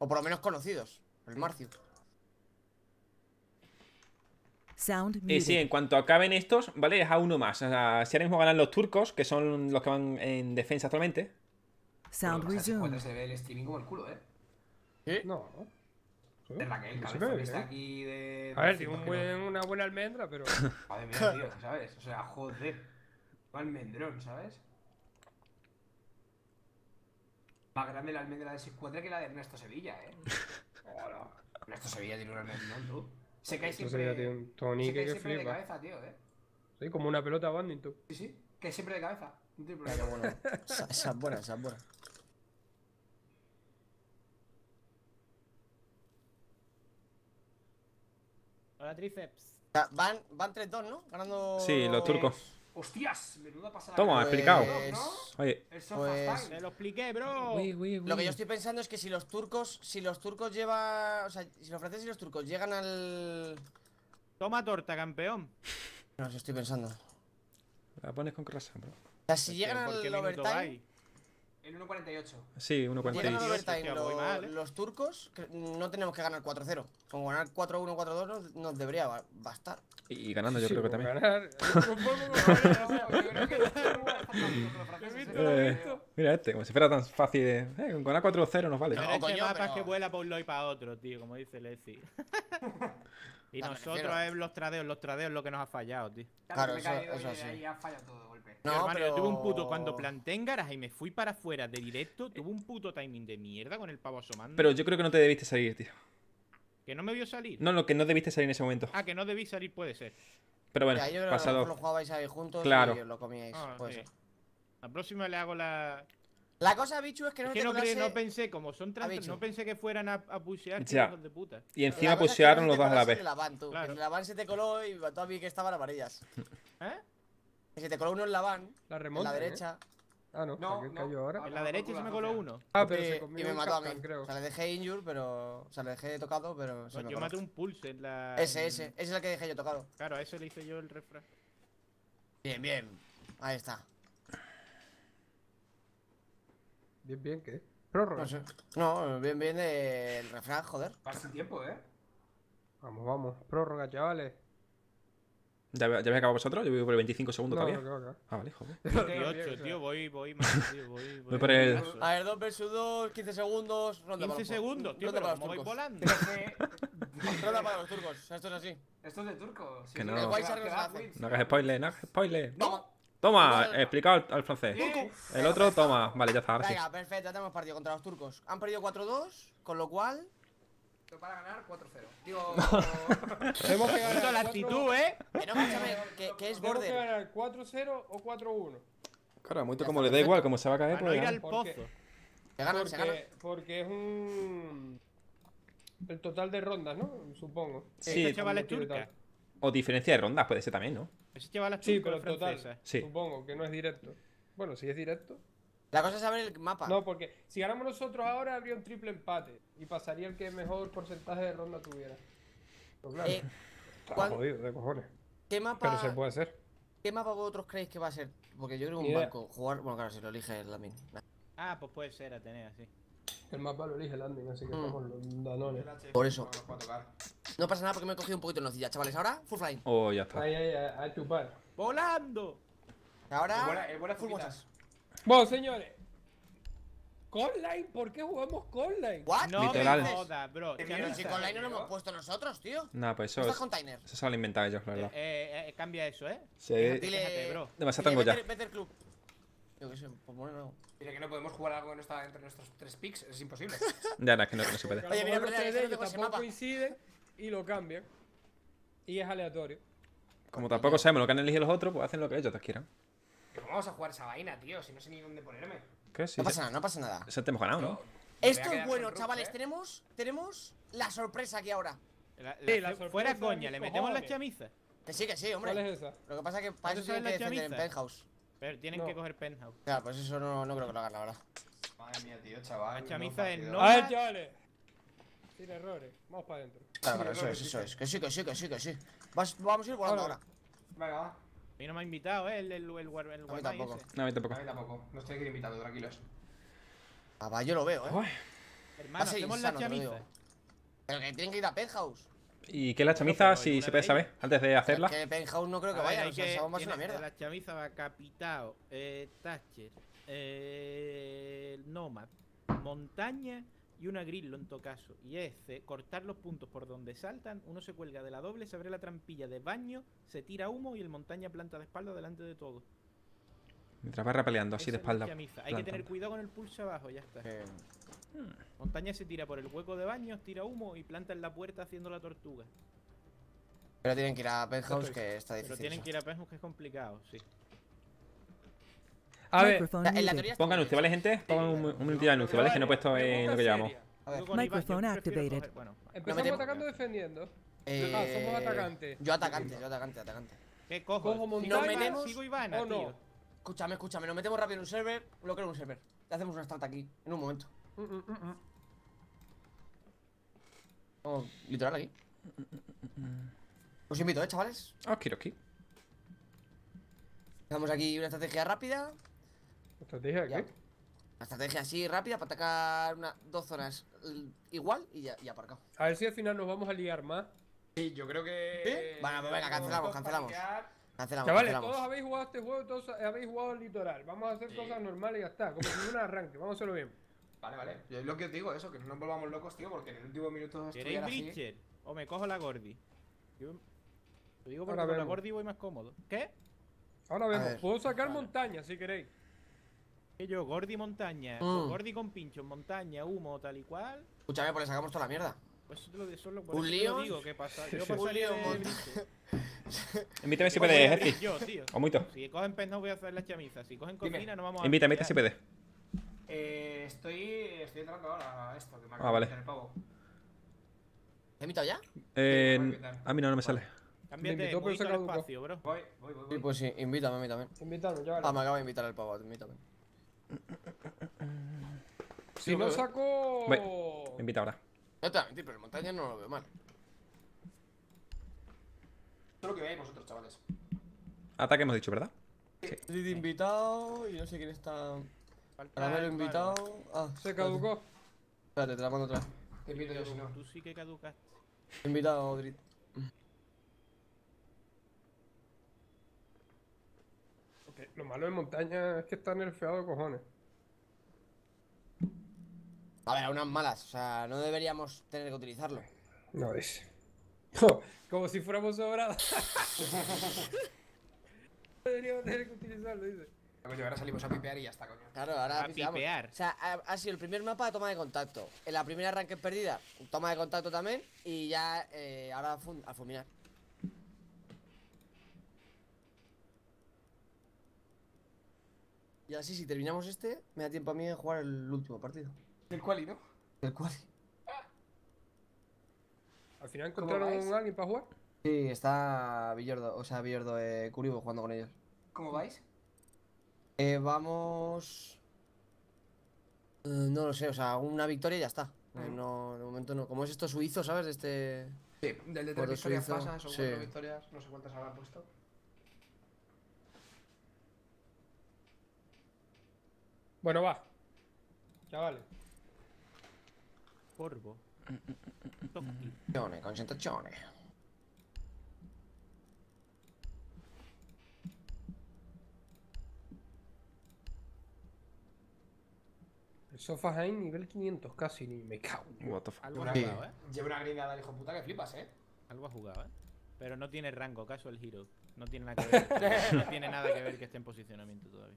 O por lo menos conocidos. El Marcio. Sound Y sí, muted. en cuanto acaben estos, ¿vale? Es a uno más. O sea, si ahora mismo ganan los turcos, que son los que van en defensa actualmente. Sound Bueno, o sea, resumed. se ve el streaming como el culo, eh. No. ¿Sí? Es la que el Sí, cabezón sí, está sí. aquí de. A ver, de tiene un que buen, no- una buena almendra, pero. Madre mía, tío, ¿sabes? O sea, joder. Un almendrón, ¿sabes? Más grande la almendra de seis cuatro que la de Ernesto Sevilla, eh. Hola. Ernesto Sevilla tiene un almendrón, tú. Se cae Esto siempre. sería, tío, un Se tonique cae que siempre de flipa. cabeza, tío, eh. Sí, como una pelota badminton. Sí, sí. Que siempre de cabeza. Un triple. Mira qué bueno. Esa, esa es buena, esa es buena. Hola, tríceps. O sea, van, van tres dos, ¿no? Ganando. Sí, los turcos. Hostias, menuda pasada. Toma, Pues- explicado. ¿No? Oye. El soft Pues- time. Te lo expliqué, bro. Uy, uy, uy. Lo que yo estoy pensando es que si los turcos. Si los turcos llevan. O sea, si los franceses y los turcos llegan al. Toma torta, campeón. No, eso estoy pensando. O La pones con croissant, bro. sea, si llegan ¿Por qué al minuto overtime. vais? El uno cuarenta y ocho. Sí, uno cuarenta y Llegan al seis. veintiocho, overtime hostia, voy lo- mal, ¿eh? los turcos. Que no tenemos que ganar cuatro cero. Con ganar cuatro uno, cuatro dos nos, nos debería ba- bastar. Y ganando, yo Sí, creo que por también. ganar. Eh, mira este, como si fuera tan fácil de. Eh, con ganar cuatro cero nos vale. No, Pero este coño, mapa es pero- que vuela para un lado y para otro, tío, como dice Leci. Y Ya, me nosotros refiero. es los tradeos, los tradeos es lo que nos ha fallado, tío. Claro, me he eso- caído eso y sí. ahí ha fallado todo de golpe. No, Hermano, pero... yo tuve un puto, cuando planté en garaje y me fui para afuera de directo, tuve un puto timing de mierda con el pavo asomando. Pero yo creo que no te debiste salir, tío. Que no me vio salir. No, lo que no debiste salir en ese momento. Ah, que no debí salir, puede ser. Pero bueno, Ya, yo creo que a lo pasado. mejor lo jugabais ahí juntos Claro. y os lo comíais. Ah, puede sí. ser. La próxima le hago la. La cosa, bichu, es que no Es te que no, creí- colase- no pensé, como son trans, bicho. no pensé que fueran a, a pushear, Ya. hijos de puta. Y encima La cosa es que pushearon no los te dos a la colase vez. de la van, tú, que Claro. la van se te coló y todo a mí que estaban amarillas. ¿Eh? Que se te coló uno en la van, La en remonta. la derecha, Ah, no, No, ¿por qué no. cayó ahora? En la derecha se me coló uno. Ah, pero y, se y comió me un mató a mí. Capcan, creo. O sea, le dejé injure, pero... O sea, le dejé tocado, pero se me Yo coló. maté un pulse en la. Ese, en- ese. Ese es el que dejé yo tocado. Claro, a ese le hice yo el refrán. Bien, bien. Ahí está. Bien, bien, ¿qué? Prórroga. No sé. No, bien, bien del refrán, joder. Va sin tiempo, eh. Vamos, vamos. Prórroga, chavales. ¿Ya, ya habéis acabado vosotros? Yo voy por el veinticinco segundos No, todavía. no, no, no. Ah, vale, joder. veintiocho, tío, voy, voy más, tío, voy. Voy por el- paso. A ver, dos versus dos, quince segundos, ronda para quince los- segundos, tío, ronda pero para como los voy turcos. volando. Ronda para los turcos, o sea, esto es así. Esto es de turco. Sí, Que sí, no. que El va- Wiser que no se va hace. Twitch. No hagas spoiler, no hagas spoiler. Toma. Toma, Igual. explicado al, al francés. ¿Qué? El otro, toma. Vale, ya está, ahora sí. Venga, perfecto, ya tenemos partido contra los turcos. Han perdido cuatro dos, con lo cual... Para ganar cuatro cero. Digo. Tenemos que ganar. Esto es la cuatro- actitud, ¿eh? Que no, escúchame, que, que es Tenemos que border. ganar cuatro cero o cuatro uno. Claro, mucho Ya como está, le da perfecto. igual, como se va a caer, Para no pues ir ya. al Porque- pozo. Se ganan, se ganan. Porque, porque es un. El total de rondas, ¿no? Supongo. Sí, Esta chavala es Como turca. tal. O diferencia de rondas, puede ser también, ¿no? Ese chaval es Sí, turco, pero es total. francesa. Sí. Supongo que no es directo. Bueno, si es directo. La cosa es saber el mapa. No, porque si ganamos nosotros ahora habría un triple empate. Y pasaría el que mejor porcentaje de ronda tuviera. Pero claro, Eh, está ¿cuál- jodido de cojones. ¿Qué mapa, Pero se puede hacer. ¿Qué mapa vosotros creéis que va a ser? Porque yo creo que Ni un idea. banco. Jugar. Bueno, claro, si lo elige la min. Ah, pues puede ser Atenea, sí. El mapa lo elige Landing, así que Mm. estamos los danones. Por eso. No nos puedo tocar. No pasa nada porque me he cogido un poquito de nocilla, chavales. Ahora, full flying. Oh, ya está. Ahí, ahí, a, a chupar. ¡Volando! El Ahora, buena- el buena full full mochas. Bueno, señores. Conline, ¿por qué jugamos Conline? ¿What? No Literal. me jodas, bro. Qué Ya Pero no si está. con line no lo hemos puesto nosotros, tío. Nada, pues ¿No eso, estás es- container? eso se lo han inventado ellos, la Eh, verdad. eh, eh, cambia eso, ¿eh? Sí. Déjate, Dile. bro. Demasiado dile, tango ya. Better- Better Club. Yo qué sé, por poner algo. Dile que no podemos jugar algo que no está entre nuestros tres picks. Es imposible. Ya, no, es que no, no se puede. Porque a Oye, lo mira, mejor perdón, los que tres no de tengo ellos ese tampoco mapa. coinciden y lo cambian. Y es aleatorio. Como tampoco sabemos lo que han elegido los otros, pues hacen lo que ellos quieran. ¿Cómo vamos a jugar esa vaina, tío? Si no sé ni dónde ponerme. ¿Qué? Sí, No sí. pasa nada, no pasa nada. Eso te hemos ganado, ¿no? Me voy a Esto quedar es bueno, con Rux, chavales. ¿eh? Tenemos, tenemos la sorpresa aquí ahora. La- Sí, la- la sorpresa fuera de coña, mis le metemos la cojones. chamisa. Que sí, que sí, hombre. ¿Cuál es esa? Lo que pasa es que para ¿Cuándo eso tienen que sale la defender en chamiza? penthouse. Pero tienen No. que coger penthouse. Claro, pues eso no, no creo que lo hagan, la verdad. Madre mía, tío, chaval. La chamiza es no- A ver, chavales. Sin errores. Vamos para adentro. Claro, claro, eso es, eso es. Que sí, que sí, que sí, que sí. Vas- vamos a ir volando Ahora. ahora. Venga, va. A mí no me ha invitado, ¿eh? El, el, el, el, el, el Guarmay tampoco. ese. No, a mí tampoco. A mí tampoco. No estoy aquí invitado, tranquilos. Ah, va, yo lo veo, eh. Uy, Hermano, Va a ser hacemos la insano, te lo chamiza. digo. Pero que tienen que ir a Penthouse. ¿Y qué es la Bueno, chamiza? pero Si una se puede vez- saber, antes de hacerla. Es que Penthouse no creo que A ver, vayan, hay o sea, que- esa bomba es una tiene- mierda. La chamiza va Capitao, eh, Thatcher, eh, Nomad, Montaña y una Grillo en todo caso. Y es eh, cortar los puntos por donde saltan, uno se cuelga de la doble, se abre la trampilla de baño, se tira humo y el Montaña planta de espalda delante de todo. Mientras va repeleando así Esa de es la espalda. chamiza. Hay que tener plantando. cuidado con el pulso abajo, ya está. Eh, Montaña se tira por el hueco de baño, tira humo y planta en la puerta haciendo la tortuga. Pero tienen que ir a Penthouse, que está Pero difícil. tienen eso. que ir a Penhouse, que es complicado, sí. A ver, Microphone En la muted. teoría está Pongan muy anuncio, ¿vale, bien. gente? Pongan un, un minutito de anuncio, ¿vale? Que no he puesto en lo que llevamos. A ver, Yo con Iván, yo Microphone prefiero activated. coger- bueno, empezamos metemos- atacando o defendiendo. eh, Ah, somos atacantes. Yo atacante, yo atacante, atacante. ¿qué cojo? Cojo ¿Sigo montaña, Ivana? metemos ¿Sigo Ivana, o no. tío? Escúchame, escúchame, nos metemos rápido en un server, lo creo en un server. Le hacemos una start aquí, en un momento. Mm, mm, mm, mm. Vamos, literal aquí. Os invito, eh, chavales. Okidoki. Hacemos aquí una estrategia rápida. ¿Estrategia de Ya. qué? Una estrategia así rápida para atacar una, dos zonas l- igual y ya y aparcado. A ver si al final nos vamos a liar más. Sí, yo creo que. ¿Sí? Bueno, pues venga, cancelamos, cancelamos. Cancelamos, Chavales, cancelamos. todos habéis jugado este juego, todos habéis jugado el litoral. Vamos a hacer Sí. cosas normales y ya está. Como si no un arranque, vamos a hacerlo bien. Vale, vale. Yo es lo que os digo, eso, que no nos volvamos locos, tío, porque en el último minuto ¿Queréis estuviera así. Breacher? O me cojo la Gordi. Yo lo digo porque Ahora con la vemos. Gordi voy más cómodo. ¿Qué? Ahora vemos, ver. puedo sacar Vale. montaña si queréis. Que yo, Gordi montaña, Mm. o Gordi con pinchos, montaña, humo, tal y cual. Escúchame, pues le sacamos toda la mierda. Pues eso te lo, eso lo, por Un eso te lío. lo digo, ¿qué pasa? Yo Un por salir lío, de monta- Breacher. Invítame si Voy a puedes, abrir Ezi. yo, tío. O muito. Si cogen pez no voy a hacer las chamizas. Si cogen Dime. cocina no vamos a... Invita, invita si pelear. puedes. Eh, estoy, estoy entrando ahora a esto, que me Ah, acaba vale. de meter el pavo. ¿Te he invitado ya? Eh, voy a invitar. a mí no, no me sale. Cámbiate, Me invitó, pero bonito se el caducó. espacio, bro. Voy, voy, voy. Sí, voy. pues sí, invítame a mí también. Invítame, chavales. Ah, me acaba de invitar el pavo, invítame. si no saco. Voy. Invita ahora. No te voy a mentir, pero el montaña no lo veo mal. Esto es lo que veáis vosotros, chavales. Ataque hemos dicho, ¿verdad? Estoy de invitado y no sé quién está. Falta Caramelo el invitado. palo. Ah, Se caducó. Espérate, te la mando otra vez. Te invito yo si no. Tú sí que caducaste. Invitado, Drit. Ok, lo malo de montaña es que está nerfeado de cojones. A ver, a unas malas, o sea, no deberíamos tener que utilizarlo. No es. Como si fuéramos sobrados. Deberíamos tener que utilizarlo, dice. Coño, ahora salimos a pipear y ya está, coño. Claro, ahora A pipeamos. pipear. O sea, ha, ha sido el primer mapa de toma de contacto. En la primera arranque perdida, toma de contacto también. Y ya, eh, ahora a, fun- a fulminar. Y así, si terminamos este, me da tiempo a mí de jugar el último partido. El quali, ¿no? El cual. Al final ¿Cómo encontraron vais? a alguien para jugar. Sí, está Villordo, o sea, Villordo, eh, Curibo jugando con ellos. ¿Cómo vais? Eh, vamos. Eh, no lo sé, o sea, una victoria y ya está. Eh, Ujú. no, de momento no. Como es esto suizo, ¿sabes? Este. Sí, del de tres Cuatro victorias suizo, pasa, son sí. cuatro victorias, no sé cuántas habrán puesto. Bueno, va. Chavales. Corvo. Toki. Concentrazione, concentrazione. El Sofaheim nivel quinientos casi, ni me cago. What the fuck. Algo Una- ha jugado, ¿eh? Lleva una grindada, el hijo puta, que flipas, ¿eh? Algo ha jugado, ¿eh? Pero no tiene rango, caso el Hero. No tiene nada que ver. No tiene nada que ver que esté en posicionamiento todavía.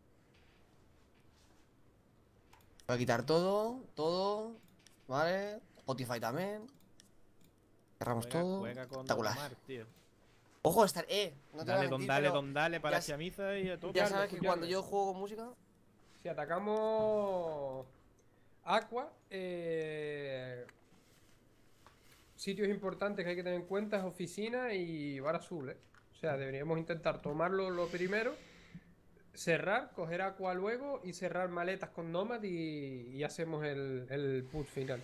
Voy a quitar todo, todo. Vale. Spotify también. Cerramos Juega, todo. juega con Don Espectacular. Omar, tío. Ojo, estar. Eh, no te voy a Dale, don, mentir, dale, pero don, dale para ya la s- chamiza y a todo. Ya Escuchadme, sabes que escuchadme. cuando yo juego con música. Si atacamos Aqua, eh, sitios importantes que hay que tener en cuenta es oficina y bar azul, ¿eh? O sea, deberíamos intentar tomarlo lo primero, cerrar, coger Aqua luego y cerrar maletas con Nomad y, y hacemos el, el push final.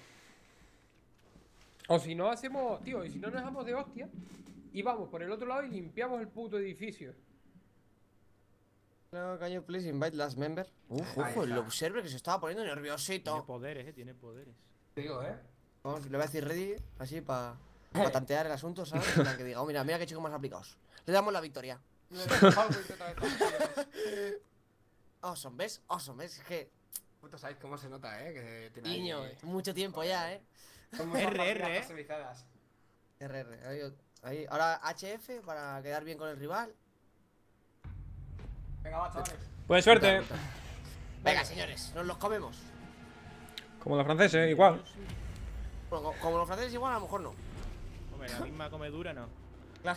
O si no hacemos, tío, y si no nos dejamos de hostia y vamos por el otro lado y limpiamos el puto edificio. No, can you please invite last member? Uf, Ahí ojo, el está. observer que se estaba poniendo Tiene nerviosito. poderes, eh, tiene poderes. Te digo, eh. Vamos, le voy a decir ready, así para tantear el asunto, ¿sabes? En plan que diga, oh, mira, mira qué chicos más aplicados. Le damos la victoria. Le he dejado muy otra vez. Awesome, ¿ves? Awesome, ¿ves? Es que, Puto, ¿sabéis cómo se nota, eh? Que tiene ahí- niño, mucho tiempo ya, ¿eh? Son muchas R, R, partidas eh. customizadas. R R, ahí, ahí. Ahora H F para quedar bien con el rival. Venga, va, chavales. Pues suerte. Venga, señores, nos los comemos. Como los franceses, igual. Bueno, co- como los franceses igual, a lo mejor no. Hombre, la misma comedura no. Claro.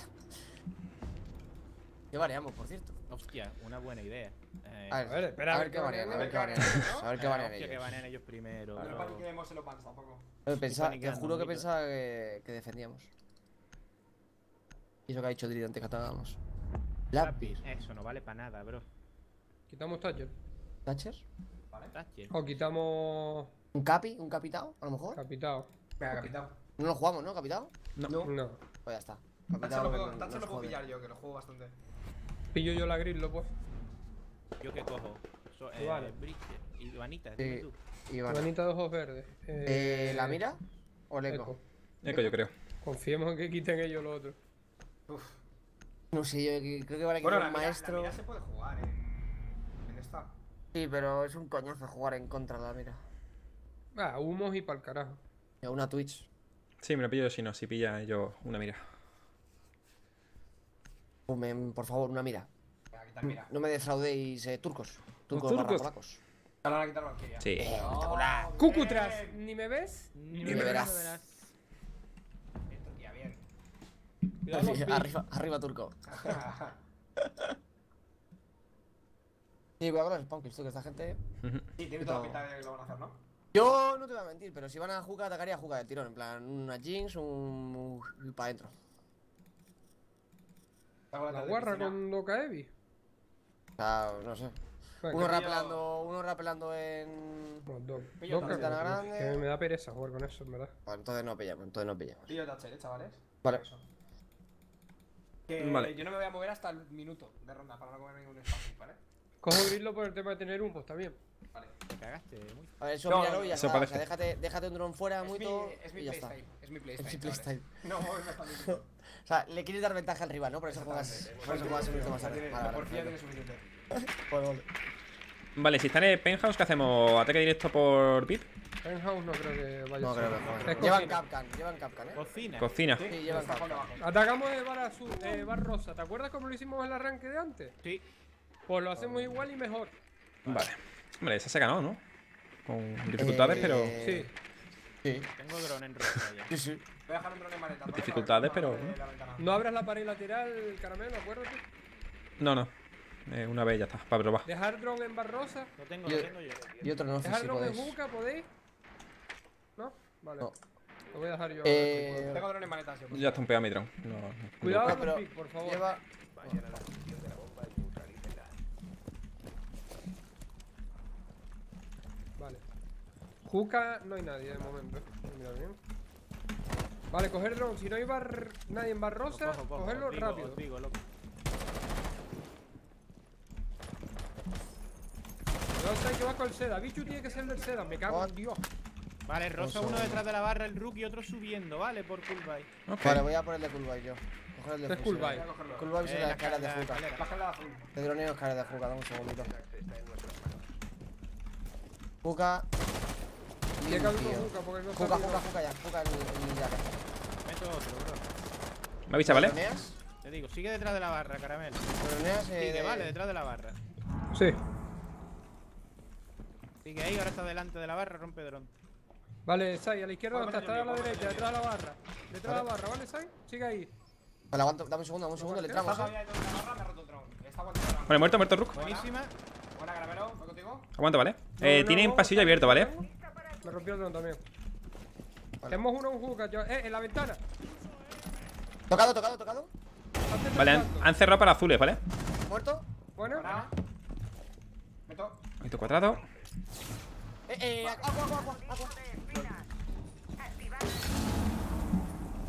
¿Qué variamos, por cierto? Hostia, una buena idea. Eh, A ver, A ver, espera, a ver qué varian, a ver qué varian. A ver qué eh, varian hostia, que ellos. banean ellos primero. No bro. paniquemos en los pants tampoco. Eh, pensaba- Te paniqueando juro un que poquito. pensaba que, que defendíamos. Y eso que ha dicho Diri antes que atacábamos. Lápiz. Eso no vale para nada, bro. Quitamos Thatcher. ¿Thatcher? Thatcher. O quitamos ¿Un capi? ¿Un capitao? A lo mejor. Capitao. Venga, capitán. No lo jugamos, ¿no? ¿Capitao? No. Pues ya está. Thatcher Capitao lo que puedo, no- Thatcher nos lo puedo jode. pillar yo, que lo juego bastante. Pillo yo la grillo, pues. Yo que cojo. So, eh, Vale. Bridget y Vanita, Sí. dime tú. Y bueno. Manita de ojos verdes. Eh, ¿La mira? ¿O el eco? Eco. Eco, yo creo. Confiemos en que quiten ellos lo otro. Uf. No sé, yo que- creo que vale que Bueno, un la mira, maestro. la mira se puede jugar en, en esta. Sí, pero es un coñazo jugar en contra de la mira. Ah, humos y pa'l carajo. Y a una Twitch. Sí, me lo pillo si no, si pilla yo una mira. Ponme, por favor, una mira. Venga, quitar, mira. No me defraudéis, eh, turcos. Turcos, turcos. barra polacos. Ahora van a quitar Valkyria. Sí. Espectacular. Oh, Cucutras, bien. ¿ni me ves? Ni me verás. Esto, tía, bien. Cuidado los arriba, arriba, turco. Sí, cuidado con los spawn kills, tú, que esta gente. Sí, tiene toda la pinta de que lo van a hacer, ¿no? Yo no te voy a mentir, pero si van a jugar, atacaría a jugar de tirón. En plan, una Jinx, un. y para adentro. La guarra con Doka Evi. O sea, no sé. Venga, Uno pillo- rapelando, uno rapelando en. no, Do- Pillo Doka, Ventana tío, grande. que me da pereza jugar con eso, en verdad. Bueno, entonces no pillamos, entonces no pillamos. Pillo Thatcher, eh, chavales. Vale. Eso. Que Vale. yo no me voy a mover hasta el minuto de ronda para no comer ningún espacio, ¿vale? Cojo Grillo por el tema de tener un, pues también. Vale. Te cagaste muy. A ver, eso No, míralo no, y ya eso está. O parece. sea, déjate, déjate un dron fuera Es muy mi, todo es mi y ya está. playstyle. Es mi Es playstyle. mi chavales. playstyle. No moverme hasta el minuto. O sea, le quieres dar ventaja al rival, ¿no? Por eso juegas. Exactamente. Por eso juegas un minuto más tarde. Tiene- Vale, La vale, porfía tiene perfecto. suficiente. Vale, vale. Vale, si están en Penthouse, ¿qué hacemos? ¿Ataque directo por V I P? Penthouse no creo que vaya No a creo ser. que Es jueguen. cocina. Llevan Capcan, llevan Capcan, ¿eh? Cocina. Cocina. Sí, Sí, llevan está Capcan. jugando abajo. Atacamos de bar azul, eh, bar rosa. ¿Te acuerdas cómo lo hicimos en el arranque de antes? Sí. Pues lo hacemos igual y mejor. Vale. Hombre, esa se ha ganado, ¿no? Con dificultades, Eh, pero. Sí. Sí, Tengo dron en rosa ya. sí, sí. Voy a dejar un drone en maleta. ¿vale? Dificultades, Para- pero- para la ventana. No abras la pared lateral, caramelo, acuérdate. No, no. Eh, una vez ya está, para probar. Dejar drone en bar rosa. Lo tengo, Yo- lo tengo yo. Y otro no sé Dejar si drone en podéis. juca, ¿podéis? ¿No? Vale. No. Lo voy a dejar yo. Eh. Tengo drone en maleta, sí. Ya está un pedo mi dron. No, no. Cuidado No, con pero los pick, por favor. Lleva. Vale. Juca no hay nadie de momento. Mira bien. Vale, coger drone. Si no hay bar... nadie en bar rosa, Cojo, cojo, cogerlo os digo, rápido. os digo, loco. Yo sé que va con el seda. Bichu tiene que ser el del seda. Me cago en Dios. Vale, rosa uno detrás de la barra, el rookie, otro subiendo, ¿vale? Por Coolbay. Ok. Vale, voy a por el de Coolbay yo. Coger el de Es Fusil. Coolbay. Voy a cogerlo. Coolbay Eh, son la las caras de escalera, Juca. escalera. Baja la azul. De droneo es caras de Juca, dame un segundito. Juca. Tiene que haber Limpio. uno Juca porque no Juca, sabe- Juca, Juca ya. Juca el, el Jagger. Meto otro, bro. ¿Me avisa, vale? ¿Droneas? Te digo, sigue detrás de la barra, caramelo. ¿Droneas? eh, Sigue, de- vale, detrás de la barra. Sí. Sigue ahí, ahora está delante de la barra, rompe dron. Vale, Sai, a la izquierda Vamos no está, a está a la meter yo, derecha, detrás de la barra. Detrás de la Vale. barra, ¿vale, Sai? Sigue ahí. Vale, aguanta, dame un segundo, dame un segundo, le Está entramos, todavía eh. dentro de la barra, me ha roto el drone. Está aguantando la Vale, muerto, muerto, Rook. Buenísima. Buena, caramelo. ¿Voy contigo? Aguanta, ¿vale? No, Eh, no, tienen no, pasillo no, abierto, no, ¿vale? no. Me rompió el drone también. Tenemos uno en Juca, yo- eh, en la ventana. Tocado, tocado, tocado. Antes del Vale, han, salto. han cerrado para azules, ¿vale? Muerto. Bueno, Buena. Meto. Esto cuadrado. Eh, eh, agua, agua, agua, agua.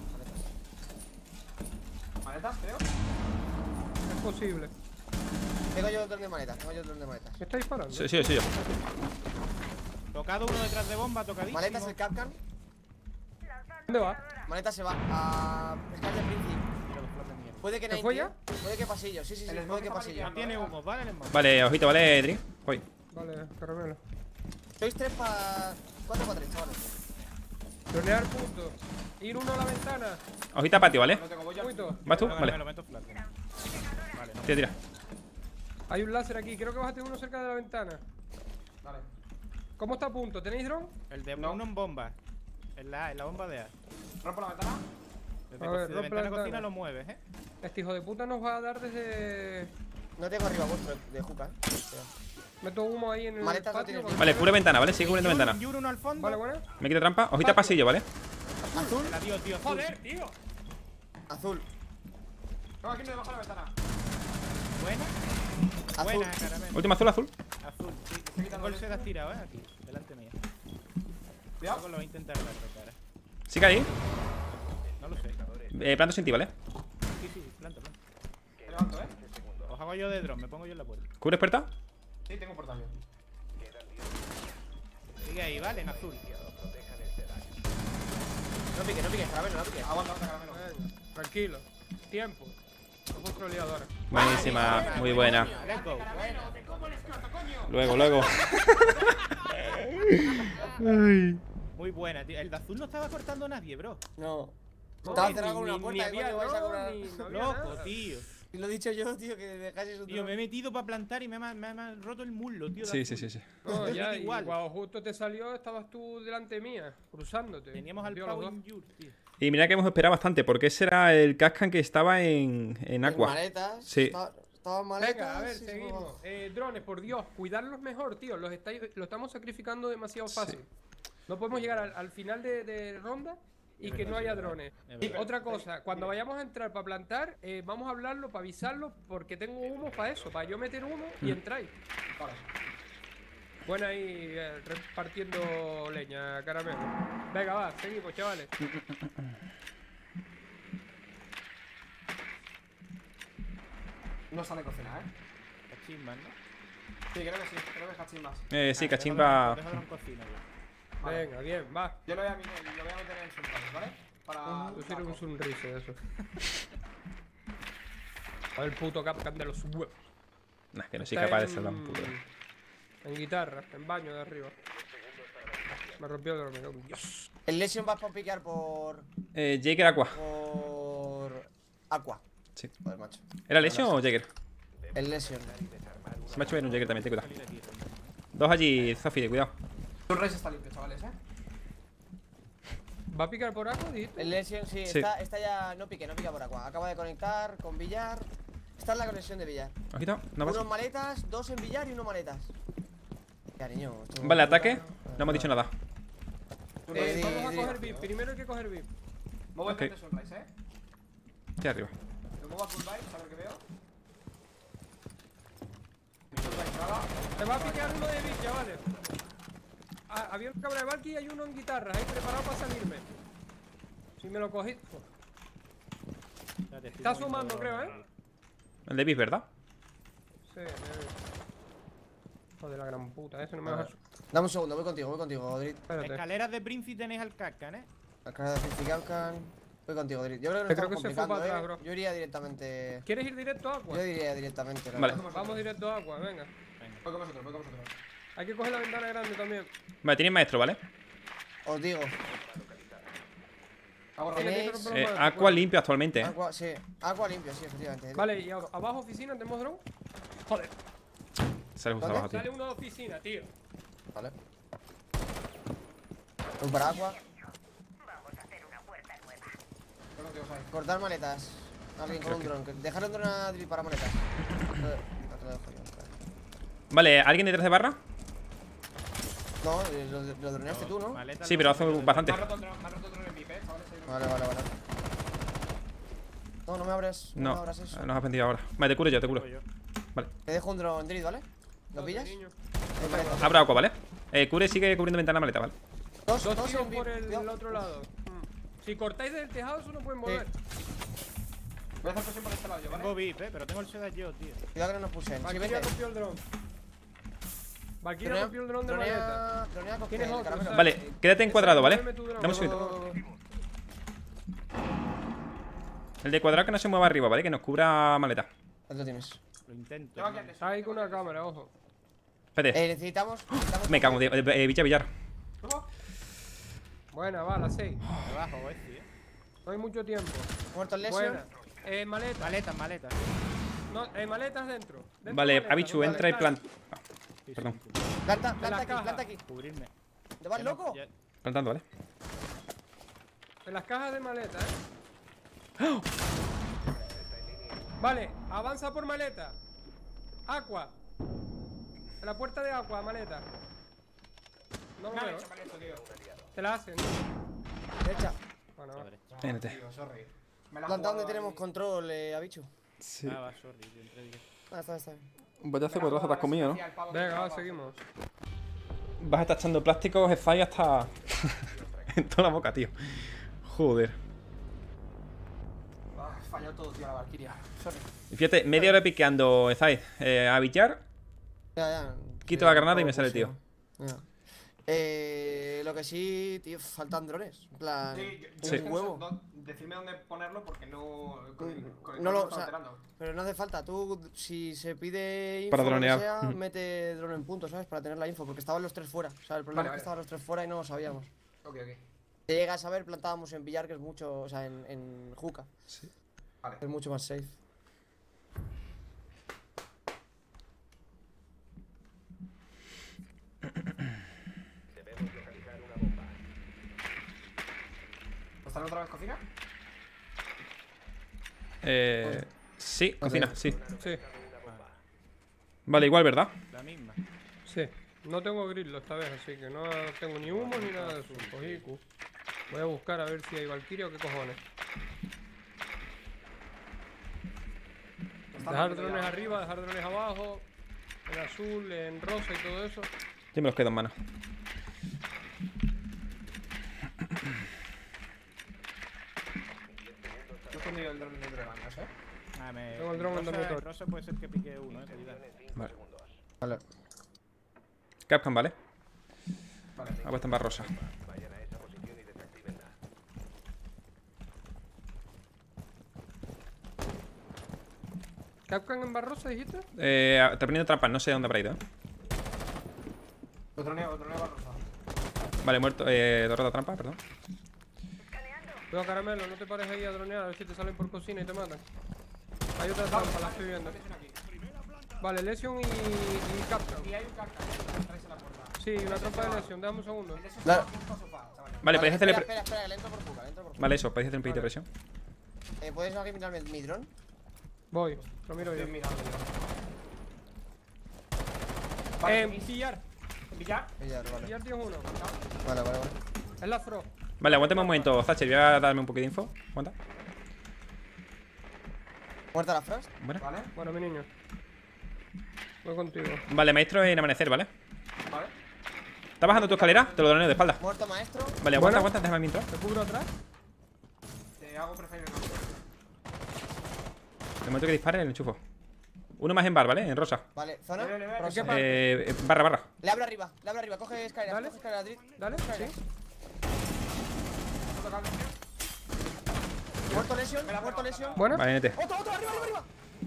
Maletas, creo. es posible. Tengo yo el dron de maletas, tengo yo el dron de maletas. ¿Me está disparando? Sí, sí, sí, yo. Tocado uno detrás de bomba, tocadísimo. Maletas el Capcan. ¿Dónde va? Maletas se va a pescar de Príncipe. Puede que ¿Se fue ya? Puede que pasillo, sí, sí, sí, El puede que smoke pasillo. No tiene humo, ¿vale? El smoke. Vale, ojito, vale, Dri. Voy. Vale, caramelo. Sois tres para. cuatro para tres, chavales. Trolear punto. Ir uno a la ventana. Ojita patio, ¿vale? No tengo voy yo. Poquito. ¿Vas tú? Vale, Vale. me lo meto flat. Vale, no. Tira, tira. Hay un láser aquí, creo que bájate uno cerca de la ventana. Vale. ¿Cómo está a punto? ¿Tenéis dron? El de No. uno en bomba. En la, en la bomba de A. Rompo la ventana. Desde A co- ver, de rompe la ventana a ventana. cocina lo mueves, ¿eh? Este hijo de puta nos va a dar desde... No tengo arriba vuestro de juca, eh. Meto humo ahí en el Maletas no patio. tiene con- Vale, cubre ventana, ¿vale? Sigue cubriendo Yur, ventana. Yur uno al fondo. Vale, buena. Me quito trampa. Ojita pasillo, ¿vale? Azul, La tío, tío, azul. Joder, tío. azul, Tengo aquí uno debajo de la ventana. Buena. azul. Buena, caramelo. Último azul, azul. Azul, sí. Tengo el seda tirado, ¿eh? Aquí, delante mía. Cuidado. Luego lo voy a intentar dar, cara. Sigue ahí. No lo sé. Eh, planto sin ti, ¿vale? Sí, sí, planta, planta. Me levanto, eh. Os hago yo de dron, me pongo yo en la puerta. ¿Cubres puerta? Sí, tengo portal yo. Sigue ahí, ¿vale? En azul. No piques, no piques, caramelo, no piques. Aguanta, aguanta, caramelo. Venga, tranquilo. Tiempo. Somos troleadores. Buenísima, muy buena. Let's go. Luego, luego. Muy buena, tío. El de azul no estaba cortando a nadie, bro. No. No, Estaba ni- cerrado con ni- una ni puerta, había coño vais a dron, cobrar. ni- no había Loco, nada. tío. Y lo he dicho yo, tío, que dejases un Tío, me he dron. metido para plantar y me ha, me ha- me ha roto el muslo, tío. de Sí, sí, azul. sí, sí. No, ya, y Igual. cuando justo te salió, estabas tú delante mía, cruzándote. Teníamos al Tío, los Pau dos. in Yur, tío. Y mira que hemos esperado bastante, porque ese era el Cascan que estaba en, en En Aqua. maletas. Sí. estaba- Estaban maletas. Venga, a ver, y se seguimos. jugaba. Eh, drones, por Dios, cuidarlos mejor, tío. Los estáis, lo estamos sacrificando demasiado fácil. No podemos llegar al, al final de, de ronda y que no haya drones. Es verdad. Otra cosa, cuando vayamos a entrar para plantar, eh, vamos a hablarlo, para avisarlo, porque tengo humo para eso, para yo meter humo y entráis. Vale. Buena ahí eh, repartiendo leña, caramelo. Venga, va, seguimos, chavales. No sale cocina, eh. Cachimban, ¿no? Sí, creo que sí. Creo que es cachín más. Eh, sí, Ah, Cachimba. dejo dron cocina, bro. Vale. Venga, bien, va. Yo lo voy a, lo voy a meter en sus ¿vale? Para. Tú eres un sonrisa de eso. A ver el puto Capcan de los huevos. Nah, que no soy Está capaz de en- ser tan puto. En guitarra, en baño de arriba. Me rompió el dormidor. Dios. El Lesion va a piquear por. Eh, Jaker Aqua. por. Aqua. Sí. Joder, macho. ¿Era Lesion o Jaker? El Lesion. Se me ha hecho bien un Jaker también, ten cuidado. Salir aquí, tío. Dos allí, Zofi, de cuidado. Un race está limpio, chavales, eh. ¿Va a picar por agua, dijiste? El Lesion, sí, Sí. Está, está ya. No pique, no pica por Aqua. Acaba de conectar con Villar. Está en la conexión de Villar. Ojito, no Uno pasa. en maletas, dos en Villar y uno en maletas. Cariño, esto- Vale, ataque. No hemos dicho nada. Eh, di- Vamos a di- coger V I P. Primero hay que coger V I P. Muevo Ok. el de Sunrise, eh. Estoy arriba. Me muevo a Full Vibes, a ver qué veo. Sunrise, nada. Te va a picar uno de V I P, chavales. Ah, había un cabra de Valky y hay uno en guitarra. Ahí preparado para salirme. Si me lo cogí. Espérate, estoy Está moviendo sumando, dron, creo, ¿eh? vale. El de Bis, ¿verdad? Sí, eh. Joder, la gran puta. Ese no me A va a. ver. Dame un segundo, voy contigo, voy contigo, Drit. Espérate. Escaleras de Príncipe tenéis al Cascan, ¿eh? Acá de Fificancan. Voy contigo, Drit. Yo creo que Yo lo creo estamos que se fue complicando, para eh. atrás, bro. Yo iría directamente. ¿Quieres ir directo a agua? Yo diría directamente. la Vale. verdad. Vamos directo a agua, venga. Venga. Voy con vosotros, voy con vosotros. Hay que coger la ventana grande también. Vale, tienes maestro, ¿vale? Os digo. Hago Tenéis- rápido. Eso no Eh, problema, Aqua pues. limpio actualmente, ¿eh? Agua, sí. Agua limpio, sí, efectivamente. Vale, y a- abajo oficina tenemos drone. Joder, Se les gusta ¿Dónde? abajo, tío. sale uno de oficina, tío. Vale. Voy para agua. Voy contigo, Sai. Cortar maletas. Alguien con un dron. que- Dejar un dron a Drit para maletas. Eh, no te lo dejo yo. espera. Vale, ¿alguien detrás de barra? No, eh, lo, lo droneaste tú, ¿no? Maleta Sí, no- pero hace bastante. Me ha roto otro, me ha roto otro en V I P, eh, chavales. ahí lo- Vale, vale, vale. No, no me abres. No, No, me abras eso. nos ha vendido ahora. Vale, te curo yo, te curo. yo. Te dejo un dron Drit, ¿vale? ¿Lo pillas? Niño. Eh, maletas. Abro Aqua, ¿vale? Eh, Cure sigue cubriendo ventana maleta, ¿vale? Dos, Dos dos tiros en por vi- el, cuidado. otro lado. Mm. Si cortáis del tejado, eso no pueden volver. Voy a hacer presión por este lado yo, Tengo ¿vale? V I P, eh, pero tengo el Sedas yo, tío. Cuidado que no nos pusen. Sí, Valkyria vete. copió el dron. Valkyria Dronea- copió el dron de maleta. dronea- dronea con ¿Tienes el otro? caramelo. ¿sabes? Vale, quédate en cuadrado, ¿vale? Muéveme tu dron. Dame un Voy, segundito. voy, voy, voy. El de cuadrado que no se mueva arriba, ¿vale? Que nos cubra maleta. ¿Cuánto tienes? Lo intento. Tengo aquí tío. antes. Está ahí con una cámara, ojo. Espérate. Eh, necesitamos. necesitamos Me cago, de, de, de- Villar, Villar. Buena, va, la seis. Debajo, eh, tío. No hay mucho tiempo. Muerto el Buena. Lesion. Eh, maleta. Maletas, maletas. No, eh, maletas dentro. Dentro Vale, maletas, Abichu, ¿dónde entra y está? planta. Sí, Perdón. sí, sí. Planta, la planta aquí, caja. planta aquí. Cubrirme. ¿Te vas Ya no- loco? ya- Plantando, ¿vale? En las cajas de maleta, eh. Vale, avanza por maleta. Aqua. En la puerta de Aqua, maleta. No lo Me han veo. hecho mal esto, tío. Te la hacen. Derecha. Bueno, va. Madre. Vénete. Tío, sorry. Me la he Planta donde jugado tenemos ahí. control, eh, Abichu. Sí. Ah, va, sorry, tío, entré directo. Ah, está, está bien. Vaya Me la he jugado te has comido, ¿no? hacia el pavo que Venga, estaba va, abajo. seguimos. Vas a estar echando plásticos, Zai, hasta. en toda la boca, tío. Joder. Ah, he fallado todo, tío, la Valkyria. Sorry. Y fíjate, media hora piqueando Zai. Eh, a Villar. Ya, ya. Quito Sí, la granada y todo me sale el pulseo. Ya. Eh, lo que sí, tío, faltan drones. En plan, Sí, yo, yo Sí. es que no sé huevo. dó- decirme dónde ponerlo porque no. Con, el- con el No lo- código o sea, está alterando. Pero no hace falta. Tú, si se pide info Para o lo que dronear. sea, Mm. mete drone en punto, ¿sabes? Para tener la info. Porque estaban los tres fuera. O sea, el problema Vale, es que vale. estaban los tres fuera y no lo sabíamos. Ok, ok. Si llegas a saber, plantábamos en Villar, que es mucho. O sea, en, en Juca. Vale. Es mucho más safe. Debemos localizar una bomba. ¿Están otra vez cocina? Eh. Sí, cocina, sí. Sí, Vale, igual, ¿verdad? La misma. sí. No tengo grillo esta vez, así que no tengo ni humo ni nada de eso. Cogí Q. Voy a buscar a ver si hay Valkyria o qué cojones. Están Dejar metiendo drones ya. arriba, dejar drones abajo. En azul, en rosa y todo eso. Yo me los quedo en mano. Yo he escondido el drone dentro de baños, eh. Ah, me. Tengo el dron en Rosa- dormitorio. Rosa puede ser que pique uno, eh. te ayuda. Vale. Vale. Capcom, ¿vale? Vale. Apuesta en barrosa. Vayan a esa posición y desactívenla. ¿Capcan en Barrosa dijiste? Eh, está poniendo trampas, no sé dónde habrá ido. ¿eh? Otro neo, otro neo barrosa. Vale, muerto. Eh, dorada trampa, perdón. Cuidado, Caramelo, no te pares ahí a dronear, a ver si te salen por cocina y te matan. Hay otra trampa, la estoy viendo. Vale, Lesion y, y Capcan. Y hay un carta, traes a la puerta. Sí, una trampa de Lesion, déjame un segundo. El de esos Claro. está justo a sofá, chavales. Vale, podéis hacerle. espera, pre- espera, espera, que le entro por Juca, le entro por Juca. Vale, eso, podéis hacer un poquito de presión. Eh, ¿Puedes alguien mirarme mi dron? Voy, lo miro yo. Estoy mirando yo. Eh, Vale, pillar. ¿Villar? Villar, vale. Pillar tienes uno. Vale, vale, vale. Es la Fro. Vale, aguántame un momento, Thatcher. Voy a darme un poquito de info. Aguanta. ¿Muerta la Frost? Bueno. Vale, Bueno, mi niño. Voy contigo. Vale, maestro en amanecer, ¿vale? vale. ¿Estás bajando tu escalera? Te lo droneo de espalda. Muerto maestro. Vale, aguanta, Bueno. aguanta, déjame mi intro. ¿Te cubro atrás? Te hago preferir no. De momento que dispare, el enchufo. Uno más en bar, ¿vale? En rosa. Vale, zona. Le, le, le, Rosa. ¿Qué parte? Eh, eh, barra, barra. Le abro arriba, le abro arriba. Coge escalera, Dale. coge escalera, Drit. Dale, Escalera. sí. ¿Puedo tocar el tío? Muerto Lesion, muerto Lesion. ¿Buena? Vale, nete. ¡Otro, otro! ¡Arriba, arriba, arriba!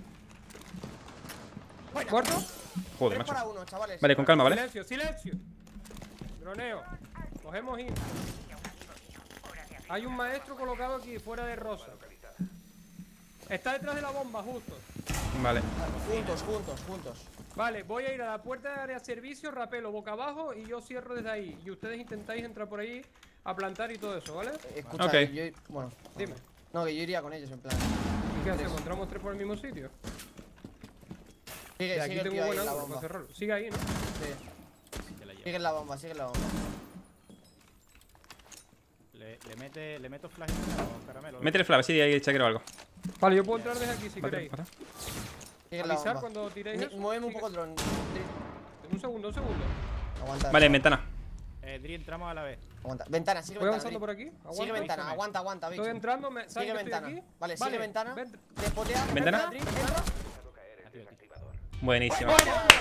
Bueno, ¿Muerto? Joder, tres macho. para uno, chavales. Vale, con calma, ¿vale? Silencio, silencio. Droneo. Cogemos in. Hay un maestro colocado aquí, fuera de rosa. Está detrás de la bomba, justo. Vale. Juntos, juntos, juntos. Vale, voy a ir a la puerta de área de servicio, rapelo boca abajo y yo cierro desde ahí. Y ustedes intentáis entrar por ahí a plantar y todo eso, ¿vale? Eh, Escucha, Ok. yo. Bueno, Dime. no, que yo iría con ellos en plan. ¿Y qué hacemos? ¿Entramos tres por el mismo sitio? Sigue, De aquí sigue el tengo tío ahí buen en la ángulo para bomba. cerrarlo. Sigue ahí, ¿no? Sí. Te la llevo. Sigue en la bomba, sigue en la bomba. Le, le, mete, le meto flash o caramelo. Métele flash, sí, ahí chequero o algo. Vale, yo puedo entrar desde aquí si Vale, queréis. vale. Sigue en la Avisar bomba. cuando tiréis Ni- eso. Muéveme un Sigue- poco el dron. Drit. Un segundo, un segundo. Aguanta. Vale, en ventana. Eh, Eh, Dri, entramos a la vez. Aguanta. Ventana, sigue Voy ventana. avanzando Dri. por aquí. Sigue Aguanta. ventana, avísame. aguanta, aguanta, bicho. Estoy entrando, me Sigue sabes que estoy ventana. aquí. Vale, sigue ventana. vente. Despotea. ¿Ventana? Dri, entra. Buenísimo.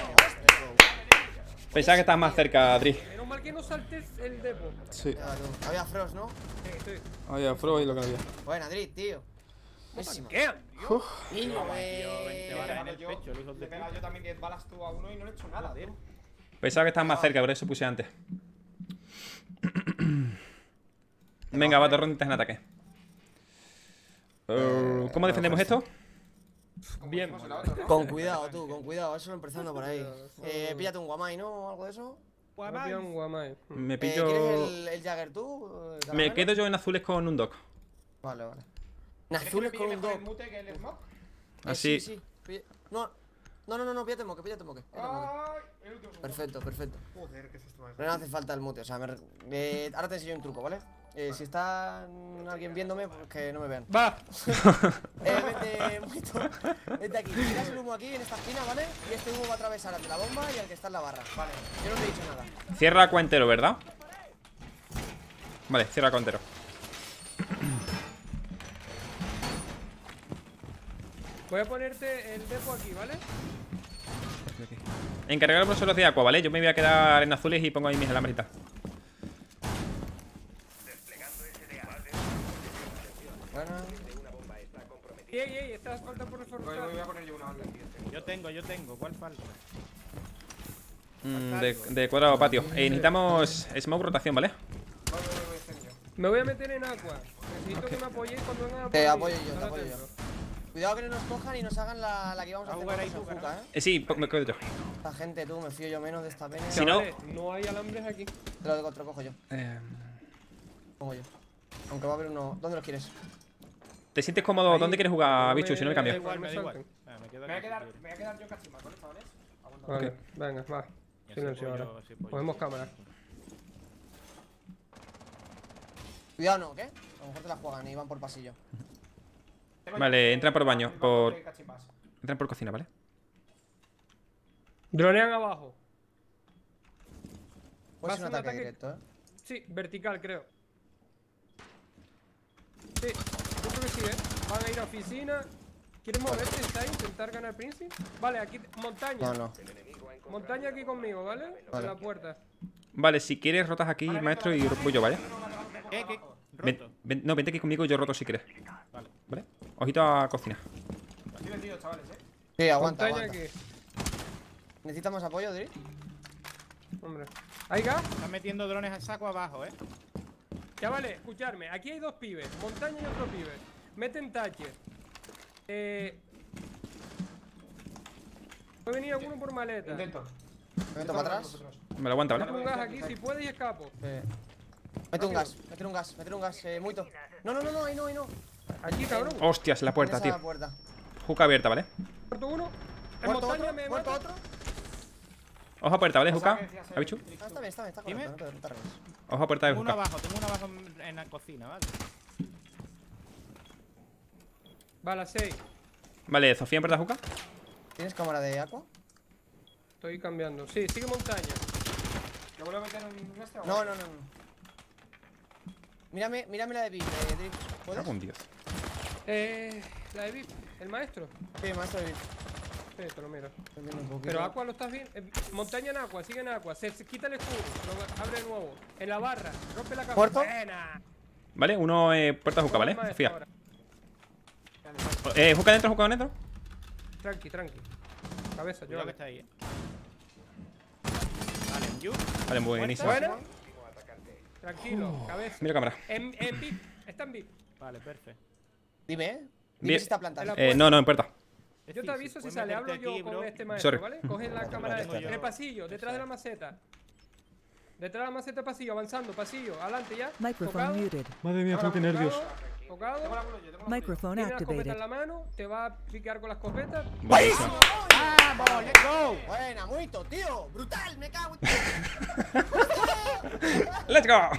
Pensaba que estabas más cerca, Adri. Menos mal que no saltes el depo. Sí. Ya, tú. Había Frost, ¿no? Sí, sí. Había Fro y lo que no había. Buena, Dri, tío. Buenísimo. ¿Qué? Niño, veinte balas en el yo- pecho, el hijo Le de he pegado yo también diez balas tú a uno y no le he hecho nada, tío. Pensaba que estabas más cerca, por eso puse antes. Venga, va, dos ronditas en ataque. Eh, ¿Cómo defendemos esto? Bien. Con cuidado, tú, con cuidado. Eso empezando por ahí. Eh, píllate un guamay, ¿no? O algo de eso. Me pillo un guamay. Me Eh, pillo. ¿Quieres el, el Jagger tú? eh, Me caramelo? quedo yo en azules con un doc. Vale, vale. En ¿Quieres que azules me con pille un mejor el dog. mute que el smoke? Eh, Así. Sí, sí. Pille- No, no, no, no, no, píllate moque, píllate moque. píllate moque. Ay, el último segundo. Perfecto, perfecto. Joder, qué susto me ha Pero no hace falta el mute, o sea, me re- eh, ahora te enseño un truco, ¿vale? Eh, si está alguien viéndome, pues que no me vean. Va. Eh, vete, Muito. Vete aquí, tiras el humo aquí en esta esquina, ¿vale? Y este humo va a atravesar al de la bomba y al que está en la barra. Vale, yo no te he dicho nada. Cierra a cuentero, ¿verdad? Vale, cierra a cuentero. Voy a ponerte el depo aquí, ¿vale? Encargar los solos de aqua, ¿vale? Yo me voy a quedar en azules y pongo ahí mis alambritas. Bueno, Ey, ey, estás falta por Voy, reforzar. voy a poner yo una banda aquí. Yo tengo, yo tengo. ¿Cuál falta? Mm, de, de cuadrado a patio. Eh, necesitamos smoke rotación, ¿vale? Voy, voy, voy, voy, este yo. Me voy a meter en agua. Necesito que me apoyéis cuando vengan a Te por mí. apoyo yo, te Estar apoyo yo. atento. cuidado que no nos cojan y nos hagan la, la que íbamos a A hacer jugar ahí nosotros tú, en Fuca, ¿eh? Eh, sí, po- me quedo yo. Esta gente, tú, me fío yo menos de esta pena. Si no- Chavales, no hay alambres aquí. Te lo, te lo cojo yo, Eh, pongo yo. Aunque va a haber uno. ¿Dónde los quieres? ¿Te sientes cómodo? ¿Dónde quieres jugar, bicho? Si no me Da cambio. igual, me da igual. salten. Ah, me quedo Me voy a aquí, quedar, si me voy a quedar yo cachimba, ¿vale, chavales? Aguanta. Vale, venga, va. quieres. Y así Silencio apoyo- ahora. así apoyo. Cogemos cámara. Cuidado, no, ¿qué? A lo mejor te la juegan y van por pasillo. Tengo Vale, yo- entra por baño, mi por- de cachimbas. Entran por cocina, ¿vale? Dronean abajo. Puede Va a ser un ser un ataque ataque- directo, ¿eh? Sí, vertical, creo. Sí, yo creo que sí, ¿eh? Van a ir a oficina. ¿Quieres moverte, está? Intentar ganar Príncipe. Vale, aquí, montaña. No, no. Montaña aquí conmigo, ¿vale? En la puerta. Vale, si quieres rotas aquí, maestro, y voy yo, ¿vale? ¿Qué? ¿Qué? Ven- ¿Roto? ven- no, vente aquí conmigo y yo roto si quieres. Vale. ¿Vale? Ojito a cocina. Estoy vendido, chavales, ¿eh? Sí, aguanta, Montaña aguanta. aquí. ¿Necesitamos apoyo, Dri? Hombre. ¿Hay gas? Están metiendo drones a saco abajo, ¿eh? Ya vale, escucharme. Aquí hay dos pibes. Montaña y otro pibe. Meten taches. Eh. Puede venir alguno por maleta. Intento. ¿Me meto para atrás? Me lo aguanta, Mete ¿vale? un gas aquí si puedes y escapo. Eh. Mete un gas, mete un gas, mete un gas, eh, muito. No, no, no, no, ahí no, ahí no. Aquí, cabrón. Hostias, la puerta, En tío. esa puerta. Juca abierta, ¿vale? Muerto uno. En Muerto montaña otro, me muerto mata. otro. Ojo a puerta, ¿vale, Pensaba Juca? que decías el- ¿Ha bicho? el Ah, está bien, está bien, está Dime. correcto, no te, no te arregles. Ojo a puerta de Tengo uno Juca. abajo, tengo uno abajo en- en la cocina, ¿vale? Va a las seis. Vale, Sofía en puerta de Juca. ¿Tienes cámara de agua? Estoy cambiando. Sí, sigue montaña. ¿Te vuelvo a meter en este o No, no, no, no. Mírame, mírame la de Big, eh, Dri. ¿Puedes? Cago en Dios. Eh. La de VIP. El maestro. Sí, maestro de Big. Sí, te lo miro. Estoy viendo un poquito. Pero Aqua lo estás viendo. Eh, montaña en Aqua, sigue en Aqua. Se, se quita el escudo. Lo abre de nuevo. En la barra. Rompe la cama. ¿Muerto? Buena. Vale, uno eh, puerta de Juca, ¿vale? Maestro Sofía. ahora. Eh, Juca dentro, Juca dentro. Tranqui, tranqui. Cabeza, yo. Cuidado que está ahí, ¿eh? Vale, en you. Vale, buenísimo. Buena. Tranquilo, cabeza. Mira cámara. En, en VIP. Está en VIP. Vale, perfecto. Dime, eh. Dime Bien. si está plantado. En la Eh, no, no, en puerta. Es Yo te físico, aviso si puedes sale, hablo meterte yo aquí, con bro. este maestro, Sorry. ¿vale? Coge la cámara tengo esta. yo. En el pasillo, detrás de la maceta. Detrás de la maceta, pasillo, avanzando, pasillo, adelante ya. Microphone Tocado, muted. Madre mía, tocado, qué nervios. Tocado. Tengo la culo yo, tengo la Microphone Tiene la escopeta en activated. la mano, te va a picar con la escopeta. Buenísimo. ¡Vamos, let's go! Buena, muito, tío. Brutal, me cago en. ¡Let's go!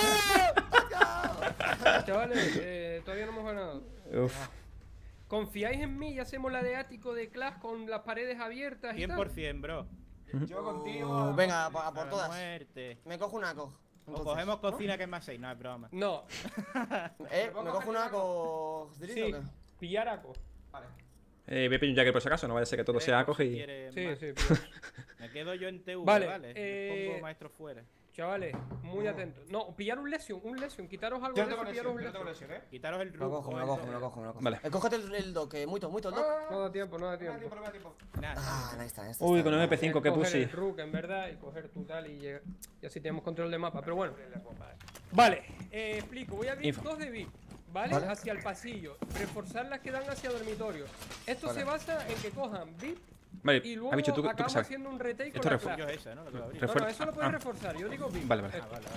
Chavales, eh, todavía no hemos ganado. Uf. ¿Confiáis en mí y hacemos la de ático de Clash con las paredes abiertas y cien tal? por cien, bro. Yo contigo. Uh, venga, a, a por A la todas. muerte. Me cojo una coj. O Entonces, cogemos cocina que es más seis, no es broma. No, ¿Eh? ¿Me cojo una coj? sí, ¿O qué? pillar a co. Vale. Eh, voy a pedir un Jagger por si acaso, no vaya a ser que todo sea acoge y... Sí, sí, pillar. Me quedo yo en T V, Vale, ¿vale? eh, Pongo maestro fuera. Chavales, muy atentos. No, pillar un lesion, un lesion. Quitaros algo Yo de no tengo eso, pillaros lesión, un yo no tengo lesion. lesión, eh. Quitaros el Me ruco. lo cojo, me lo cojo, me lo cojo, me lo cojo. Vale. Eh, cógete el, el dock, eh, muito, muito el dock. No da tiempo, no da No me da tiempo. tiempo, no me da tiempo. Nada. Ah, ahí está, ahí está. Uy, está. con M P cinco, qué Coger pussy. el rook, en verdad, y coger tu tal y llegar. Y así tenemos control de mapa, pero bueno. Vale, eh, explico. Voy a abrir Info. dos de V I P, ¿vale? Vale. Hacia el pasillo. Reforzar las que dan hacia dormitorio. Esto Vale. se basa en que cojan V I P Vale, y luego ha dicho tú, tú que acabamos sabes. haciendo un retake Esto con la refu- clave. Yo es esa, ¿no? Lo que va a abrir. No, no, Refuer- eso lo puedes ah. reforzar. Yo digo V I P. Vale, vale. Ah, vale, vale.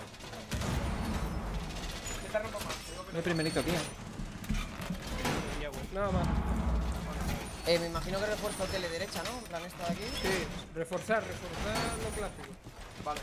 Esta rompo más. digo que El primerito, tío. Ya, güey. Nada más. Eh, me imagino que refuerzo tele derecha, ¿no? En plan esta de aquí. Sí, reforzar, reforzar lo clásico. Vale.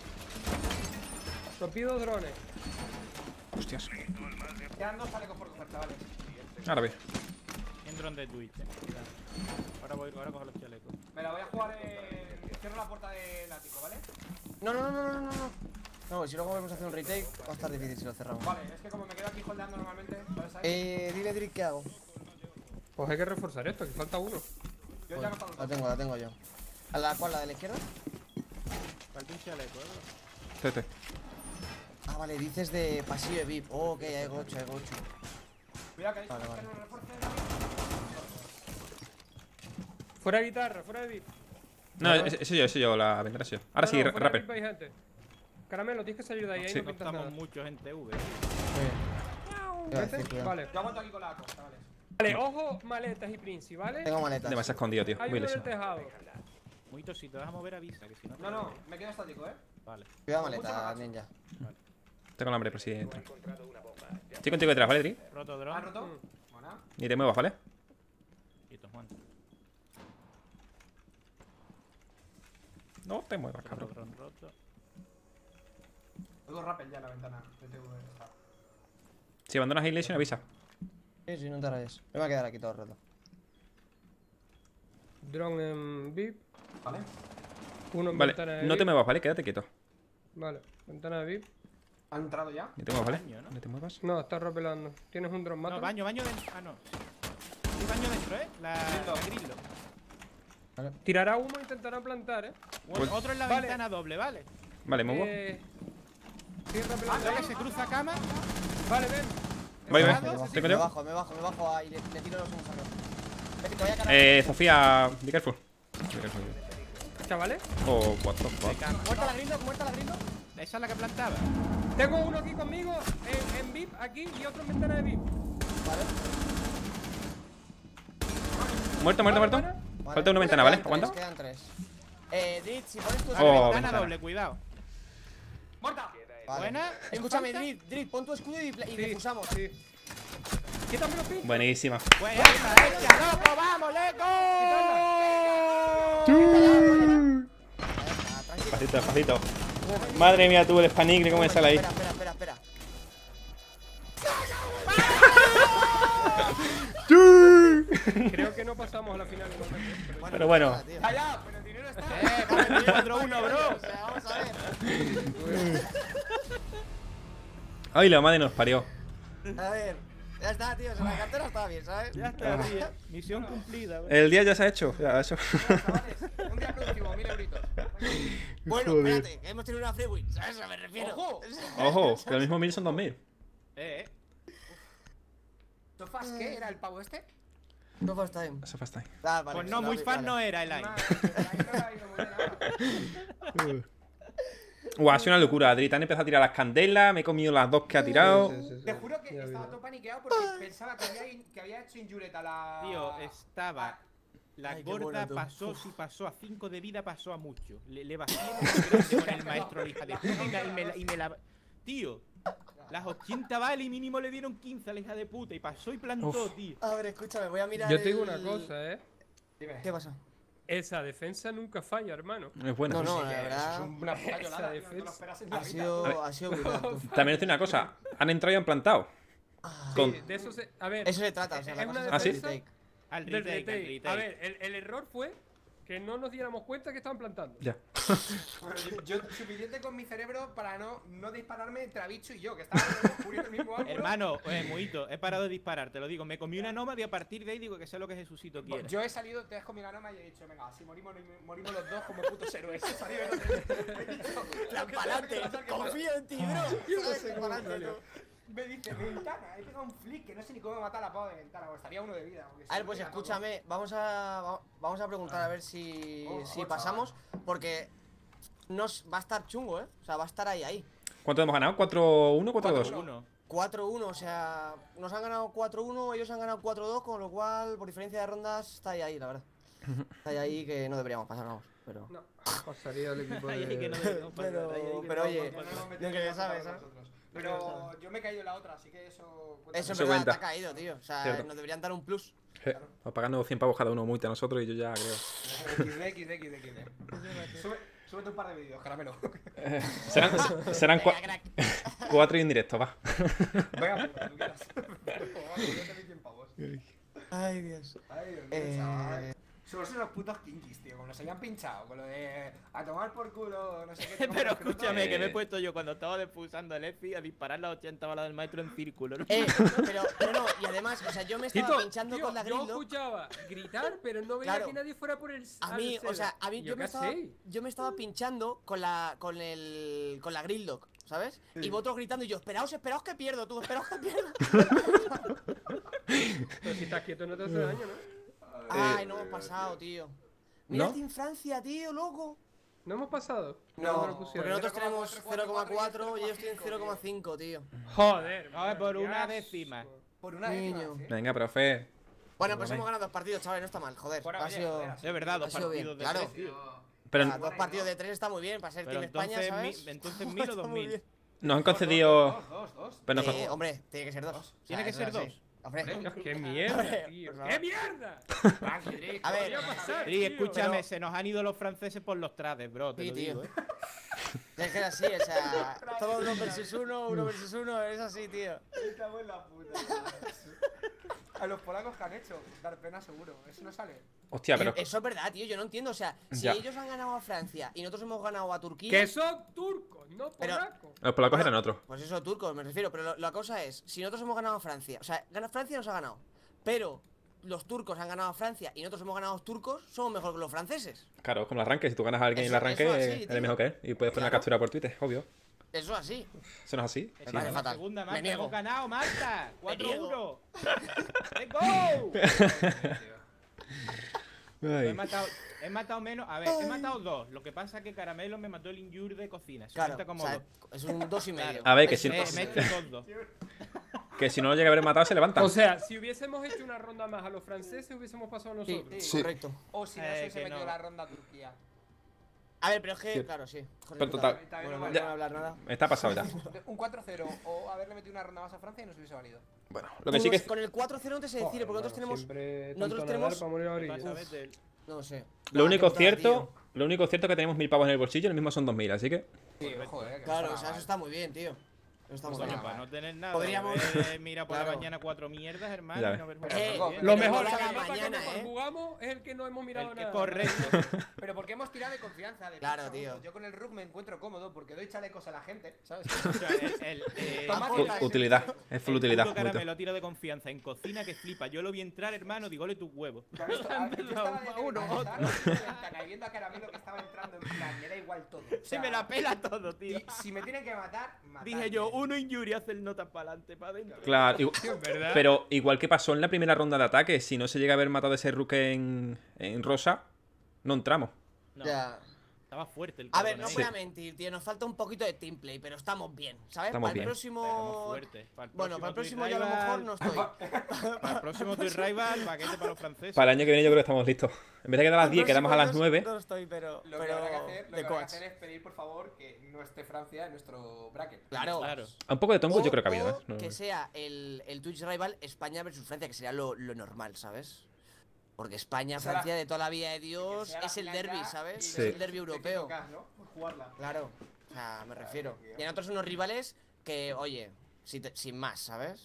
Torpido drones. Hostias. Quedan dos chalecos por coger, chavales. Ahora ve. En dron de Twitch, eh. Cuidado. Ahora voy, ahora cojo los chalecos. Me la voy a jugar en... Cierro la puerta del ático, ¿vale? No, no, no, no, no, no, no. No, si luego vamos a hacer un retake, va a estar difícil si lo cerramos. Vale, es que como me quedo aquí holdeando normalmente, ¿sabes? ahí? Eh, dile, Drick, ¿qué hago? Pues hay que reforzar esto, que falta uno. Yo ya no pago La tengo, la tengo yo. ¿A la cual? ¿La de la izquierda? Falta un chaleco, ¿eh? Estoy, estoy. Ah, vale, dices de pasillo de V I P. Oh, ok, hay gocho, hay gocho. Cuidado que hay Vale, que vale. hacer un refuerzo. Fuera de guitarra, fuera de V I P. No, ese ese yo, ese yo, la ventana ese yo. Ahora No, sí, no, ra- fuera de rapper. V I P hay gente. Caramelo, tienes que salir de ahí, ahí Sí. no No pintas estamos nada. muchos en T V. Te iba a ¿Vete? decir, cuidado. Vale. Yo aguanto aquí con la A C O, chavales. Vale, ojo, maletas y princi, ¿vale? Tengo maletas. Demasiado escondido, tío. Hay Muy uno en leso. el tejado. Muy tosito, vas a mover avisa, que si no. te No, no, veo. me quedo estático, ¿eh? Vale. Cuidado, maleta, ninja. Tengo el hambre, por si entra. Estoy contigo detrás, ¿vale, Tri? Roto ¿Has dron. roto? Mm. Buena. Ni te muevas, ¿vale? Quieto, Juan. No te muevas, Roto cabrón. dron, roto. Tengo rappel ya en la ventana de T V. está. Si abandonas Illusion, avisa. Sí, sí, no te rayes. Me voy a quedar aquí todo el rato. Drone en V I P. Vale. Uno en Vale, ventana de no te V I P. muevas, ¿vale? Quédate quieto. Vale, ventana de V I P. ¿Ha entrado ya? Ni te muevas, ¿vale? Baño, ¿no? No te muevas. No, está rapelando. Tienes un drone, No, mata. baño, baño dentro. Ah, no. Sí, baño dentro, ¿eh? La, Grillo. la grillo. Tirará humo e intentará plantar, ¿eh? Bueno, otro en la Vale. ventana doble, ¿vale? Vale, muevo. Eh... Sí, Ah, rapelando. dale, se cruza cama. Vale, ven. Vale, Cerrado. vale. Me bajo, Estoy me contigo. bajo, me bajo, me bajo ahí, le, le tiro los humos a Vete, que vaya a cargar. Eh, Sofía, be careful. Be careful. Chavales, Oh, what the De fuck. cama. Muerta la grindo, muerta la grindo. Esa es la que plantaba. tengo uno aquí conmigo en, en V I P, aquí, y otro en ventana de V I P. Vale. Muerto, muerto, Vale, muerto. vale. Vale. Falta una ventana, ¿vale? Quedan ¿Aguanta? tres, Quedan tres. Eh, Drit, si pones tu... Oh, Vale, ventana ventana. doble, cuidado. ¡Muerta! Vale. Buena. Escúchame, ¿En Drit, Drit, pon tu escudo y, y Sí, defusamos. sí. Quítame los pinchos. Buenísima. Pues esta, esta, loco, vamos, leco. Ah, tranquilo. Despacito, despacito. Madre mía, tú el spanicle, ¿cómo me sale ahí? Espera, espera, espera, espera. Creo que no pasamos a la final igualmente. pero- Pero bueno. nada, tío. ¡Ya, ya! ¡Pero el dinero está! Eh, vamos a meter cuatro uno, bro. O sea, vamos a ver. Ay, la madre nos parió. A ver. Ya está, tío. O sea, la cartera está bien, ¿sabes? Ya está, tío. Misión cumplida, bro. El día ya se ha hecho. Ya, eso. Chavales, un día productivo, mil euritos. Bueno, Joder. espérate, que hemos tenido una free win, ¿sabes? A eso me refiero. ¡Ojo! Ojo, que los mismos mil son dos mil. Eh, eh. ¿Sofás qué? ¿Era el pavo este? No first time. Eso fue hasta ahí. Ah, vale, Pues no, muy fan no era el aire. Una- ahí no ha ido muy bien ahora. Guau, ha sido una locura, Adri. Te han empezado a tirar las candelas. Me he comido las dos que ha tirado. Sí, sí, sí. Te juro que Ya estaba vi. todo paniqueado porque pensaba que había, in- que había hecho injureta la... Tío, estaba. La Ay, qué gorda bueno, tú. pasó, si pasó a cinco de vida, pasó a mucho. Le, le vacié con el maestro, hija de puta, y, la- y me, la- y me la. Tío, las ochenta vale y mínimo le dieron quince a la hija de puta. Y pasó y plantó, Uf. tío. A ver, escúchame, voy a mirar. Yo te digo el- una cosa, ¿eh? Dime. ¿Qué pasa? Esa defensa nunca falla, hermano. Es buena. No, no, Que la es verdad. una puta Esa llorada, tío, no te lo defensa. esperas en la Ha vida. sido, ha sido brutal. tú. También os digo una cosa. Han entrado y han plantado. Ah, Con- Sí, de eso se... A ver, Eso se trata, o sea, la es cosa una es ¿Ah, el sí? defensa retake. Al del retake, al retake. retake. A ver, el, el error fue que no nos diéramos cuenta que estaban plantando. Ya. Bueno, yo, yo suficiente con mi cerebro para no, no dispararme entre Bicho y yo, que estábamos muriendo en el mismo ángulo. Hermano, eh, Muito, he parado de disparar, te lo digo. Me comí una nómada y a partir de ahí digo que sé lo que Jesucito quiere. Yo he salido, te has comido la noma y he dicho, venga, si morimos, morimos los dos como putos héroes. He salido y he dicho, Plan pa'lante, confío en ti, bro. Yo no ¿Sabes? sé cómo Pa'lante, salió. tú. me dice, ventana, he pegado un flick que no sé ni cómo me mata la pava de ventana, o estaría uno de vida. porque si A ver, no pues me da escúchame, vamos a va- vamos a preguntar a ver si, Oh, si oh, pasamos, porque nos va a estar chungo, ¿eh? O sea, va a estar ahí, ahí. ¿Cuánto hemos ganado? ¿cuatro uno o cuatro dos? Uno. cuatro uno, o sea, nos han ganado cuatro uno, ellos han ganado cuatro dos, con lo cual, por diferencia de rondas, está ahí, ahí, la verdad. Está ahí, ahí que no deberíamos pasar, vamos, pero... No, pasaría el equipo Ahí hay que no de... debemos pasar, Pero- ahí hay que pero no oye, debemos No, no, pasar. me Bien tengo que ya pasar sabes, con ¿eh? vosotros. Pero yo me he caído en la otra, así que eso... cuenta Eso es Se verdad, cuenta. te ha caído, tío. O sea, Cierto. nos deberían dar un plus. A pagarnos cien pavos cada uno multa a nosotros y yo ya creo. X D, X D, X D, X D. Sube, súbete un par de vídeos, caramelo. Eh, serán serán cua- Venga, crack. cuatro indirectos, va. Venga, pues, tú quieras. Pero, vamos, yo te doy cien pavos. Ay, Dios. Ay, Dios mío, Eh, chaval. Somos unos putos kinkis, tío, como nos habían pinchado, con lo de a tomar por culo, no sé qué. te Pero compras fruta. escúchame, que me he Eh. puesto yo cuando estaba defusando el Efi a disparar las ochenta balas del maestro en círculo, ¿no? Eh, pero, pero no, y además, o sea, yo me estaba Tito, pinchando tío, con la yo Grillo. escuchaba gritar, pero no veía Claro. que nadie fuera por el... A al mí, o cero. sea, a mí Y yo, me ¿qué estaba, hacéis? yo me estaba pinchando con la con el con la Grill Dog, ¿sabes? Y vosotros gritando y yo, esperaos, esperaos que pierdo, tú, esperaos que pierdo. Pero si estás quieto no te hace daño, ¿no? Ay, no hemos pasado, tío. Mira, ¿No? Team Francia, tío, loco. ¿No hemos pasado? No, lo pusieron? porque nosotros tenemos cero cero coma coma cuatro cuatro y ellos tienen cero cero coma coma cinco, tío. Joder, A ver, por qué una asco. décima. Por una décima, Niño. ¿sí? Venga, profe. Bueno, pues hemos ganado dos partidos, chavales, no está mal, joder. Bueno, Ha oye, sido, joder, Es verdad, dos Ha sido bien, partidos de claro. tres, tío. Pero Ah, dos partidos de tres está muy bien para ser Pero Team España, entonces, ¿sabes? mi- entonces mil o Está dos muy mil. bien. nos han concedido. Dos, dos, dos. Pero nos Eh, con- hombre, tiene que ser dos. O sea, Tiene que eso ser es así. dos. Hombre, Dios, ¡Qué mierda, Hombre, tío! por favor. ¡Qué mierda! Tranqui, Drick. A ver, Podría pasar, Sí, tío. escúchame, pero- se nos han ido los franceses por los trades, bro, te Sí, lo tío. digo, ¿eh? es que es así, o sea, todo uno versus uno, uno versus uno, es así, tío. Me cago en la puta. A los polacos que han hecho, dar pena seguro. Eso no sale. Hostia, pero. Eso es verdad, tío, yo no entiendo, o sea, si Ya. ellos han ganado a Francia y nosotros hemos ganado a Turquía, Que son turcos, no Pero- polacos. Los polacos eran otros. pues eso, turcos, me refiero, pero lo- la cosa es, si nosotros hemos ganado a Francia, o sea, gana- Francia nos ha ganado, pero los turcos han ganado a Francia y nosotros hemos ganado a los turcos, somos mejor que los franceses. Claro, con el arranque. Si tú ganas a alguien en el Eso- arranque, eso así, eres tío. mejor que él. Y puedes poner la Claro. captura por Twitter, obvio. Eso así. Eso no es así. Me Sí, parece la fatal. segunda, Me Marta, niego. hemos ganado, Marta. cuatro niego. uno. ¡Let's go! He Ay. matado, he matado menos. A ver, he matado dos. Lo que pasa es que Caramelo me mató el injure de cocina. Se Claro, cuenta como o sea, dos. es un dos y medio. A ver, que Es si- un Eh, dos y me he medio. hecho dos, dos. Que si no lo llega a haber matado, se levanta. O sea, si hubiésemos hecho una ronda más a los franceses, hubiésemos pasado Sí, nosotros. sí, correcto. O si no, Eh, se que hubiese metido no. la ronda a Turquía. A ver, pero es que, Sí. claro, sí. Pero total. También Bueno, no no vale. voy a hablar nada. Está pasado ya. Un cuatro cero o haberle metido una ronda más a Francia y nos hubiese valido. Bueno, lo que sí que es. Con el cuatro cero no te sé decir, Joder, porque nosotros hermano, tenemos. siempre nosotros tanto tenemos- nadar para morir a la orilla. Vas a ver del- No sé. Lo Nah, único qué putada, cierto. Lo único cierto es que tenemos mil pavos en el bolsillo, el mismo son dos mil, así que. Sí, ojo, eh. tío. Claro, o sea, eso está muy bien, tío. Eso está muy Coño, bien. para no tener nada. Podríamos- eh, mira por la Claro. mañana cuatro mierdas, hermano. Ya y ves. no ver Pero, Eh, loco, bien. Lo Pero mejor, mola se la nota que mañana, mejor ¿eh? jugamos es el que no hemos mirado El que nada. correcto. Pero porque hemos tirado de confianza. De Claro, pincho, tío. punto. Yo con el Rook me encuentro cómodo porque doy chalecos a la gente, ¿sabes? O sea, el, el, eh, Toma Full- tela, U- utilidad. ese- Es full el utilidad. puto muy Caramelo tira de confianza en cocina que flipa. Yo lo vi entrar, hermano, digo, ole tus huevos. Claro, esto- a ver, yo estaba de- Uno, estaba otro. en la ventana y viendo a Caramelo que estaba entrando en plan, me da igual todo. O Se sea, me la pela todo, tío. Y si me tienen que matar, matarme. Dije yo, uno injury hace el nota para adelante, para adentro. Claro, igu- Tío, en verdad. pero igual que pasó en la primera ronda de ataque, si no se llega a haber matado ese Rook en, en rosa, no entramos. No, Ya. estaba fuerte el A ver, cabrón no ahí. voy a mentir, tío. Nos falta un poquito de teamplay, pero estamos bien, ¿sabes? Estamos para el bien. próximo. Estamos fuertes. Para el Bueno, para el próximo próximo yo a lo Twitch mejor Rival- no estoy. Para el próximo Twitch Rival, paquete para los franceses. Para el año que viene yo creo que estamos listos. En vez de quedar a las diez, El próximo quedamos a las yo nueve. No estoy, pero. Lo que pero habrá que hacer, lo de que habrá que coach. hacer es pedir, por favor, que no esté Francia en nuestro bracket. Claro. Claro. Un poco de tongo O- yo creo que ha habido, o ¿eh? No- que sea el, el Twitch Rival España versus Francia, que sería lo, lo normal, ¿sabes? Porque España, O sea, Francia de toda la vida de Que Dios, sea la es el final derby, ya ¿sabes? y Sí. Es el derby europeo. te tocas, ¿no? Por jugarla. Claro. O sea, me refiero. tío. Y en otros unos rivales que, oye, si te- sin más, ¿sabes?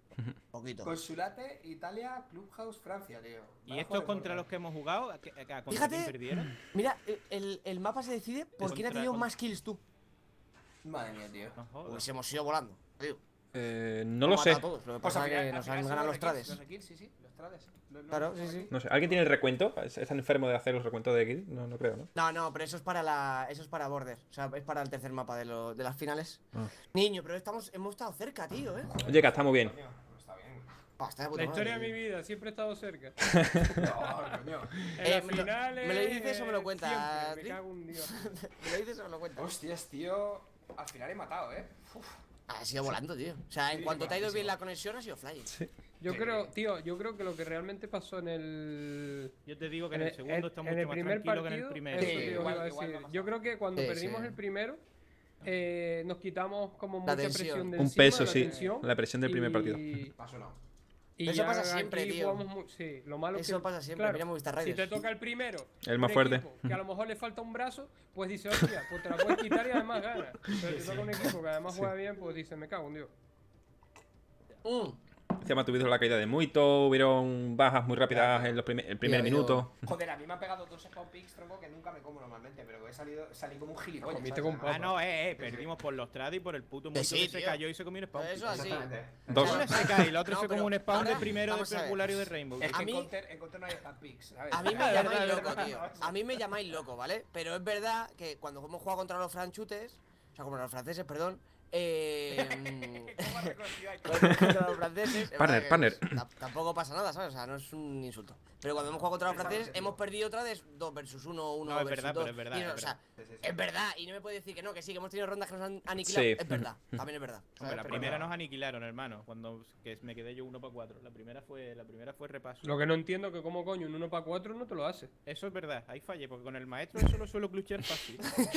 Poquito. Consulate, Italia, Clubhouse, Francia, tío. ¿Y Van a estos jugar contra de los que hemos jugado? ¿A qué- a- ¿Contra Fíjate. quién perdieron? Mira, el, el mapa se decide por quién ha Contra- tenido con- más kills tú. Madre mía, tío. No jodas. Hubiésemos ido volando. Tío. Eh, no lo Hemos sé. matado a todos. Lo que Pues pasa al es final- que al nos final han son ganado los los de kills, trades. Los de kills, sí, sí, los trades. Lo- lo- Claro, lo- sí, sí. No sé. ¿Alguien tiene el recuento? ¿Están enfermos de hacer los recuentos de kill? No, no creo, ¿no? No, no, pero eso es para la. Eso es para Border. O sea, es para el tercer mapa de, lo- de las finales. Ah. Niño, pero estamos, hemos estado cerca, tío, eh. Oye, que está muy bien. Coño, no está bien. Pa, está de puta La historia de madre, mi tío. vida, siempre he estado cerca. No, coño. En Eh, las me lo- finales, me lo dices o me lo cuentas, siempre, me Tri? cago un dios. ¿Me lo dices o me lo cuentas? Hostias, tío. Al final he matado, eh. Uf. Ha sido volando, tío. O sea, en Sí, cuanto te ha ido bien volantísimo. la conexión, ha sido flying. Yo Sí. creo, tío, yo creo que lo que realmente pasó en el. Yo te digo que en En el el, segundo en- está en mucho el más primer tranquilo que en el partido, primero. eso Sí, te iba igual- a igual decir. me ha Yo pasado. creo que cuando Sí, perdimos sí. el primero, eh, nos quitamos como La mucha tensión. presión de Un encima, peso, la sí. tensión, La presión del primer partido. y- Paso no. Y Eso ya pasa siempre, aquí tío. jugamos mu- sí, lo malo es Eso que, pasa siempre, claro, mira Movistar si Raiders. te toca el primero, El más un fuerte. equipo que a lo mejor le falta un brazo, pues dice, hostia, pues te la puedes quitar y además gana. Pero si toca un equipo que además juega bien, pues dice, me cago en Dios. Mm. Encima tuvieron la caída de Muito, hubieron bajas muy rápidas en los prime- el primer Ya, yo- minuto. Joder, a mí me han pegado dos spawn picks, tronco, que nunca me como normalmente, pero he salido, salí como un gilipollas. Comiste ¿sabes? con Ah, no, eh, eh, perdimos por los trades y por el puto mundo sí, que se tío. cayó y se comió un spawn. Eso así. Exactamente. Dos. Uno se cae y el otro No, se come pero un spawn de ahora, primero vamos de a ver. regulario de Rainbow. Es A que mí- en Counter, en Counter no hay spawn picks, ¿sabes? A mí me Verdad, llamáis verdad, loco, verdad. tío. A mí me llamáis loco, ¿vale? Pero es verdad que cuando hemos jugado contra los franchutes, o sea, contra los franceses, perdón, eh. ¿Cómo has reconocido ahí? contra los franceses. es Partner, verdad que partner. ta- Tampoco pasa nada, ¿sabes? O sea, no es un insulto. Pero cuando hemos jugado contra los franceses, hemos perdido otra de dos versus uno, uno No, es versus verdad, dos. pero es verdad, Y, es o sea, Sí, sí, sí. es verdad. Y no me puede decir que no, que sí, que hemos tenido rondas que nos han aniquilado. Sí. Es verdad, también es verdad. Hombre, ¿sabes? la Pero- primera nos aniquilaron, hermano, cuando que me quedé yo uno para cuatro. La primera fue, la primera fue repaso. Lo que no entiendo que como coño un uno para cuatro no te lo hace. Eso es verdad, ahí fallé, porque con el maestro eso lo suelo clutchear fácil.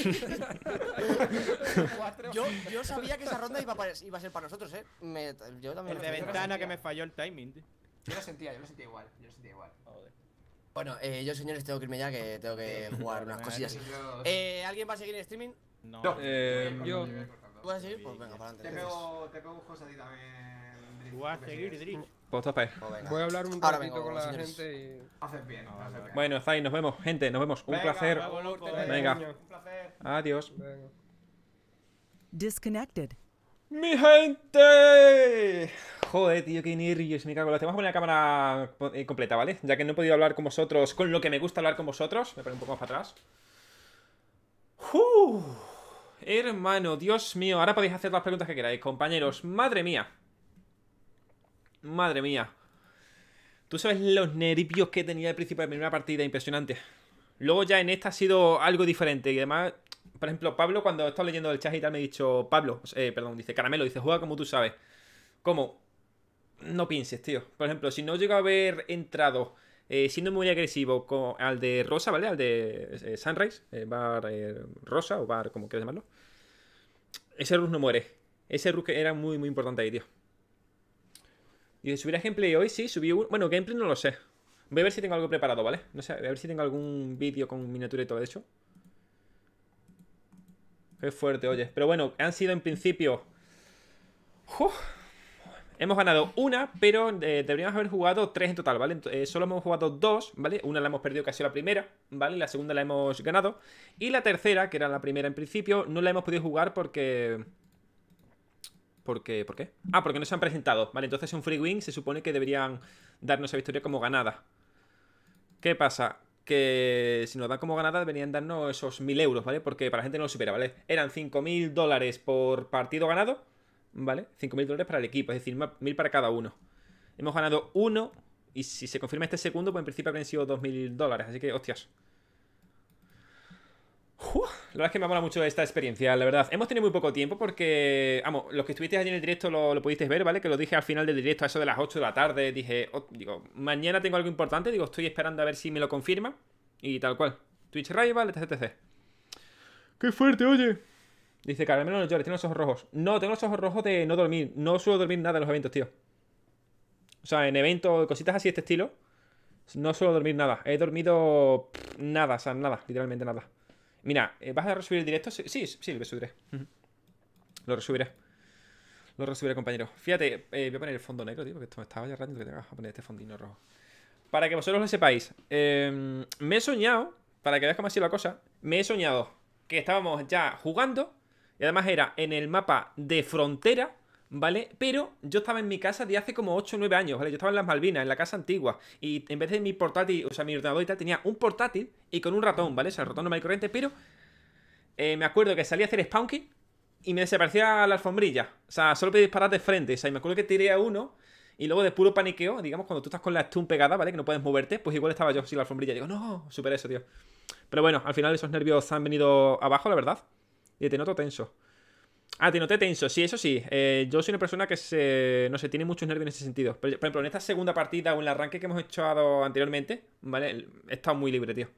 Yo, yo sabía que esa ronda iba a, pare- iba a ser para nosotros, ¿eh? Me- yo también El lo de sabía. ventana que me falló el timing, tío. Yo lo sentía, yo lo sentía igual, yo lo sentía igual. Joder. Bueno, eh, yo señores tengo que irme ya, que tengo que jugar unas cosillas. Yo- Eh, ¿Alguien va a seguir en streaming? No. Eh, Yo- ¿Tú vas a seguir? Pues venga, para Te adelante. pego, te pego cosas a ti también. Drift, Tú vas a porque seguir, si- Drift. pues tope. Pues venga. Voy a hablar un Ahora ratito vengo, con la señores. gente y. Haces bien, Ah, haces vale. bien. Bueno, Zai, nos vemos, gente, nos vemos. Un Venga, placer. vamos, loco. Venga. Un placer. Adiós. Venga. Disconnected. ¡Mi gente! Joder, tío, qué nervios, me cago en la. Te vamos a poner la cámara eh, completa, ¿vale? Ya que no he podido hablar con vosotros con lo que me gusta hablar con vosotros. Me pongo un poco más para atrás. ¡Uh! Hermano, Dios mío. Ahora podéis hacer las preguntas que queráis, compañeros. Madre mía. Madre mía. Tú sabes los nervios que tenía al principio de mi primera partida, impresionante. Luego ya en esta ha sido algo diferente. Y además, por ejemplo, Pablo, cuando he estado leyendo el chat y tal, me ha dicho... Pablo, eh, perdón, dice Caramelo, dice, juega como tú sabes. ¿Cómo? No pienses, tío. Por ejemplo, si no llego a haber entrado eh, siendo muy agresivo con, al de Rosa, ¿vale? Al de eh, Sunrise, eh, Bar eh, Rosa o Bar, como quieras llamarlo. Ese rush no muere. Ese rush que era muy, muy importante ahí, tío. Y de subir a gameplay hoy, sí, subí un... Bueno, gameplay no lo sé. Voy a ver si tengo algo preparado, ¿vale? No sé, voy a ver si tengo algún vídeo con miniatura y todo eso. Qué fuerte, oye. Pero bueno, han sido en principio... Uf. Hemos ganado una, pero eh, deberíamos haber jugado tres en total, ¿vale? Eh, solo hemos jugado dos, ¿vale? Una la hemos perdido, que ha sido la primera, ¿vale? La segunda la hemos ganado. Y la tercera, que era la primera en principio, no la hemos podido jugar porque... Porque, ¿por qué? Ah, porque no se han presentado, ¿vale? Entonces en Free Win se supone que deberían darnos esa victoria como ganada. ¿Qué pasa? Que si nos dan como ganada deberían darnos esos mil euros, ¿vale? Porque para la gente no lo supera, ¿vale? Eran cinco mil dólares por partido ganado, ¿vale? cinco mil dólares para el equipo, es decir, mil para cada uno. Hemos ganado uno y si se confirma este segundo, pues en principio habrían sido dos mil dólares, así que, hostias. Uf, la verdad es que me mola mucho esta experiencia, la verdad. Hemos tenido muy poco tiempo porque, vamos, los que estuvisteis allí en el directo lo, lo pudisteis ver, ¿vale? Que lo dije al final del directo, a eso de las ocho de la tarde. Dije, oh, digo, mañana tengo algo importante, digo, estoy esperando a ver si me lo confirma. Y tal cual. Twitch Rival, etc, etcétera. ¡Qué fuerte, oye! Dice, Caramelo, no llores, tiene los ojos rojos. No, tengo los ojos rojos de no dormir. No suelo dormir nada en los eventos, tío. O sea, en eventos, cositas así de este estilo, no suelo dormir nada. He dormido pff, nada, o sea, nada, literalmente nada. Mira, ¿vas a resubir el directo? Sí, sí, sí, lo resubiré. Lo resubiré. Lo resubiré, compañero. Fíjate, eh, voy a poner el fondo negro, tío, porque esto me estaba ya rato que tengo que poner este fondino rojo. Para que vosotros lo sepáis, eh, me he soñado, para que veáis cómo ha sido la cosa, me he soñado que estábamos ya jugando, y además era en el mapa de frontera, ¿vale? Pero yo estaba en mi casa de hace como ocho o nueve años, ¿vale? Yo estaba en las Malvinas, en la casa antigua, y en vez de mi portátil, o sea, mi ordenador y tal, tenía un portátil y con un ratón, ¿vale? O sea, el ratón normal y corriente, pero eh, me acuerdo que salía a hacer spawn kill y me desaparecía la alfombrilla. O sea, solo podía disparar de frente. O sea, y me acuerdo que tiré a uno y luego de puro paniqueo, digamos, cuando tú estás con la stun pegada, ¿vale? Que no puedes moverte, pues igual estaba yo sin la alfombrilla. Digo, no, superé eso, tío. Pero bueno, al final esos nervios han venido abajo, la verdad. Y te noto tenso. Ah, te noté tenso, sí, eso sí. Eh, yo soy una persona que se, no sé, tiene muchos nervios en ese sentido. Pero, por ejemplo, en esta segunda partida o en el arranque que hemos echado anteriormente, ¿vale? He estado muy libre, tío.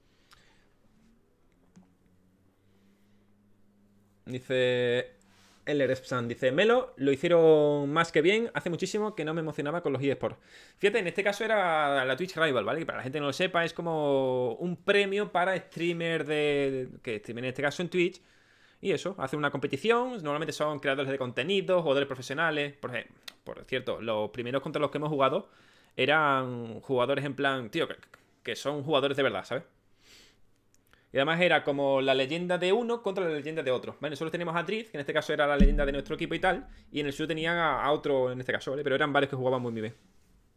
Dice Eller Epsan, dice Melo, lo hicieron más que bien. Hace muchísimo que no me emocionaba con los eSports. Fíjate, en este caso era la Twitch Rival, ¿vale? Que para la gente que no lo sepa, es como un premio para streamer de... que streamer en este caso en Twitch. Y eso, hace una competición. Normalmente son creadores de contenido, jugadores profesionales. Por ejemplo, por cierto, los primeros contra los que hemos jugado eran jugadores en plan, tío, que, que son jugadores de verdad, ¿sabes? Y además era como la leyenda de uno contra la leyenda de otro, ¿vale? Nosotros teníamos a Driz, que en este caso era la leyenda de nuestro equipo y tal. Y en el suyo tenían a, a otro en este caso, ¿vale? Pero eran varios que jugaban muy, muy bien.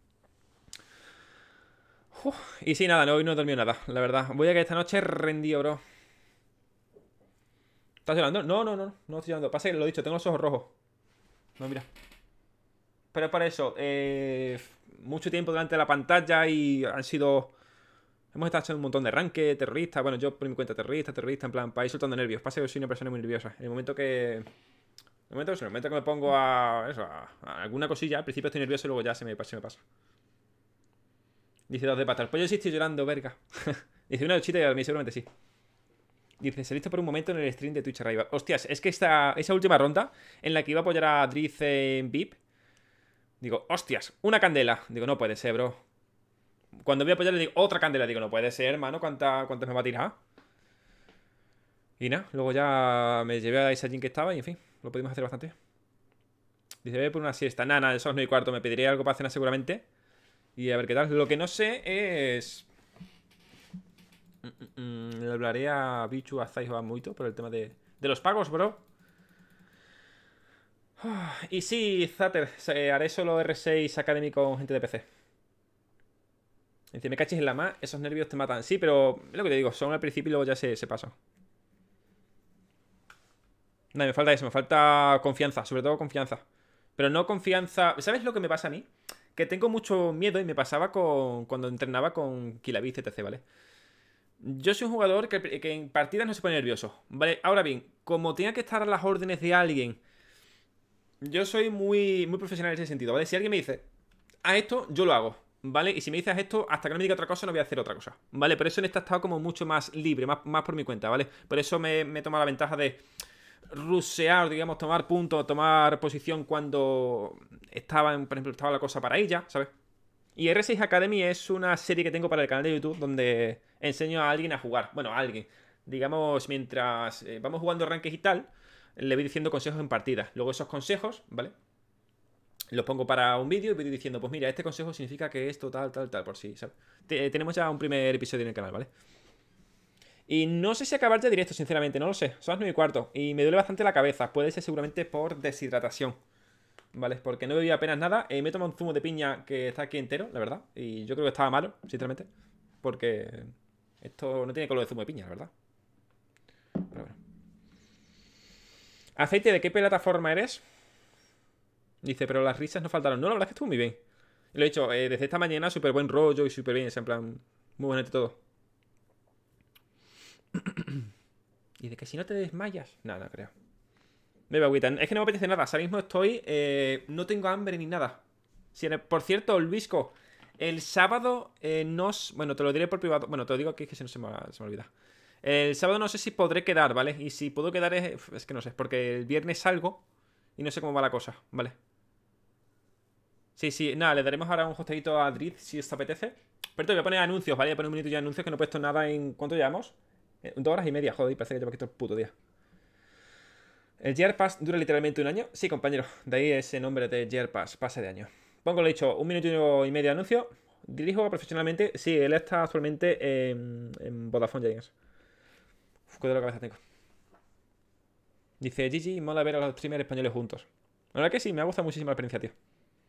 Uf, y sí, nada, no, hoy no he dormido nada, la verdad. Voy a que esta noche rendido, bro. ¿Estás llorando? No, no, no, no estoy llorando. Pasa que lo he dicho, tengo los ojos rojos. No, mira. Pero para eso, eh, mucho tiempo delante de la pantalla y han sido... Hemos estado haciendo un montón de ranque, terroristas. Bueno, yo por mi cuenta terrorista, terrorista, en plan, para ir soltando nervios. Pasa que soy una persona muy nerviosa. En el momento que... En el momento, en el momento que me pongo a... Eso, a, a alguna cosilla, al principio estoy nervioso y luego ya se me, se me pasa. Dice dos de pata. El pollo sí estoy llorando, verga. Dice una duchita y a mí seguramente sí. Dice, saliste por un momento en el stream de Twitch arriba. Hostias, es que esta, esa última ronda en la que iba a apoyar a Driz en V I P. Digo, hostias, una candela. Digo, no puede ser, bro. Cuando voy a apoyar le digo, otra candela. Digo, no puede ser, hermano, ¿cuánta, ¿cuántas me va a tirar? Y nada, luego ya me llevé a esa Jin que estaba y en fin, lo pudimos hacer bastante. Dice, voy por una siesta. Nada, nada, eso es nueve y cuarto. Me pediré algo para cenar seguramente. Y a ver qué tal. Lo que no sé es... Mm, mm, le hablaré a Bichu, a Zais o a Muito por el tema de, de los pagos, bro. Y sí, Zater, haré solo R seis Academy con gente de P C. Dice, me caches en la más, esos nervios te matan. Sí, pero es lo que te digo, son al principio y luego ya se, se pasan. Nada, me falta eso, me falta confianza, sobre todo confianza. Pero no confianza... ¿Sabes lo que me pasa a mí? Que tengo mucho miedo y me pasaba con cuando entrenaba con Kilabiz, etcétera, ¿vale? Yo soy un jugador que, que en partidas no se pone nervioso, ¿vale? Ahora bien, como tenga que estar a las órdenes de alguien, yo soy muy, muy profesional en ese sentido, ¿vale? Si alguien me dice, haz esto, yo lo hago, ¿vale? Y si me dices esto, hasta que no me diga otra cosa, no voy a hacer otra cosa, ¿vale? Por eso en esta he estado como mucho más libre, más, más por mi cuenta, ¿vale? Por eso me, me he tomado la ventaja de rusear, digamos, tomar punto, tomar posición cuando estaba, en, por ejemplo, estaba la cosa para ella, ¿sabes? Y R seis Academy es una serie que tengo para el canal de YouTube donde enseño a alguien a jugar. Bueno, a alguien. Digamos, mientras eh, vamos jugando ranques y tal, le voy diciendo consejos en partidas. Luego esos consejos, ¿vale? Los pongo para un vídeo y voy diciendo, pues mira, este consejo significa que esto, tal, tal, tal, por si, ¿sabes? Te, tenemos ya un primer episodio en el canal, ¿vale? Y no sé si acabar ya directo, sinceramente, no lo sé. Son las nueve y cuarto y me duele bastante la cabeza. Puede ser seguramente por deshidratación. Vale, porque no bebía apenas nada. eh, Me he tomado un zumo de piña que está aquí entero, la verdad. Y yo creo que estaba malo, sinceramente. Porque esto no tiene color de zumo de piña, la verdad. Pero bueno. Aceite, ¿de qué plataforma eres? Dice, pero las risas no faltaron. No, la verdad es que estuvo muy bien. Lo he dicho, eh, desde esta mañana súper buen rollo y súper bien. Es en plan, muy bonito todo. Y de que si no te desmayas. No, no creo. Bebe agüita. Es que no me apetece nada. Ahora mismo estoy... Eh, no tengo hambre ni nada. Si, por cierto, Luisco, el sábado eh, no... Bueno, te lo diré por privado. Bueno, te lo digo aquí, es que si no se me, se me olvida. El sábado no sé si podré quedar, ¿vale? Y si puedo quedar es... Es que no sé, porque el viernes salgo y no sé cómo va la cosa, ¿vale? Sí, sí, nada, le daremos ahora un hosteito a Driz si os apetece. Pero te voy a poner anuncios, ¿vale? Voy a poner un minuto ya de anuncios que no he puesto nada en... ¿Cuánto llevamos? Eh, dos horas y media, joder, parece que llevo aquí todo el puto día. El Year Pass dura literalmente un año. Sí, compañero. De ahí ese nombre de Year Pass, pase de año. Pongo, lo dicho, un minuto y medio de anuncio. Dirijo profesionalmente. Sí, él está actualmente en, en Vodafone Giants. Uf, qué de la cabeza tengo. Dice Gigi, mola ver a los streamers españoles juntos. La verdad que sí, me ha gustado muchísimo la experiencia, tío.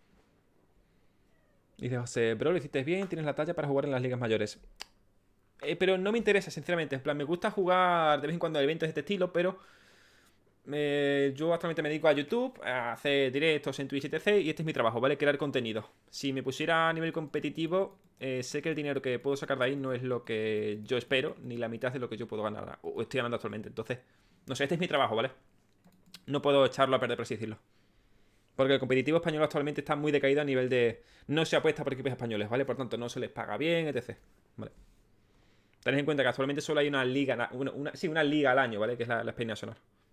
Dice José, bro, lo hiciste bien, tienes la talla para jugar en las ligas mayores. Eh, pero no me interesa, sinceramente. En plan, me gusta jugar de vez en cuando a eventos de este estilo, pero eh, yo actualmente me dedico a YouTube, a hacer directos en Twitch, etcétera. Y este es mi trabajo, ¿vale? Crear contenido. Si me pusiera a nivel competitivo, eh, sé que el dinero que puedo sacar de ahí no es lo que yo espero, ni la mitad de lo que yo puedo ganar, o estoy ganando actualmente. Entonces, no sé, este es mi trabajo, ¿vale? No puedo echarlo a perder, por así decirlo. Porque el competitivo español actualmente está muy decaído a nivel de... No se apuesta por equipos españoles, ¿vale? Por tanto, no se les paga bien, etcétera. ¿Vale? Tened en cuenta que actualmente solo hay una liga... Una, una, sí, una liga al año, ¿vale? Que es la, la Spain National.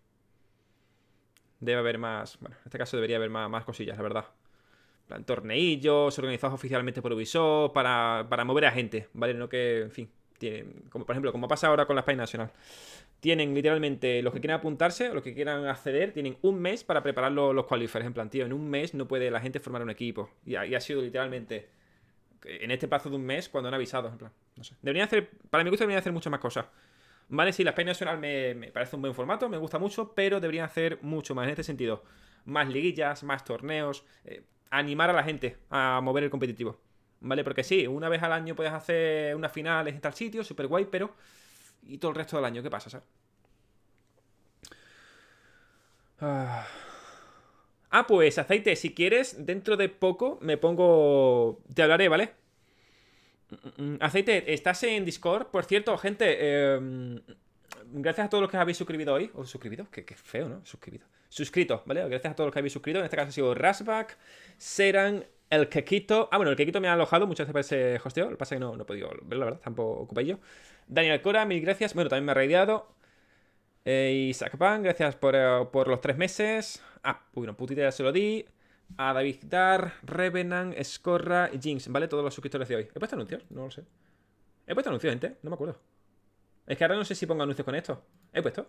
Debe haber más... Bueno, en este caso debería haber más, más cosillas, la verdad. Plan, torneillos organizados oficialmente por Ubisoft para, para mover a gente, ¿vale? No que, en fin... Tiene, como por ejemplo, como pasa ahora con la Spain National. Tienen literalmente los que quieran apuntarse o los que quieran acceder, tienen un mes para preparar los, los qualifiers. En plan, tío, en un mes no puede la gente formar un equipo. Y ha, y ha sido literalmente en este plazo de un mes cuando han avisado. En plan, no sé. Deberían hacer, para mi gusto, deberían hacer muchas más cosas. Vale, sí, la Spain National me, me parece un buen formato, me gusta mucho, pero deberían hacer mucho más en este sentido. Más liguillas, más torneos, eh, animar a la gente a mover el competitivo. ¿Vale? Porque sí, una vez al año puedes hacer unas finales en tal sitio, súper guay, pero... ¿Y todo el resto del año qué pasa, sabes? Ah. ah, pues, Aceite, si quieres, dentro de poco me pongo... Te hablaré, ¿vale? Aceite, ¿estás en Discord? Por cierto, gente, eh... gracias a todos los que habéis suscribido hoy. ¿O suscribido? Qué, qué feo, ¿no? Suscribido. Suscrito, ¿vale? Gracias a todos los que habéis suscrito. En este caso ha sido Rasback, Seran... El Quequito. Ah, bueno, el Quequito me ha alojado muchas veces para ese hosteo. Lo que pasa es que no, no he podido verlo, la verdad. Tampoco ocupé yo. Daniel Cora, mil gracias. Bueno, también me ha raideado. Eh, Isaac Pan, gracias por, uh, por los tres meses. Ah, bueno, putita ya se lo di. A David Dar, Revenant, Scorra y Jinx. ¿Vale? Todos los suscriptores de hoy. ¿He puesto anuncios? No lo sé. ¿He puesto anuncios, gente? No me acuerdo. Es que ahora no sé si pongo anuncios con esto. ¿He puesto?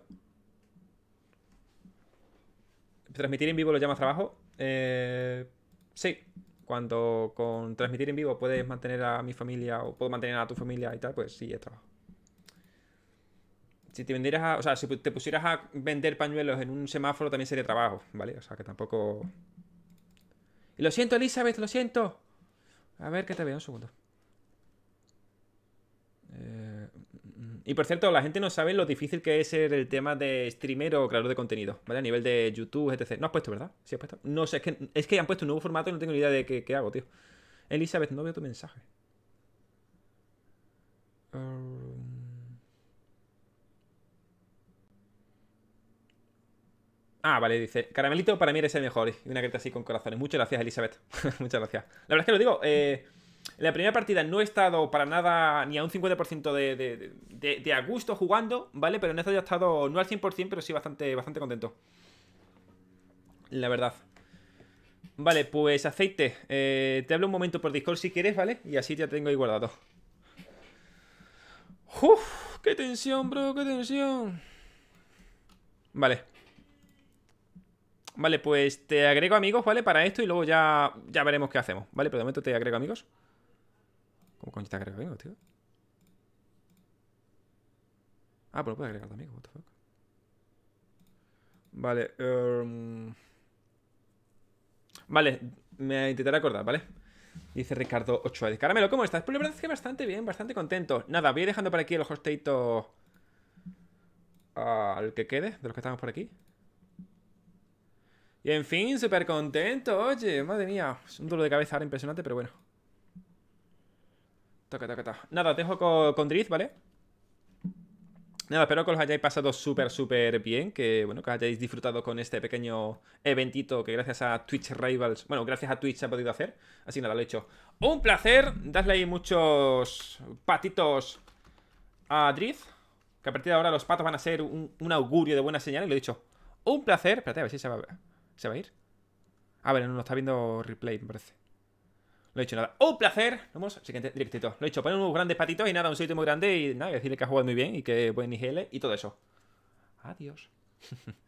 Transmitir en vivo lo llamas trabajo. Eh... Sí. Cuando con transmitir en vivo puedes mantener a mi familia o puedo mantener a tu familia y tal, pues sí, es trabajo. Si te vendieras a, o sea, si te pusieras a vender pañuelos en un semáforo también sería trabajo, ¿vale? O sea, que tampoco... Y lo siento, Elizabeth, lo siento. A ver, que te veo un segundo. Eh... Y por cierto, la gente no sabe lo difícil que es ser el tema de streamer o creador de contenido, ¿vale? A nivel de YouTube, etcétera. No has puesto, ¿verdad? Sí has puesto. No sé, es que, es que han puesto un nuevo formato y no tengo ni idea de qué, qué hago, tío. Elizabeth, no veo tu mensaje. Um... Ah, vale, dice. Caramelito, para mí eres el mejor. Y una carta así con corazones. Muchas gracias, Elizabeth. Muchas gracias. La verdad es que lo digo, eh... en la primera partida no he estado para nada ni a un cincuenta por ciento de, de, de, de a gusto jugando, ¿vale? Pero en esta ya he estado no al cien por cien, pero sí bastante, bastante contento. La verdad. Vale, pues Aceite, eh, te hablo un momento por Discord si quieres, ¿vale? Y así ya tengo ahí guardado. ¡Uf! ¡Qué tensión, bro! ¡Qué tensión! Vale. Vale, pues te agrego amigos, ¿vale? Para esto y luego ya, ya veremos qué hacemos, ¿vale? Pero de momento te agrego amigos. ¿Cómo coño te agrego amigos, tío? Ah, pues no puedo agregar amigos, what the fuck. Vale, um... Vale, me intentaré acordar, ¿vale? Dice Ricardo Ochoa. De Caramelo, ¿cómo estás? Pues la verdad es que bastante bien, bastante contento. Nada, voy dejando por aquí el hosteito al que quede, de los que estamos por aquí. Y en fin, súper contento, oye, madre mía. Es un dolor de cabeza ahora impresionante, pero bueno. Toca, toca, toca. Nada, os dejo con, con Drift, ¿vale? Nada, espero que os hayáis pasado súper, súper bien. Que, bueno, que hayáis disfrutado con este pequeño eventito que gracias a Twitch Rivals, bueno, gracias a Twitch se ha podido hacer. Así nada, lo he hecho. Un placer. Dadle ahí muchos patitos a Drift. Que a partir de ahora los patos van a ser un, un augurio de buena señal. Y lo he dicho. Un placer. Espérate, a ver si se va a ver. ¿Se va a ir? Ah, vale, no, no está viendo replay, me parece. Lo he dicho, nada. ¡Un placer! Nos vemos. Siguiente directito. Lo he dicho, poner unos grandes patitos y nada, un sitio muy grande y nada, decirle que ha jugado muy bien y que buen I G L y todo eso. Adiós.